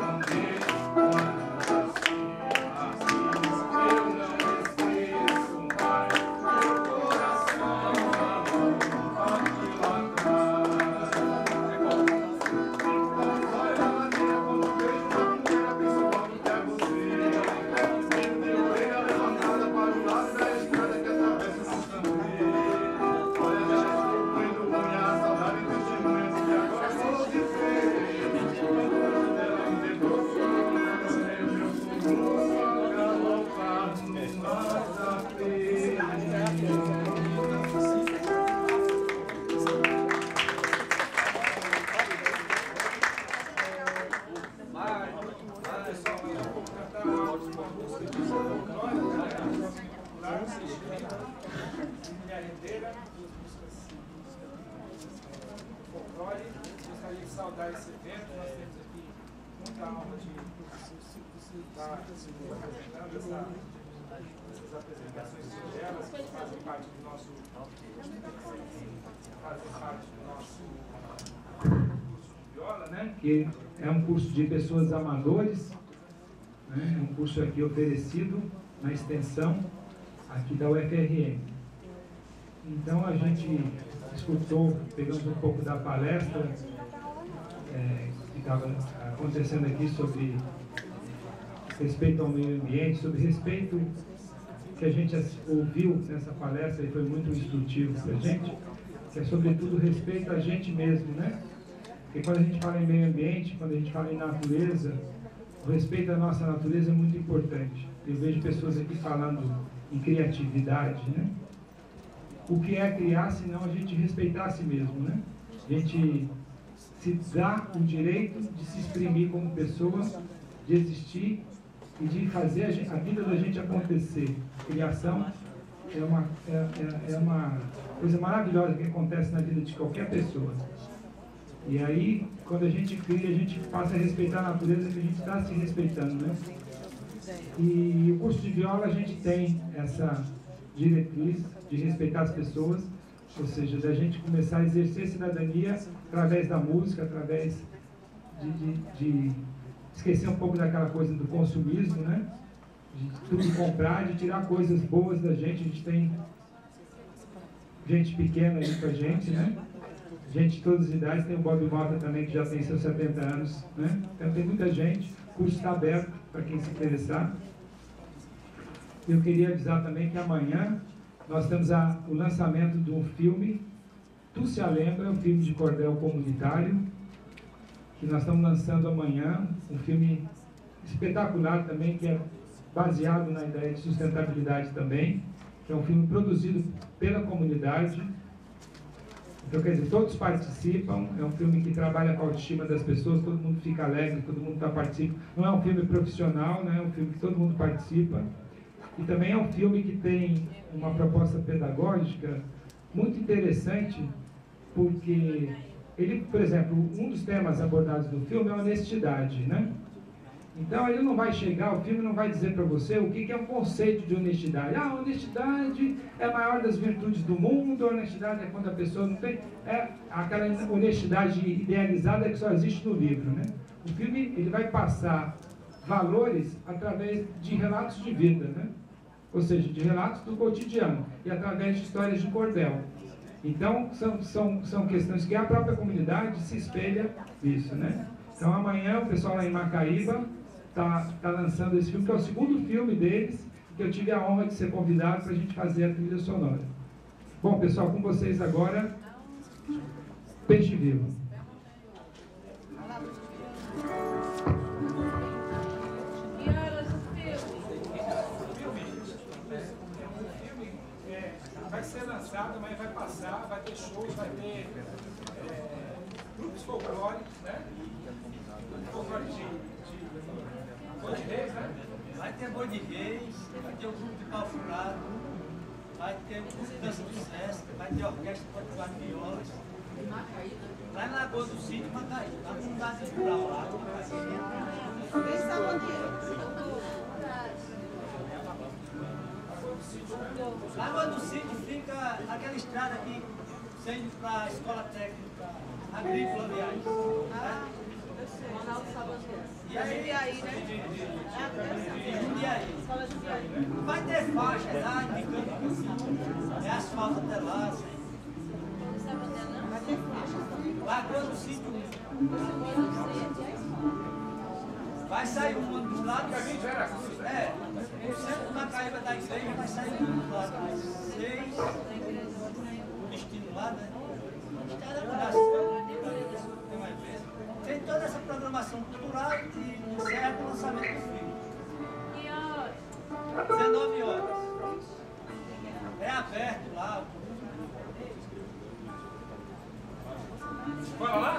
gostaria de saudar esse evento. Nós temos aqui muita alma de estar apresentando essa, essas apresentações singelas que fazem parte do nosso fazem parte do nosso curso de viola, né? Que é um curso de pessoas amadores, né? É um curso aqui oferecido na extensão aqui da U F R N. Então a gente escutou, pegamos um pouco da palestra é, que estava acontecendo aqui sobre respeito ao meio ambiente, sobre respeito que a gente ouviu nessa palestra e foi muito instrutivo para a gente, que é sobretudo respeito a gente mesmo, né? Porque quando a gente fala em meio ambiente, quando a gente fala em natureza, o respeito à nossa natureza é muito importante. Eu vejo pessoas aqui falando em criatividade, né? O que é criar, senão a gente respeitar a si mesmo, né? A gente se dá o direito de se exprimir como pessoa, de existir e de fazer a, gente, a vida da gente acontecer. Criação é uma, é, é, é uma coisa maravilhosa que acontece na vida de qualquer pessoa. E aí, quando a gente cria, a gente passa a respeitar a natureza, que a gente está se respeitando, né? E o curso de viola, a gente tem essa diretriz de respeitar as pessoas, ou seja, da gente começar a exercer cidadania através da música, através de, de, de esquecer um pouco daquela coisa do consumismo, né? De tudo comprar, de tirar coisas boas da gente. A gente tem gente pequena aí com a gente, né? Gente de todas as idades, tem o Bob Mota também, que já tem seus setenta anos, né? Então tem muita gente, o curso está aberto para quem se interessar. Eu queria avisar também que amanhã nós temos a, o lançamento de um filme, Tu Se A Lembra, um filme de cordel comunitário, que nós estamos lançando amanhã, um filme espetacular também, que é baseado na ideia de sustentabilidade também, que é um filme produzido pela comunidade. Então, quer dizer, todos participam, é um filme que trabalha com a autoestima das pessoas, todo mundo fica alegre, todo mundo está participando. Não é um filme profissional, né? É um filme que todo mundo participa. E também é um filme que tem uma proposta pedagógica muito interessante, porque ele, por exemplo, um dos temas abordados no filme é a honestidade, né? Então ele não vai chegar, o filme não vai dizer para você o que é um conceito de honestidade. Ah, a honestidade é a maior das virtudes do mundo, a honestidade é quando a pessoa não tem... É aquela honestidade idealizada que só existe no livro, né? O filme, ele vai passar valores através de relatos de vida, né? Ou seja, de relatos do cotidiano e através de histórias de cordel. Então, são, são, são questões que a própria comunidade se espelha nisso, né? Então, amanhã, o pessoal lá em Macaíba está tá lançando esse filme, que é o segundo filme deles, que eu tive a honra de ser convidado para a gente fazer a trilha sonora. Bom, pessoal, com vocês agora, Peixe Vivo. Vai ser lançado, mas vai passar, vai ter shows, vai ter é, grupos folclóricos, né? Folclore de, de Boi de Reis, né? Vai ter Boi de Reis, vai ter o grupo de pau furado, vai ter o grupo de dança do Sesc, vai ter a orquestra popular de violas. Lá na Lagoa do Sítio, Macaíba, lá no lugar de rural lá, Macaíba. Lá no sítio fica aquela estrada aqui, saindo para a escola técnica agrícola, aliás. Ah, eu sei. Ronaldo Salvador. E aí, Jundiaí, né? De Jundiaí. Escola Jundiaí. Vai ter faixa lá, indicando que é asfalto até lá, assim. Vai ter faixa. Lá no sítio. Vai sair um ônibus lá do centro. É, o centro da Macaíba da igreja vai sair um ônibus lá das seis. O destino lá, né? Tem toda essa programação cultural e encerra com o lançamento do filme. Que horas? dezenove horas. É aberto lá. Bora lá?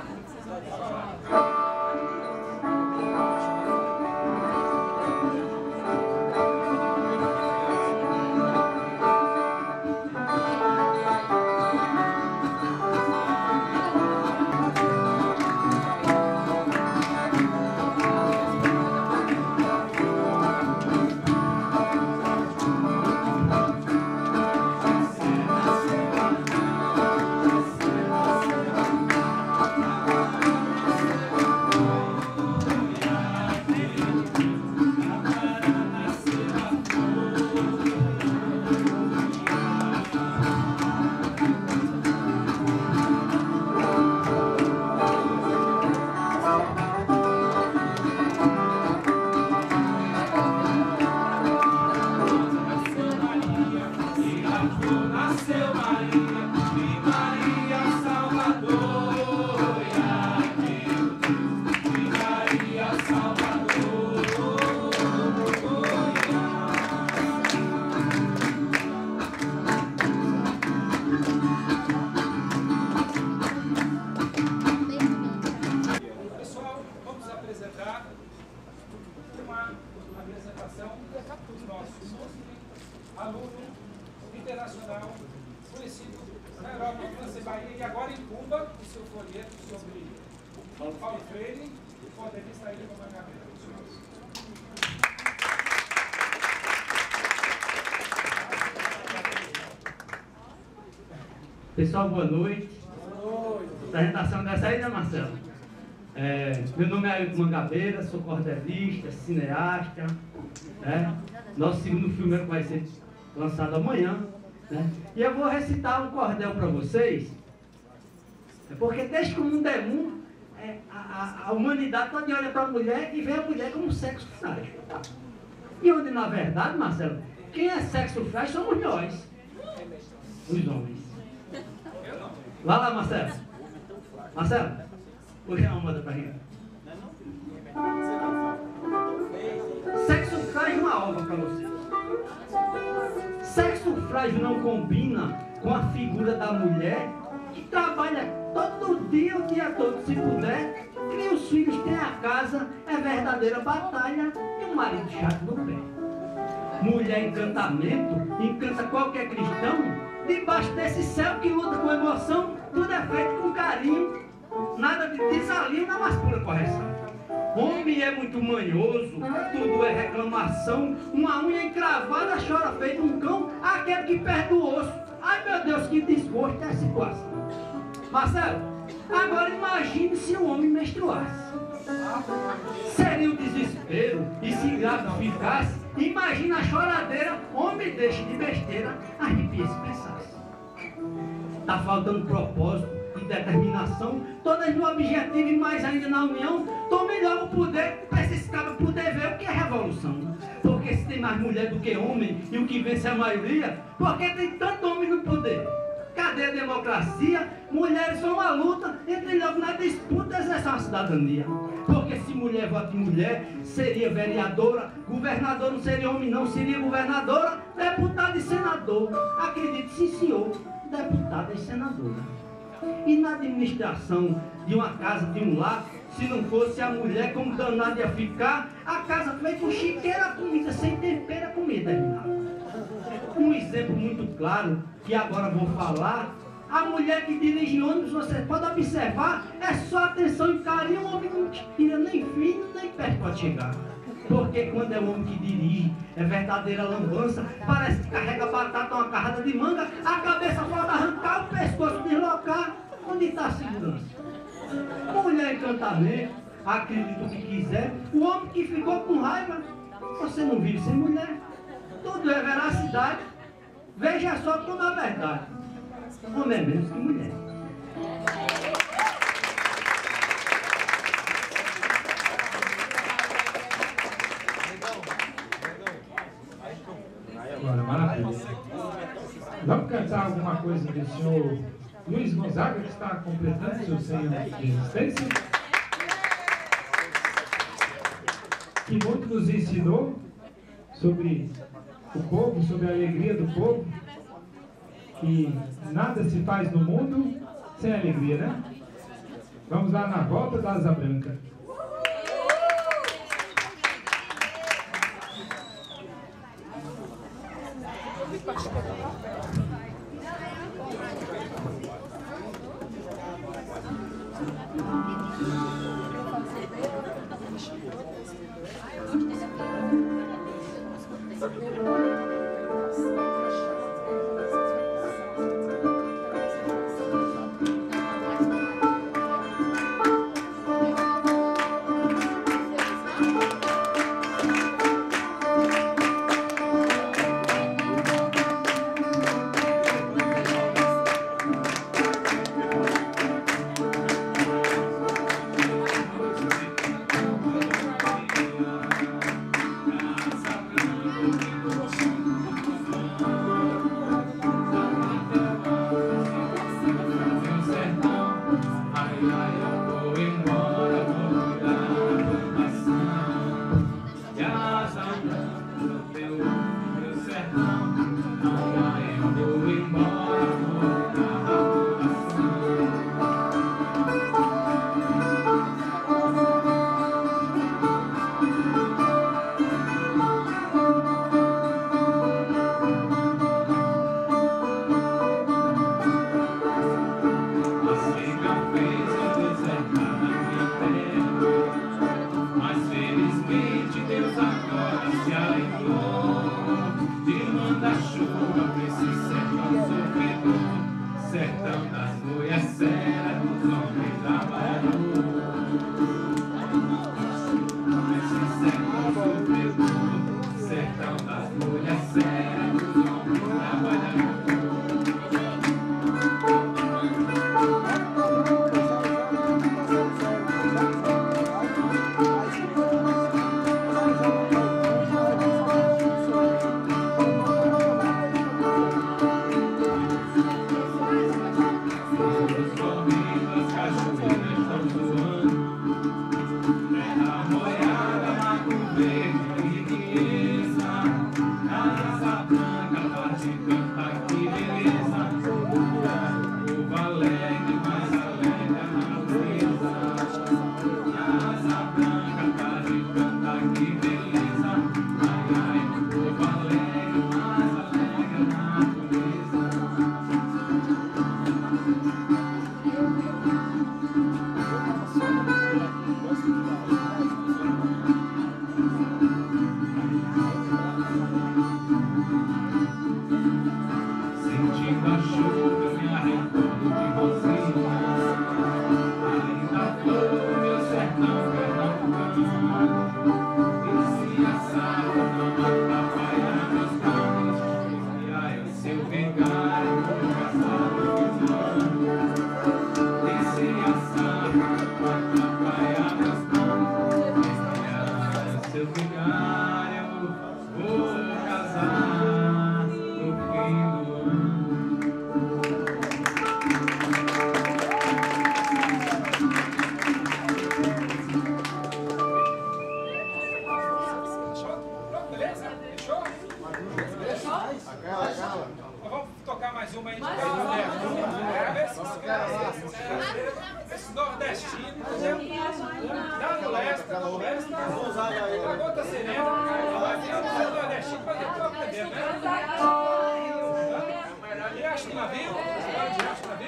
Pessoal, boa noite. Apresentação dessa aí, né, Marcelo? É, meu nome é Ailton Mangabeira, sou cordelista, cineasta. Né? Nosso segundo filme vai ser lançado amanhã. Né? E eu vou recitar um cordel para vocês, porque desde que o mundo é mundo, é, a, a, a humanidade toda olha para a mulher e vê a mulher como sexo frágil. E onde, na verdade, Marcelo, quem é sexo frágil somos nós, os homens. Vai lá, Marcelo. Marcelo, hoje é uma moda pra gente. Sexo frágil é uma obra pra você. Sexo frágil não combina com a figura da mulher que trabalha todo dia, o dia todo, se puder, cria os filhos, tem a casa, é verdadeira batalha e um marido chato no pé. Mulher encantamento, encanta qualquer cristão. Debaixo desse céu que luta com emoção, tudo é feito com carinho, nada de desalinho na mais pura correção. Homem é muito manhoso, tudo é reclamação, uma unha encravada chora feito um cão, aquele que perde o osso. Ai meu Deus, que desgosto é a situação. Marcelo, agora imagine se o homem menstruasse. Seria o desespero, e se grávida ficasse, imagina a choradeira, homem deixa de besteira, arrepia esse pensasse. Tá faltando propósito e determinação, todas no objetivo e mais ainda na união, tome logo o poder, para esses cabos poder ver o que é revolução. Porque se tem mais mulher do que homem, e o que vence é a maioria, porque tem tanto homem no poder. Cadê a democracia? Mulheres são uma luta, entre logo na disputa exercer a cidadania. Porque se mulher vota em mulher, seria vereadora, governador não seria homem não, seria governadora, deputado e senador. Acredite, sim senhor, deputada e senadora. E na administração de uma casa, de um lar, se não fosse a mulher como danada ia ficar, a casa feita um chiqueiro, a comida sem tempero, a comida é nada. Um exemplo muito claro, que agora vou falar, A mulher que dirige ônibus, você pode observar, é só atenção e carinho, o homem não tira nem fino, nem perto para chegar. Porque quando é o homem que dirige, é verdadeira lambança, parece que carrega batata, uma carrada de manga, a cabeça pode arrancar, o pescoço deslocar. Onde está a segurança? Mulher encantamento, acredita o que quiser. O homem que ficou com raiva, você não vive sem mulher. Tudo é veracidade. Veja só como é verdade. Homem é menos que mulher. Agora, maravilha. Vamos cantar alguma coisa do senhor Luiz Gonzaga, que está completando seus cem anos de existência, que muito nos ensinou sobre o povo, sobre a alegria do povo, que nada se faz no mundo sem alegria, né? Vamos lá na volta da Asa Branca. Nordestino, viu?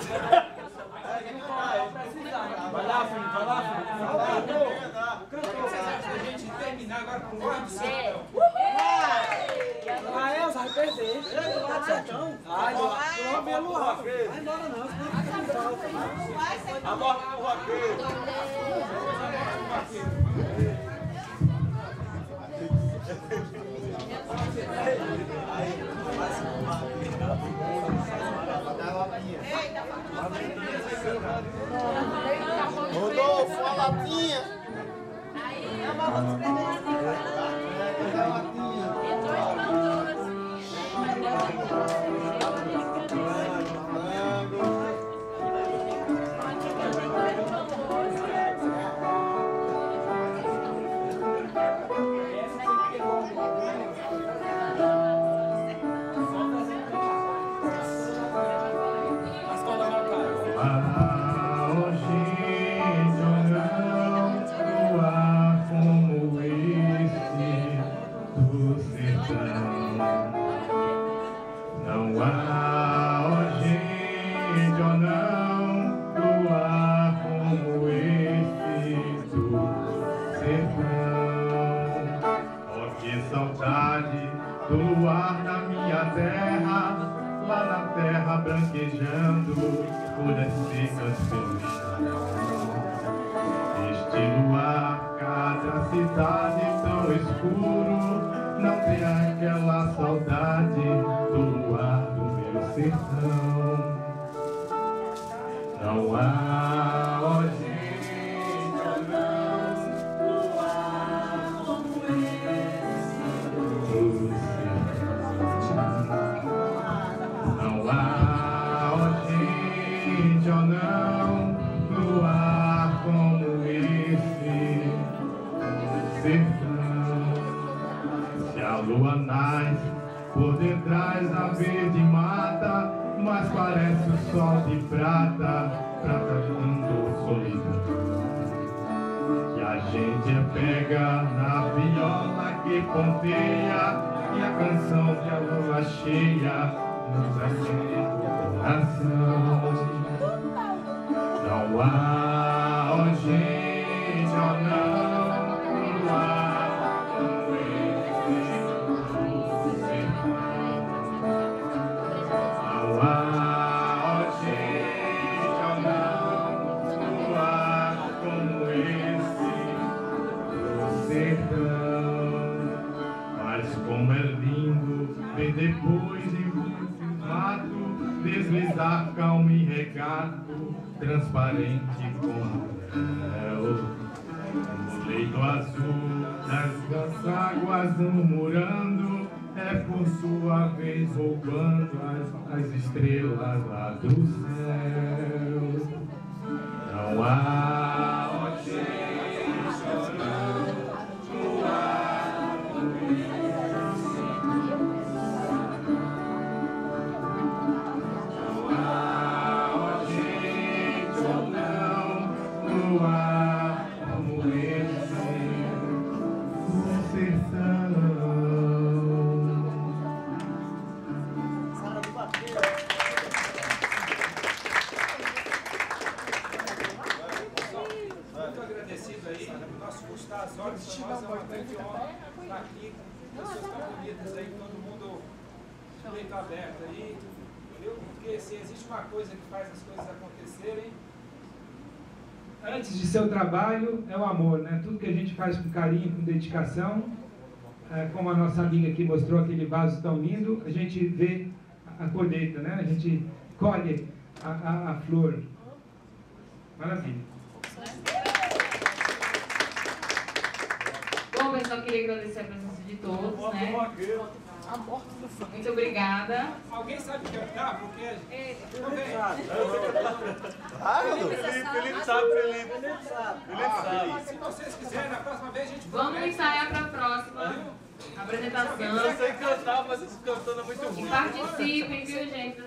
Vai lá, filho, vai lá, filho. Cantor, a gente terminar agora com o Guarda do Sertão. Ah, Elza, vai perder. Guarda do Sertão. Ai, não vai embora, vai embora não. A morte do roqueiro. Rodolfo, a latinha. Aí, eu vou escrever assim, a latinha. Entrou espantando assim. Do luar na minha terra, lá na terra branquejando, folhas secas pelo chão. Este luar, cada cidade tão escuro, não tem aquela saudade do luar do meu sertão. Não há hoje lua nasce por detrás da verde mata, mas parece o sol de prata, prata dando solidão. E a gente é pega na viola que ponteia, e a canção que a lua cheia nos acende o coração. Não há gente ou não, não há. Depois em muitos matos, deslizar calmo e regato, transparente como céu. O leito azul das águas murmurando, é por sua vez roubando as, as estrelas lá do céu. Não há oceano chorando no ar. Aberto aí, entendeu? Porque se existe uma coisa que faz as coisas acontecerem, antes de ser o trabalho, é o amor, né? Tudo que a gente faz com carinho, com dedicação, é, como a nossa amiga aqui mostrou aquele vaso tão lindo, a gente vê a colheita, né? A gente colhe a, a, a flor. Maravilha. Bom, pessoal, queria agradecer a presença de todos, né? Muito obrigada. Alguém sabe cantar? Porque... Felipe, Felipe sabe, Felipe. Felipe sabe. Felipe sabe. Se vocês quiserem, na próxima vez a gente... Vamos ensaiar para a próxima apresentação. Eu sei cantar, mas esse cantando é muito ruim. E participem, viu, gente?